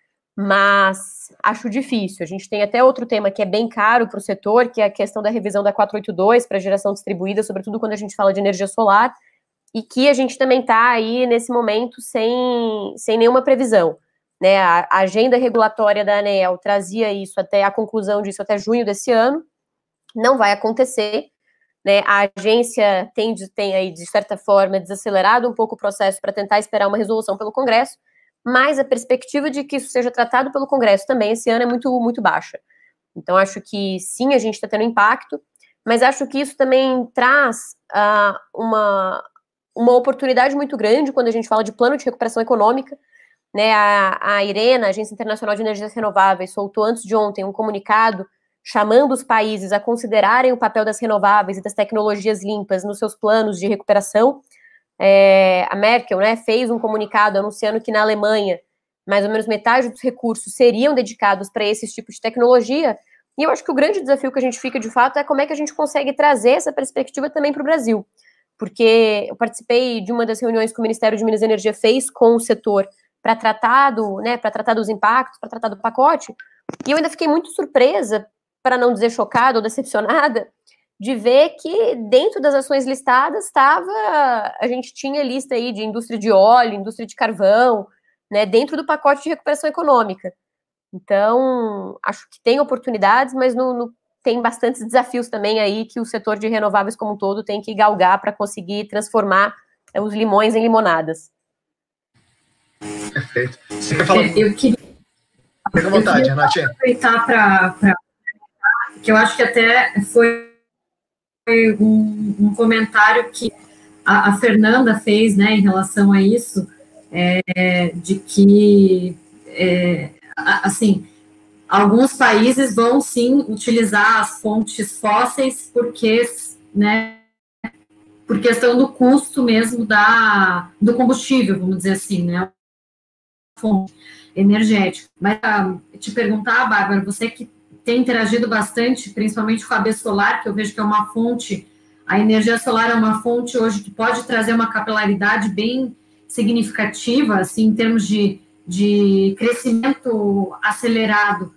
Mas acho difícil. A gente tem até outro tema que é bem caro para o setor, que é a questão da revisão da 482 para geração distribuída, sobretudo quando a gente fala de energia solar, e que a gente também está aí, nesse momento, sem nenhuma previsão. Né, a agenda regulatória da ANEEL trazia isso até a conclusão disso até junho desse ano, não vai acontecer, né, a agência tem aí, de certa forma, desacelerado um pouco o processo para tentar esperar uma resolução pelo Congresso, mas a perspectiva de que isso seja tratado pelo Congresso também esse ano é muito, muito baixa. Então, acho que sim, a gente está tendo impacto, mas acho que isso também traz uma oportunidade muito grande quando a gente fala de plano de recuperação econômica, né, a IRENA, a Agência Internacional de Energias Renováveis, soltou antes de ontem um comunicado chamando os países a considerarem o papel das renováveis e das tecnologias limpas nos seus planos de recuperação. A Merkel, né, fez um comunicado anunciando que na Alemanha mais ou menos metade dos recursos seriam dedicados para esses tipos de tecnologia, e eu acho que o grande desafio que a gente fica de fato é como é que a gente consegue trazer essa perspectiva também para o Brasil, porque eu participei de uma das reuniões que o Ministério de Minas e Energia fez com o setor para tratar dos impactos, para tratar do pacote, e eu ainda fiquei muito surpresa, para não dizer chocada ou decepcionada, de ver que dentro das ações listadas a gente tinha lista aí de indústria de óleo, indústria de carvão, né, dentro do pacote de recuperação econômica. Então, acho que tem oportunidades, mas tem bastantes desafios também aí que o setor de renováveis como um todo tem que galgar para conseguir transformar os limões em limonadas. Perfeito. Você quer falar? Eu queria... Fica à vontade, Renatinha. Aproveitar para... que eu acho que até foi um comentário que a Fernanda fez, né, em relação a isso, de que, assim, alguns países vão, sim, utilizar as fontes fósseis porque, né, por questão do custo mesmo do combustível, vamos dizer assim, né, fonte energética. Mas te perguntar, Bárbara, você que tem interagido bastante, principalmente com a AB Solar, que eu vejo que é uma fonte, a energia solar é uma fonte hoje que pode trazer uma capilaridade bem significativa, assim, em termos de crescimento acelerado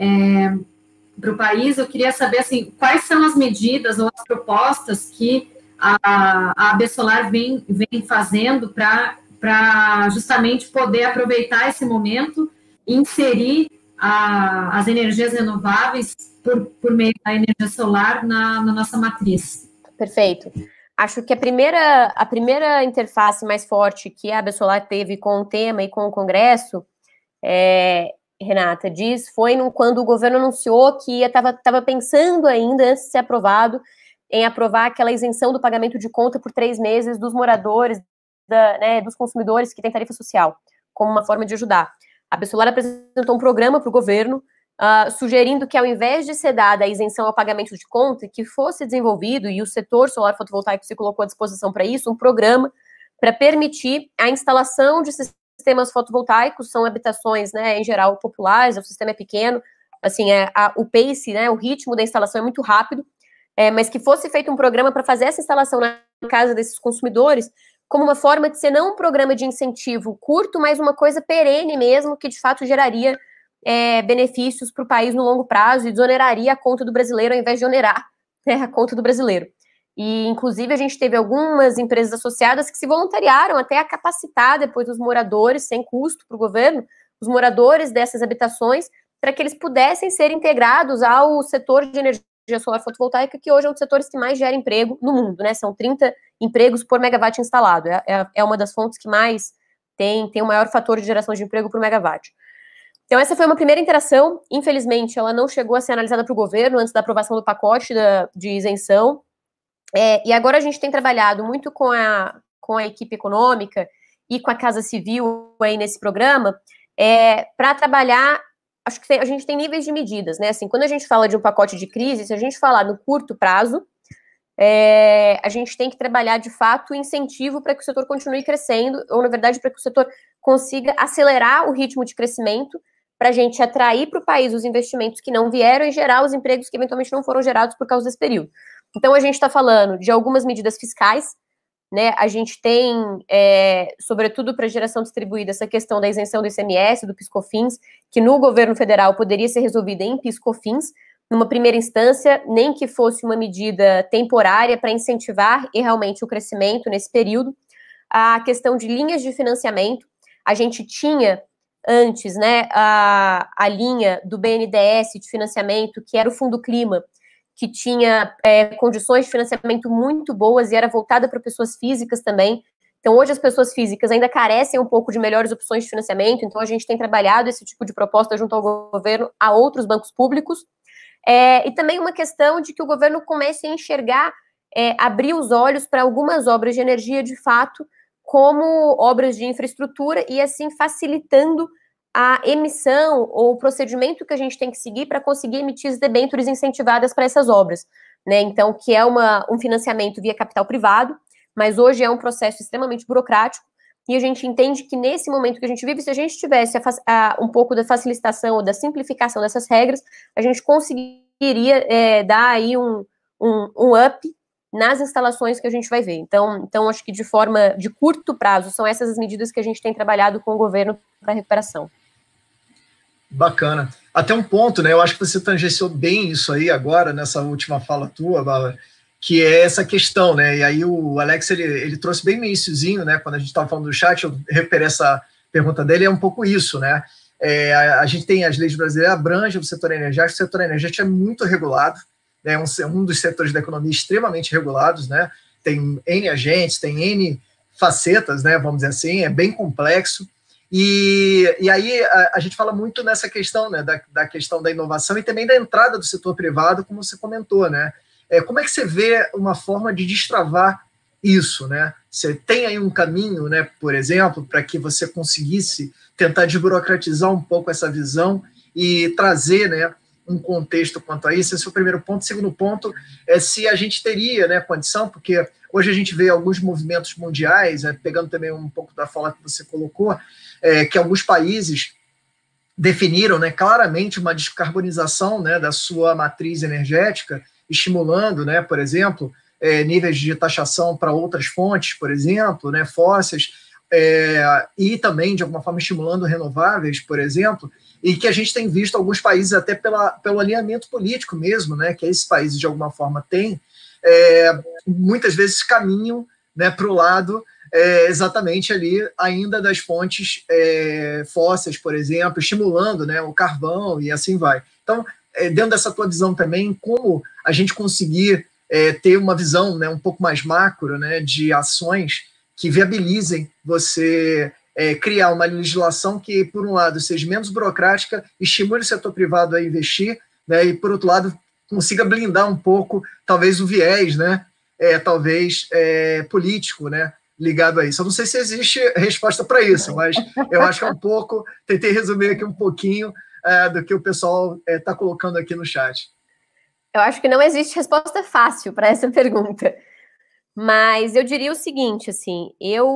para o país. Eu queria saber, assim, quais são as medidas ou as propostas que a AB Solar vem fazendo para justamente poder aproveitar esse momento e inserir as energias renováveis por meio da energia solar na nossa matriz. Perfeito. Acho que a primeira interface mais forte que a AB Solar teve com o tema e com o Congresso, Renata, foi quando o governo anunciou que estava pensando ainda, antes de ser aprovado, em aprovar aquela isenção do pagamento de conta por 3 meses dos moradores, dos consumidores que têm tarifa social, como uma forma de ajudar. A AB Solar apresentou um programa para o governo, sugerindo que, ao invés de ser dada a isenção ao pagamento de conta, que fosse desenvolvido, e o setor solar fotovoltaico se colocou à disposição para isso, um programa para permitir a instalação de sistemas fotovoltaicos, são habitações, né, em geral, populares, o sistema é pequeno, assim, o pace, né, o ritmo da instalação é muito rápido, mas que fosse feito um programa para fazer essa instalação na casa desses consumidores, como uma forma de ser não um programa de incentivo curto, mas uma coisa perene mesmo, que de fato geraria benefícios para o país no longo prazo e desoneraria a conta do brasileiro ao invés de onerar, né, a conta do brasileiro. E, inclusive, a gente teve algumas empresas associadas que se voluntariaram até a capacitar depois os moradores, sem custo para o governo, os moradores dessas habitações, para que eles pudessem ser integrados ao setor de energia solar fotovoltaica, que hoje é um dos setores que mais gera emprego no mundo, né? São 30 empregos por megawatt instalado. É uma das fontes que mais tem o maior fator de geração de emprego por megawatt. Então, essa foi uma primeira interação. Infelizmente, ela não chegou a ser analisada para o governo antes da aprovação do pacote de isenção. E agora a gente tem trabalhado muito com a equipe econômica e com a Casa Civil aí nesse programa para trabalhar. Acho que a gente tem níveis de medidas, né? Assim, quando a gente fala de um pacote de crise, se a gente falar no curto prazo, a gente tem que trabalhar, de fato, incentivo para que o setor continue crescendo, ou, na verdade, para que o setor consiga acelerar o ritmo de crescimento, para a gente atrair para o país os investimentos que não vieram e gerar os empregos que eventualmente não foram gerados por causa desse período. Então, a gente está falando de algumas medidas fiscais, né? A gente tem, sobretudo para geração distribuída, essa questão da isenção do ICMS, do PIS/COFINS, que no governo federal poderia ser resolvida em PIS/COFINS, numa primeira instância, nem que fosse uma medida temporária para incentivar realmente o crescimento nesse período. A questão de linhas de financiamento, a gente tinha antes, né, a linha do BNDES de financiamento, que era o Fundo Clima, que tinha condições de financiamento muito boas e era voltada para pessoas físicas também. Então, hoje as pessoas físicas ainda carecem um pouco de melhores opções de financiamento, então a gente tem trabalhado esse tipo de proposta junto ao governo, a outros bancos públicos, e também uma questão de que o governo comece a enxergar, abrir os olhos para algumas obras de energia, de fato, como obras de infraestrutura e, assim, facilitando a emissão ou o procedimento que a gente tem que seguir para conseguir emitir as debêntures incentivadas para essas obras, né? Então, que é um financiamento via capital privado, mas hoje é um processo extremamente burocrático, e a gente entende que nesse momento que a gente vive, se a gente tivesse um pouco da facilitação ou da simplificação dessas regras, a gente conseguiria dar aí um up nas instalações que a gente vai ver. Então, acho que de forma de curto prazo, são essas as medidas que a gente tem trabalhado com o governo para a recuperação. Bacana. Até um ponto, né? Eu acho que você tangenciou bem isso aí agora, nessa última fala tua, Bárbara, que é essa questão, né? E aí o Alex, ele trouxe bem no iniciozinho, né? Quando a gente estava falando do chat, eu reparei essa pergunta dele, é um pouco isso, né? A gente tem as leis brasileiras, abrangem o setor energético, o setor energético é muito regulado, é um dos setores da economia extremamente regulados, né? Tem N agentes, tem N facetas, né? Vamos dizer assim, é bem complexo. E aí a gente fala muito nessa questão, né? Da questão da inovação e também da entrada do setor privado, como você comentou, né? Como é que você vê uma forma de destravar isso, né? Você tem aí um caminho, né? Por exemplo, para que você conseguisse tentar desburocratizar um pouco essa visão e trazer, né, um contexto quanto a isso. Esse é o primeiro ponto. O segundo ponto é se a gente teria, né, condição, porque hoje a gente vê alguns movimentos mundiais, pegando também um pouco da fala que você colocou, que alguns países definiram, né, claramente uma descarbonização, né, da sua matriz energética, estimulando, né, por exemplo, níveis de taxação para outras fontes, por exemplo, né, fósseis, e também, de alguma forma, estimulando renováveis, por exemplo, e que a gente tem visto alguns países até pelo alinhamento político mesmo, né, que esses países, de alguma forma, têm, muitas vezes caminham, né, para o lado exatamente ali ainda das fontes fósseis, por exemplo, estimulando, né, o carvão e assim vai. Então, dentro dessa tua visão também, como a gente conseguir ter uma visão, né, um pouco mais macro, né, de ações que viabilizem você criar uma legislação que, por um lado, seja menos burocrática, estimule o setor privado a investir, né, e, por outro lado, consiga blindar um pouco, talvez, o viés, né, talvez político, né, ligado a isso. Eu não sei se existe resposta para isso, mas eu acho que é um pouco, tentei resumir aqui um pouquinho do que o pessoal está colocando aqui no chat. Eu acho que não existe resposta fácil para essa pergunta, mas eu diria o seguinte, assim,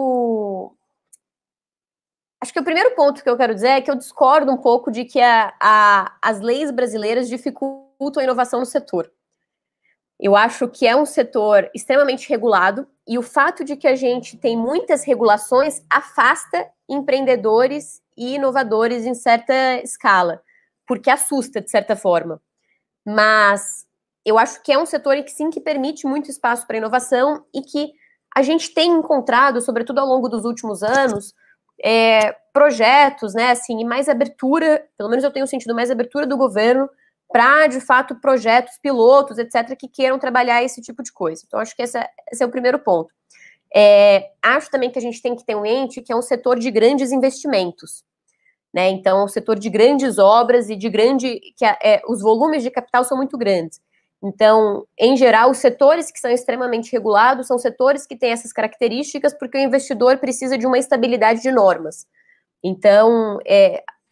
acho que o primeiro ponto que eu quero dizer é que eu discordo um pouco de que as leis brasileiras dificultam a inovação no setor. Eu acho que é um setor extremamente regulado e o fato de que a gente tem muitas regulações afasta empreendedores e inovadores em certa escala, porque assusta, de certa forma. Mas eu acho que é um setor em que sim, que permite muito espaço para inovação e que a gente tem encontrado, sobretudo ao longo dos últimos anos, projetos, né, assim, e mais abertura, pelo menos eu tenho sentido mais abertura do governo para, de fato, projetos, pilotos, etc., que queiram trabalhar esse tipo de coisa. Então, acho que esse é o primeiro ponto. Acho também que a gente tem que ter um ente que é um setor de grandes investimentos, né? Então, é um setor de grandes obras e de os volumes de capital são muito grandes. Então, em geral, os setores que são extremamente regulados são setores que têm essas características porque o investidor precisa de uma estabilidade de normas. Então,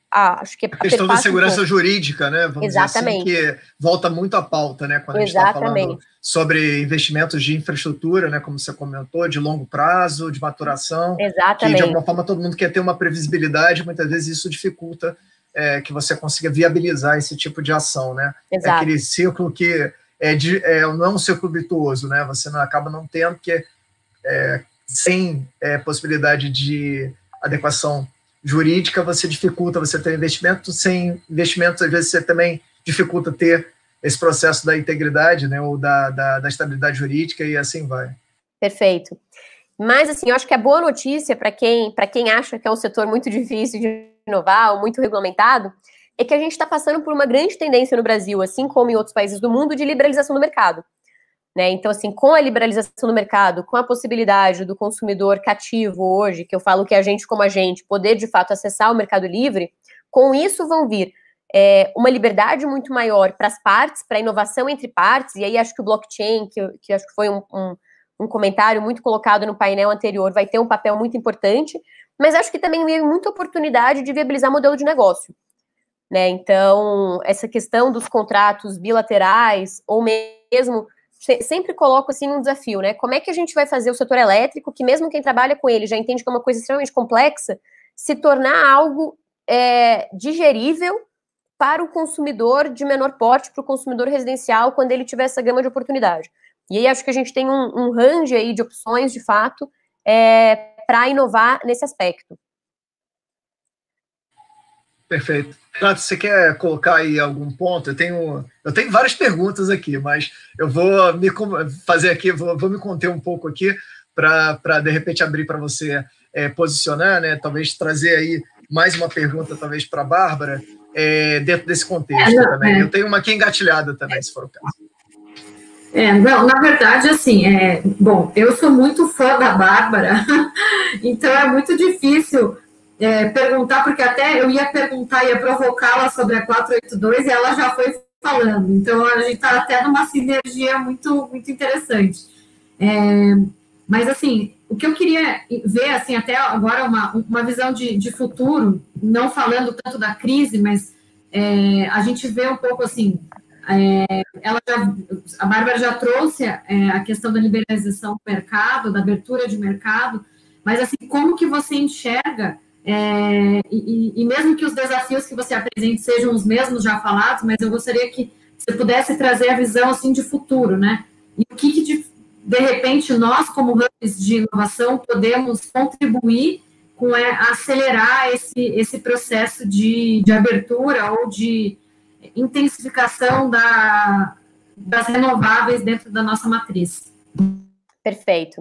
acho que a questão da segurança jurídica, né? Vamos Exatamente. dizer assim, que volta muito à pauta, né? Quando a gente está falando sobre investimentos de infraestrutura, né? Como você comentou, de longo prazo, de maturação. Exatamente. Que de alguma forma todo mundo quer ter uma previsibilidade, muitas vezes isso dificulta que você consiga viabilizar esse tipo de ação, né? Exato. É aquele círculo que não é um círculo virtuoso, né? Você acaba não tendo, porque sem possibilidade de adequação jurídica, você dificulta você ter investimento, sem investimento, às vezes você também dificulta ter esse processo da integridade, né, ou da estabilidade jurídica, e assim vai. Perfeito. Mas, assim, eu acho que a boa notícia para quem acha que é um setor muito difícil de inovar, ou muito regulamentado, é que a gente está passando por uma grande tendência no Brasil, assim como em outros países do mundo, de liberalização do mercado. Né? Então, assim, com a liberalização do mercado, com a possibilidade do consumidor cativo hoje, que eu falo que a gente como agente, poder de fato acessar o mercado livre, com isso vão vir uma liberdade muito maior para as partes, para a inovação entre partes, e aí acho que o blockchain, que acho que foi um comentário muito colocado no painel anterior, vai ter um papel muito importante, mas acho que também vem muita oportunidade de viabilizar modelo de negócio. Né? Então, essa questão dos contratos bilaterais, ou mesmo sempre coloco assim um desafio, né? Como é que a gente vai fazer o setor elétrico, que mesmo quem trabalha com ele já entende que é uma coisa extremamente complexa, se tornar algo digerível para o consumidor de menor porte, para o consumidor residencial, quando ele tiver essa gama de oportunidade. E aí acho que a gente tem um range aí de opções, de fato, para inovar nesse aspecto. Perfeito. Renato, você quer colocar aí algum ponto? Eu tenho várias perguntas aqui, mas eu vou me fazer aqui, vou me conter um pouco aqui para de repente abrir para você posicionar, né? Talvez trazer aí mais uma pergunta, talvez para a Bárbara, dentro desse contexto também. Eu tenho uma aqui engatilhada também, se for o caso. Não, na verdade, assim, bom, eu sou muito fã da Bárbara, então é muito difícil perguntar, porque até eu ia perguntar, ia provocá-la sobre a 482 e ela já foi falando, então a gente está até numa sinergia muito, muito interessante. Mas, assim, o que eu queria ver, assim, até agora uma visão de futuro, não falando tanto da crise, mas a gente vê um pouco, assim, a Bárbara já trouxe a questão da liberalização do mercado, da abertura de mercado, mas, assim, como que você enxerga, e mesmo que os desafios que você apresente sejam os mesmos já falados, mas eu gostaria que você pudesse trazer a visão, assim, de futuro, né? E o que de repente, nós, como hubs de inovação, podemos contribuir com acelerar esse processo de abertura ou de intensificação das renováveis dentro da nossa matriz. Perfeito.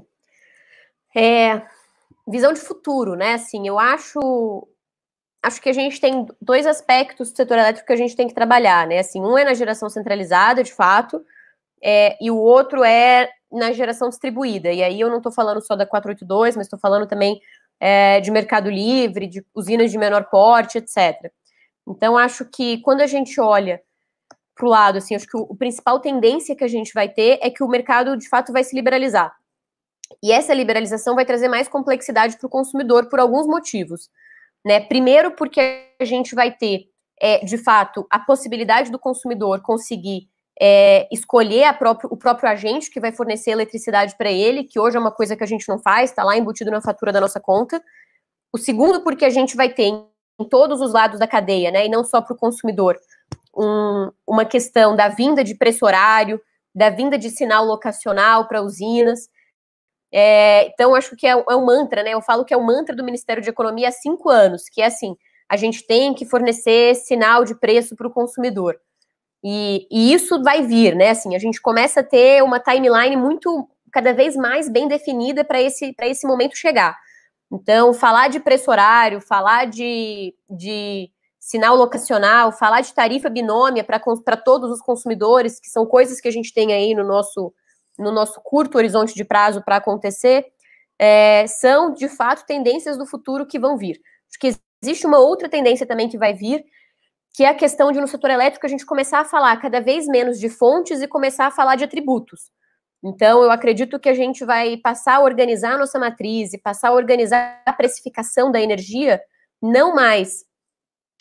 Visão de futuro, né? Assim, eu acho que a gente tem dois aspectos do setor elétrico que a gente tem que trabalhar, né? Assim, um é na geração centralizada, de fato, e o outro é na geração distribuída. E aí eu não estou falando só da 482, mas estou falando também de mercado livre, de usinas de menor porte, etc. Então, acho que quando a gente olha para o lado, assim, acho que a principal tendência que a gente vai ter é que o mercado, de fato, vai se liberalizar. E essa liberalização vai trazer mais complexidade para o consumidor por alguns motivos. Né? Primeiro, porque a gente vai ter, de fato, a possibilidade do consumidor conseguir escolher o próprio agente que vai fornecer eletricidade para ele, que hoje é uma coisa que a gente não faz, está lá embutido na fatura da nossa conta. O segundo, porque a gente vai ter em todos os lados da cadeia, né, e não só para o consumidor, uma questão da vinda de preço horário, da vinda de sinal locacional para usinas. Então, acho que é um mantra, né? Eu falo que é o mantra do Ministério de Economia há 5 anos, que é assim, a gente tem que fornecer sinal de preço para o consumidor. E isso vai vir, né? Assim, a gente começa a ter uma timeline cada vez mais bem definida para esse momento chegar. Então, falar de preço horário, falar de sinal locacional, falar de tarifa binômia para todos os consumidores, que são coisas que a gente tem aí no nosso curto horizonte de prazo para acontecer, são, de fato, tendências do futuro que vão vir. Acho que existe uma outra tendência também que vai vir, que é a questão de, no setor elétrico, a gente começar a falar cada vez menos de fontes e começar a falar de atributos. Então, eu acredito que a gente vai passar a organizar a nossa matriz e passar a organizar a precificação da energia, não mais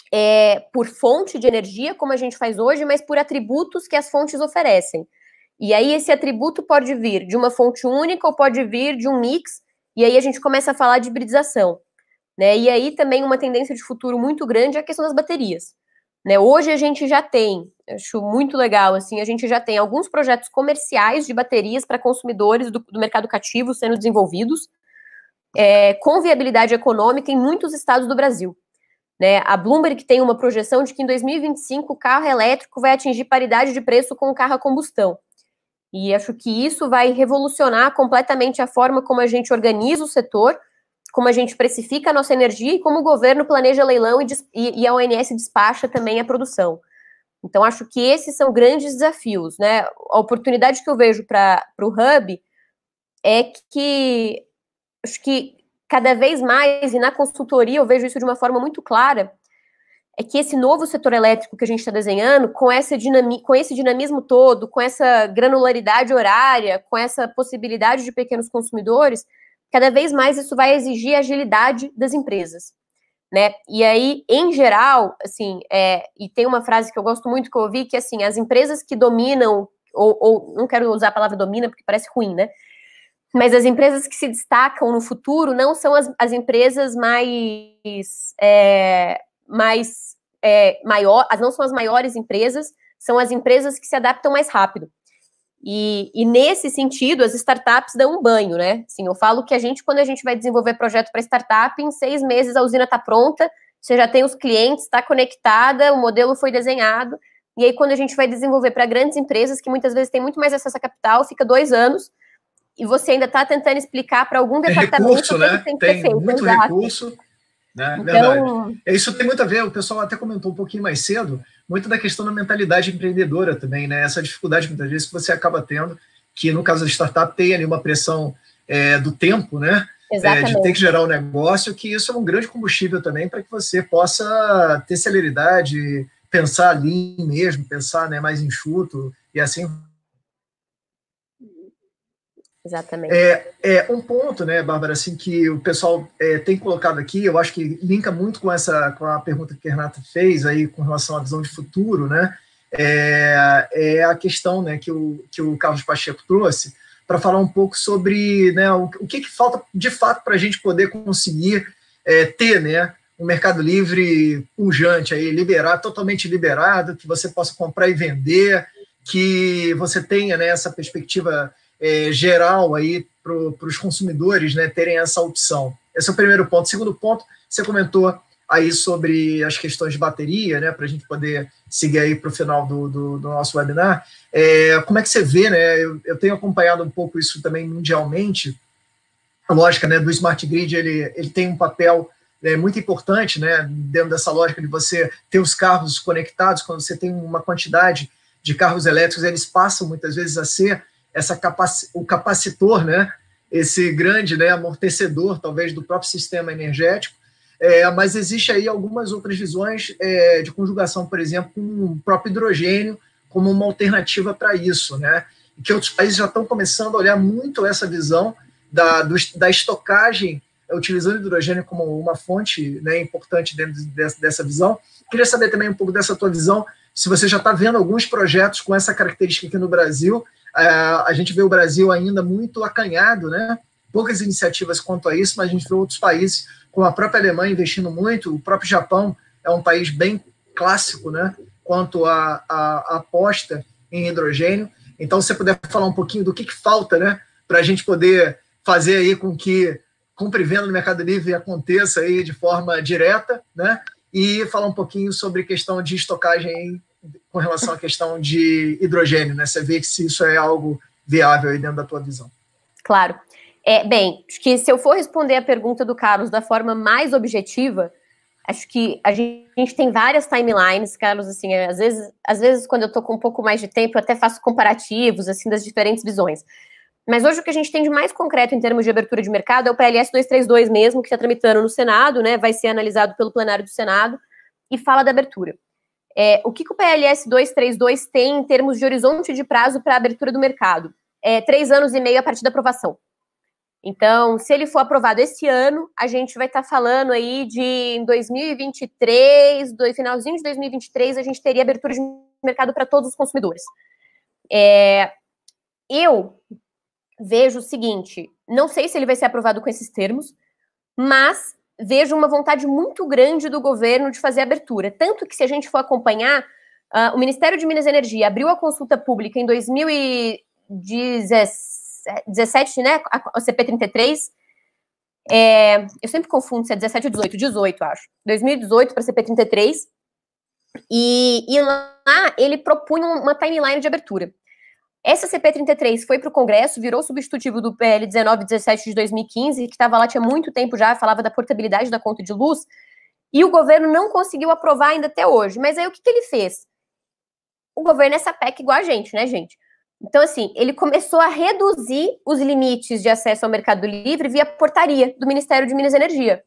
por fonte de energia, como a gente faz hoje, mas por atributos que as fontes oferecem. E aí esse atributo pode vir de uma fonte única ou pode vir de um mix, e aí a gente começa a falar de hibridização, né? E aí também uma tendência de futuro muito grande é a questão das baterias, né? Hoje a gente já tem, acho muito legal, assim, a gente já tem alguns projetos comerciais de baterias para consumidores do mercado cativo sendo desenvolvidos, com viabilidade econômica em muitos estados do Brasil. Né, a Bloomberg tem uma projeção de que em 2025 o carro elétrico vai atingir paridade de preço com o carro a combustão. E acho que isso vai revolucionar completamente a forma como a gente organiza o setor, como a gente precifica a nossa energia e como o governo planeja leilão e a ONS despacha também a produção. Então, acho que esses são grandes desafios, né? A oportunidade que eu vejo para o Hub é que, acho que cada vez mais, e na consultoria eu vejo isso de uma forma muito clara, é que esse novo setor elétrico que a gente está desenhando, com esse dinamismo todo, com essa granularidade horária, com essa possibilidade de pequenos consumidores, cada vez mais isso vai exigir agilidade das empresas, né? E aí, em geral, assim, e tem uma frase que eu gosto muito que eu ouvi, que assim, as empresas que dominam, ou não quero usar a palavra domina porque parece ruim, né? Mas as empresas que se destacam no futuro não são as empresas não são as maiores empresas, são as empresas que se adaptam mais rápido. E nesse sentido, as startups dão um banho, né? Assim, eu falo que quando a gente vai desenvolver projeto para startup, em 6 meses a usina está pronta, você já tem os clientes, está conectada, o modelo foi desenhado, e aí quando a gente vai desenvolver para grandes empresas, que muitas vezes têm muito mais acesso a capital, fica 2 anos, e você ainda está tentando explicar para algum departamento recurso, né? Tem muito recurso, né? Então, verdade. Isso tem muito a ver, o pessoal até comentou um pouquinho mais cedo, muito da questão da mentalidade empreendedora também, né? Essa dificuldade muitas vezes que você acaba tendo, que no caso da startup tem ali uma pressão do tempo, né? De ter que gerar um negócio, que isso é um grande combustível também para que você possa ter celeridade, pensar ali mesmo, pensar, né, mais enxuto e assim. Exatamente. Um ponto, né, Bárbara, assim, que o pessoal tem colocado aqui, eu acho que linka muito com a pergunta que a Renata fez aí com relação à visão de futuro, né, é a questão, né, que o Carlos Pacheco trouxe, para falar um pouco sobre, né, o que falta de fato para a gente poder conseguir ter, né, um mercado livre pujante, aí, totalmente liberado, que você possa comprar e vender, que você tenha, né, essa perspectiva geral aí para os consumidores, né, terem essa opção. Esse é o primeiro ponto. Segundo ponto, você comentou aí sobre as questões de bateria, né, para a gente poder seguir aí para o final do nosso webinar. Como é que você vê, né, eu tenho acompanhado um pouco isso também mundialmente, a lógica, né, do Smart Grid, ele tem um papel muito importante, né, dentro dessa lógica de você ter os carros conectados. Quando você tem uma quantidade de carros elétricos, eles passam muitas vezes a ser o capacitor, né, esse grande, né, amortecedor, talvez, do próprio sistema energético, mas existe aí algumas outras visões de conjugação, por exemplo, com o próprio hidrogênio como uma alternativa para isso, né, e que outros países já estão começando a olhar muito essa visão da estocagem, utilizando o hidrogênio como uma fonte, né, importante dentro dessa visão. Queria saber também um pouco dessa tua visão, se você já está vendo alguns projetos com essa característica aqui no Brasil. A gente vê o Brasil ainda muito acanhado, né? Poucas iniciativas quanto a isso, mas a gente vê outros países, como a própria Alemanha, investindo muito. O próprio Japão é um país bem clássico, né, quanto à aposta em hidrogênio. Então, se você puder falar um pouquinho do que falta, né, para a gente poder fazer aí com que compra e venda no Mercado Livre aconteça aí de forma direta, né, e falar um pouquinho sobre questão de estocagem com relação à questão de hidrogênio, né? Você vê que se isso é algo viável aí dentro da tua visão. Claro. Bem, acho que se eu for responder a pergunta do Carlos da forma mais objetiva, acho que a gente tem várias timelines, Carlos, assim, às vezes quando eu estou com um pouco mais de tempo, eu até faço comparativos, assim, das diferentes visões. Mas hoje o que a gente tem de mais concreto em termos de abertura de mercado é o PLS 232 mesmo, que está tramitando no Senado, né, vai ser analisado pelo plenário do Senado, e fala da abertura. O que o PLS 232 tem em termos de horizonte de prazo para a abertura do mercado? 3 anos e meio a partir da aprovação. Então, se ele for aprovado esse ano, a gente vai estar falando aí de em 2023, do finalzinho de 2023, a gente teria abertura de mercado para todos os consumidores. Eu vejo o seguinte, não sei se ele vai ser aprovado com esses termos, mas vejo uma vontade muito grande do governo de fazer abertura. Tanto que, se a gente for acompanhar, o Ministério de Minas e Energia abriu a consulta pública em 2017, né, a CP33, eu sempre confundo se é 17 ou 18, acho, 2018 para a CP33, e lá ele propunha uma timeline de abertura. Essa CP33 foi para o Congresso, virou substitutivo do PL 1917 de 2015, que estava lá tinha muito tempo já, falava da portabilidade da conta de luz, e o governo não conseguiu aprovar ainda até hoje. Mas aí o que ele fez? O governo é sapeca igual a gente, né, gente? Então, assim, ele começou a reduzir os limites de acesso ao Mercado Livre via portaria do Ministério de Minas e Energia.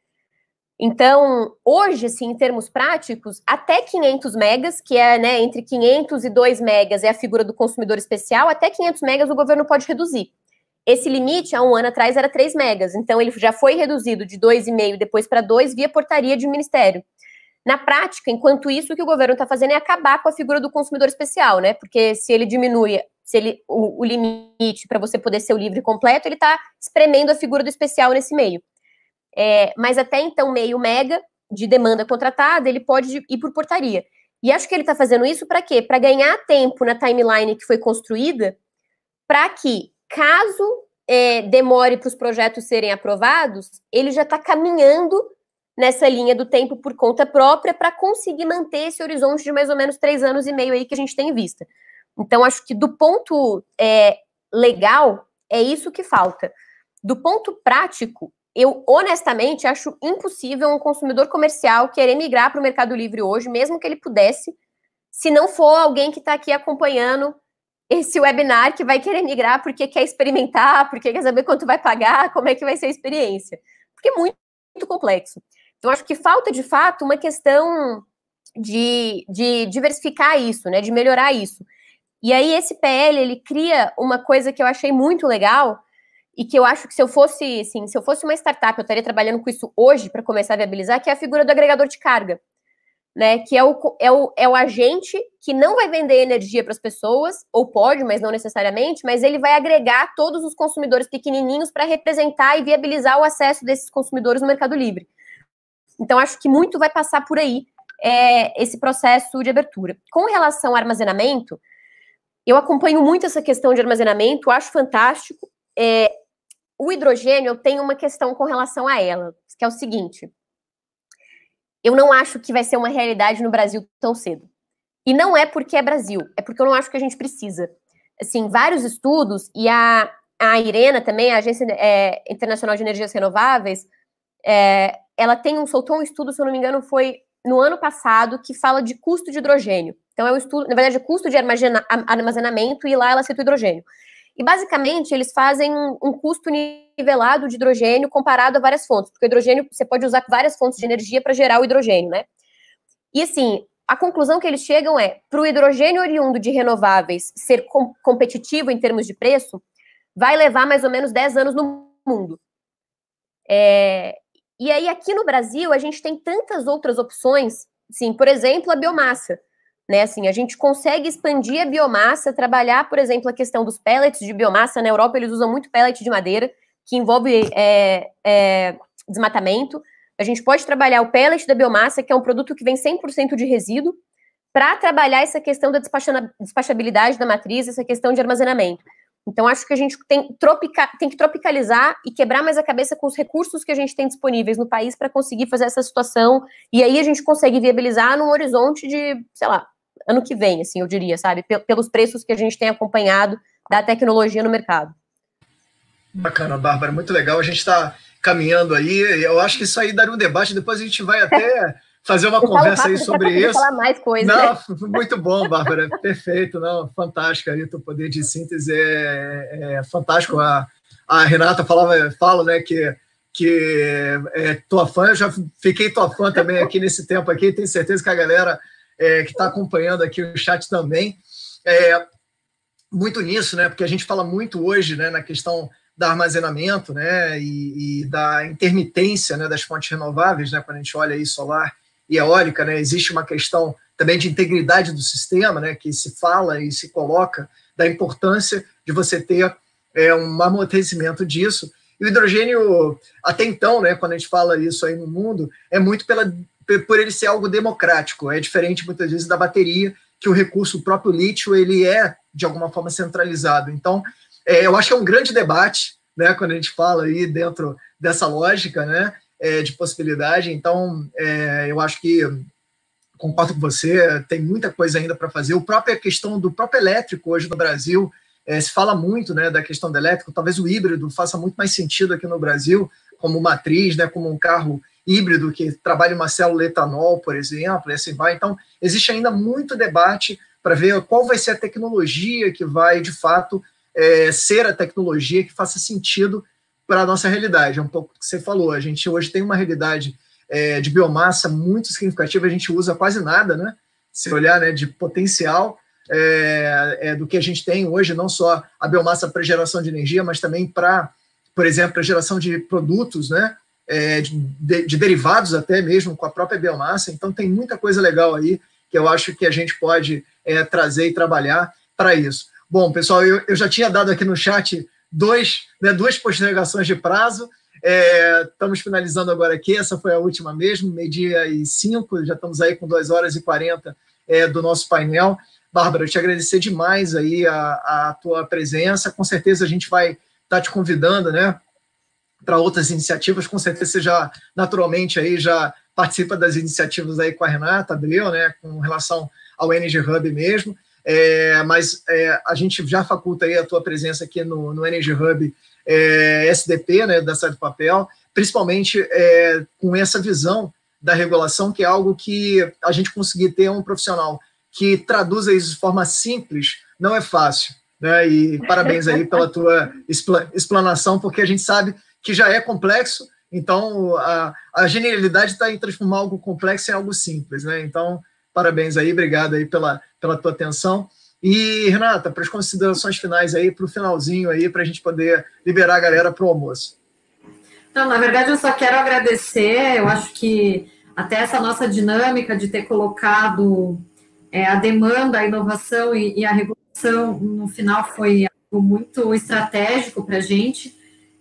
Então, hoje, assim, em termos práticos, até 500 megas, que é, né, entre 500 e 2 megas é a figura do consumidor especial, até 500 megas o governo pode reduzir. Esse limite, há um ano atrás, era 3 megas, então ele já foi reduzido de 2,5 depois para 2 via portaria de ministério. Na prática, enquanto isso, o que o governo está fazendo é acabar com a figura do consumidor especial, né, porque se ele diminui o limite para você poder ser o livre completo, ele está espremendo a figura do especial nesse meio. Mas até então, meio mega de demanda contratada, ele pode ir por portaria. E acho que ele está fazendo isso para quê? Para ganhar tempo na timeline que foi construída, para que, caso demore para os projetos serem aprovados, ele já está caminhando nessa linha do tempo por conta própria para conseguir manter esse horizonte de mais ou menos 3 anos e meio aí que a gente tem em vista. Então, acho que do ponto legal, é isso que falta. Do ponto prático, eu, honestamente, acho impossível um consumidor comercial querer migrar para o Mercado Livre hoje, mesmo que ele pudesse, se não for alguém que está aqui acompanhando esse webinar, que vai querer migrar porque quer experimentar, porque quer saber quanto vai pagar, como é que vai ser a experiência. Porque é muito, muito complexo. Então, acho que falta, de fato, uma questão de diversificar isso, né, de melhorar isso. E aí, esse PL, ele cria uma coisa que eu achei muito legal, e que eu acho que se eu fosse uma startup, eu estaria trabalhando com isso hoje para começar a viabilizar, que é a figura do agregador de carga, né? Que é o agente que não vai vender energia para as pessoas, ou pode, mas não necessariamente, mas ele vai agregar todos os consumidores pequenininhos para representar e viabilizar o acesso desses consumidores no Mercado Livre. Então, acho que muito vai passar por aí esse processo de abertura. Com relação ao armazenamento, eu acompanho muito essa questão de armazenamento, acho fantástico. O hidrogênio, eu tenho uma questão com relação a ela, que é o seguinte: eu não acho que vai ser uma realidade no Brasil tão cedo. E não é porque é Brasil, é porque eu não acho que a gente precisa. Assim, vários estudos, e a IRENA também, a Agência Internacional de Energias Renováveis, ela soltou um estudo, se eu não me engano, foi no ano passado, que fala de custo de hidrogênio. Então, é um estudo, na verdade, custo de armazenamento, e lá ela cita o hidrogênio. E, basicamente, eles fazem um custo nivelado de hidrogênio comparado a várias fontes, porque o hidrogênio, você pode usar várias fontes de energia para gerar o hidrogênio, né? E, assim, a conclusão que eles chegam para o hidrogênio oriundo de renováveis ser competitivo em termos de preço, vai levar mais ou menos 10 anos no mundo. E aí, aqui no Brasil, a gente tem tantas outras opções, assim, por exemplo, a biomassa. Né, assim, a gente consegue expandir a biomassa, trabalhar, por exemplo, a questão dos pellets de biomassa. Na Europa, eles usam muito pellet de madeira, que envolve desmatamento. A gente pode trabalhar o pellet da biomassa, que é um produto que vem 100% de resíduo, para trabalhar essa questão da despachabilidade da matriz, essa questão de armazenamento. Então, acho que a gente tem que tropicalizar e quebrar mais a cabeça com os recursos que a gente tem disponíveis no país para conseguir fazer essa situação, e aí a gente consegue viabilizar num horizonte de, sei lá, ano que vem, assim, eu diria, sabe? Pelos preços que a gente tem acompanhado da tecnologia no mercado. Bacana, Bárbara, muito legal. A gente está caminhando aí, eu acho que isso aí daria um debate, depois a gente vai até fazer uma conversa aí sobre isso. Falar mais coisas. Não, muito bom, Bárbara, perfeito, não, fantástico aí, teu poder de síntese é fantástico. A Renata fala, né, que é tua fã, eu já fiquei tua fã também aqui nesse tempo aqui, tenho certeza que a galera que está acompanhando aqui o chat também, muito nisso, né, porque a gente fala muito hoje, né, na questão da armazenamento, né, e da intermitência, né, das fontes renováveis, né, quando a gente olha aí solar e eólica, né, existe uma questão também de integridade do sistema, né, que se fala e se coloca da importância de você ter um amortecimento disso. E o hidrogênio, até então, né, quando a gente fala isso aí no mundo, é muito por ele ser algo democrático, é diferente muitas vezes da bateria, que o recurso, o próprio lítio, ele é de alguma forma centralizado. Então, eu acho que é um grande debate, né, quando a gente fala aí dentro dessa lógica, né, de possibilidade. Então, eu acho que concordo com você, tem muita coisa ainda para fazer. A própria questão do próprio elétrico hoje no Brasil, se fala muito, né, da questão do elétrico, talvez o híbrido faça muito mais sentido aqui no Brasil, como matriz, né, como um carro híbrido que trabalha uma célula etanol, por exemplo, e assim vai. Então, existe ainda muito debate para ver qual vai ser a tecnologia que vai, de fato, ser a tecnologia que faça sentido para a nossa realidade. É um pouco o que você falou, a gente hoje tem uma realidade de biomassa muito significativa, a gente usa quase nada, né? Se olhar, né, de potencial do que a gente tem hoje, não só a biomassa para geração de energia, mas também para, por exemplo, a geração de produtos, né? De derivados até mesmo com a própria biomassa. Então tem muita coisa legal aí que eu acho que a gente pode trazer e trabalhar para isso. Bom, pessoal, eu já tinha dado aqui no chat duas postergações de prazo. Estamos finalizando agora aqui, essa foi a última mesmo, 12:05, já estamos aí com 2h40 do nosso painel. Bárbara, eu te agradecer demais aí a tua presença, com certeza a gente vai estar te convidando, né, para outras iniciativas, com certeza você já, naturalmente, aí já participa das iniciativas aí com a Renata Abreu, né, com relação ao Energy Hub mesmo, mas a gente já faculta aí a tua presença aqui no Energy Hub SDP, né, da Sai do Papel, principalmente com essa visão da regulação, que é algo que a gente conseguir ter um profissional que traduza isso de forma simples, não é fácil, né, e parabéns aí pela tua explanação, porque a gente sabe que já é complexo, então a genialidade está em transformar algo complexo em algo simples, né, então parabéns aí, obrigado aí pela tua atenção. E, Renata, para as considerações finais aí, para o finalzinho aí, para a gente poder liberar a galera para o almoço. Não, na verdade, eu só quero agradecer, eu acho que até essa nossa dinâmica de ter colocado a demanda, a inovação e a regulação, no final, foi algo muito estratégico para a gente.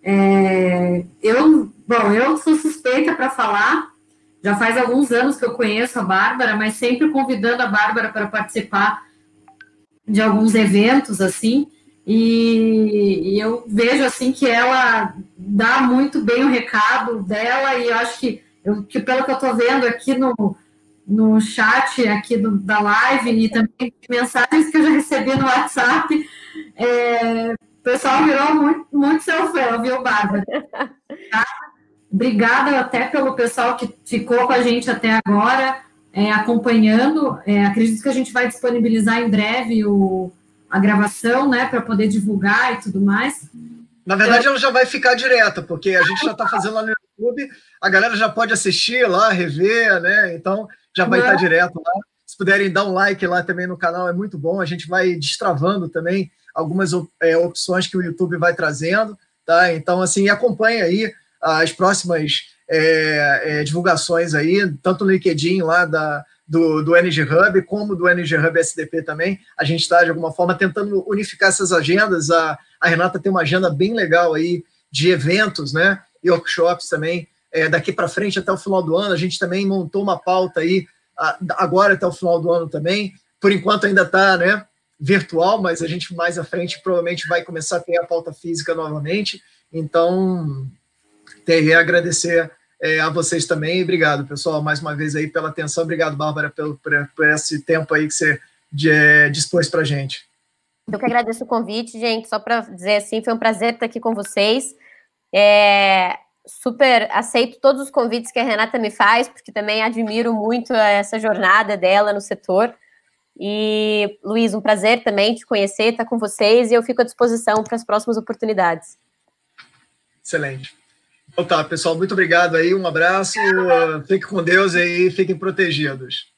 Eu sou suspeita para falar, já faz alguns anos que eu conheço a Bárbara, mas sempre convidando a Bárbara para participar de alguns eventos, assim, e eu vejo, assim, que ela dá muito bem o recado dela, e eu acho que pelo que eu estou vendo aqui no chat aqui da live, e também mensagens que eu já recebi no WhatsApp, o pessoal virou muito, muito seu fã, viu, Bárbara? Tá? Obrigada até pelo pessoal que ficou com a gente até agora, acompanhando. Acredito que a gente vai disponibilizar em breve a gravação, né, para poder divulgar e tudo mais. Na verdade, ela já vai ficar direta, porque a gente já está fazendo lá no YouTube, a galera já pode assistir lá, rever, né? Então, já vai estar direto lá. Se puderem dar um like lá também no canal, é muito bom. A gente vai destravando também algumas opções que o YouTube vai trazendo, tá? Então, assim, acompanhe aí as próximas divulgações aí, tanto no LinkedIn lá do Energy Hub, como do Energy Hub SDP também. A gente está, de alguma forma, tentando unificar essas agendas. A Renata tem uma agenda bem legal aí de eventos, né, e workshops também, daqui para frente até o final do ano. A gente também montou uma pauta aí, agora até o final do ano também. Por enquanto ainda está, né, virtual, mas a gente mais à frente provavelmente vai começar a ter a pauta física novamente. Então, queria agradecer a vocês também, e obrigado, pessoal, mais uma vez aí pela atenção. Obrigado, Bárbara, por esse tempo aí que você dispôs para a gente. Eu que agradeço o convite, gente, só para dizer assim, foi um prazer estar aqui com vocês. Super aceito todos os convites que a Renata me faz, porque também admiro muito essa jornada dela no setor. E, Luiz, um prazer também te conhecer, estar com vocês, e eu fico à disposição para as próximas oportunidades. Excelente. Então tá, pessoal, muito obrigado aí, um abraço, fiquem com Deus aí, fiquem protegidos.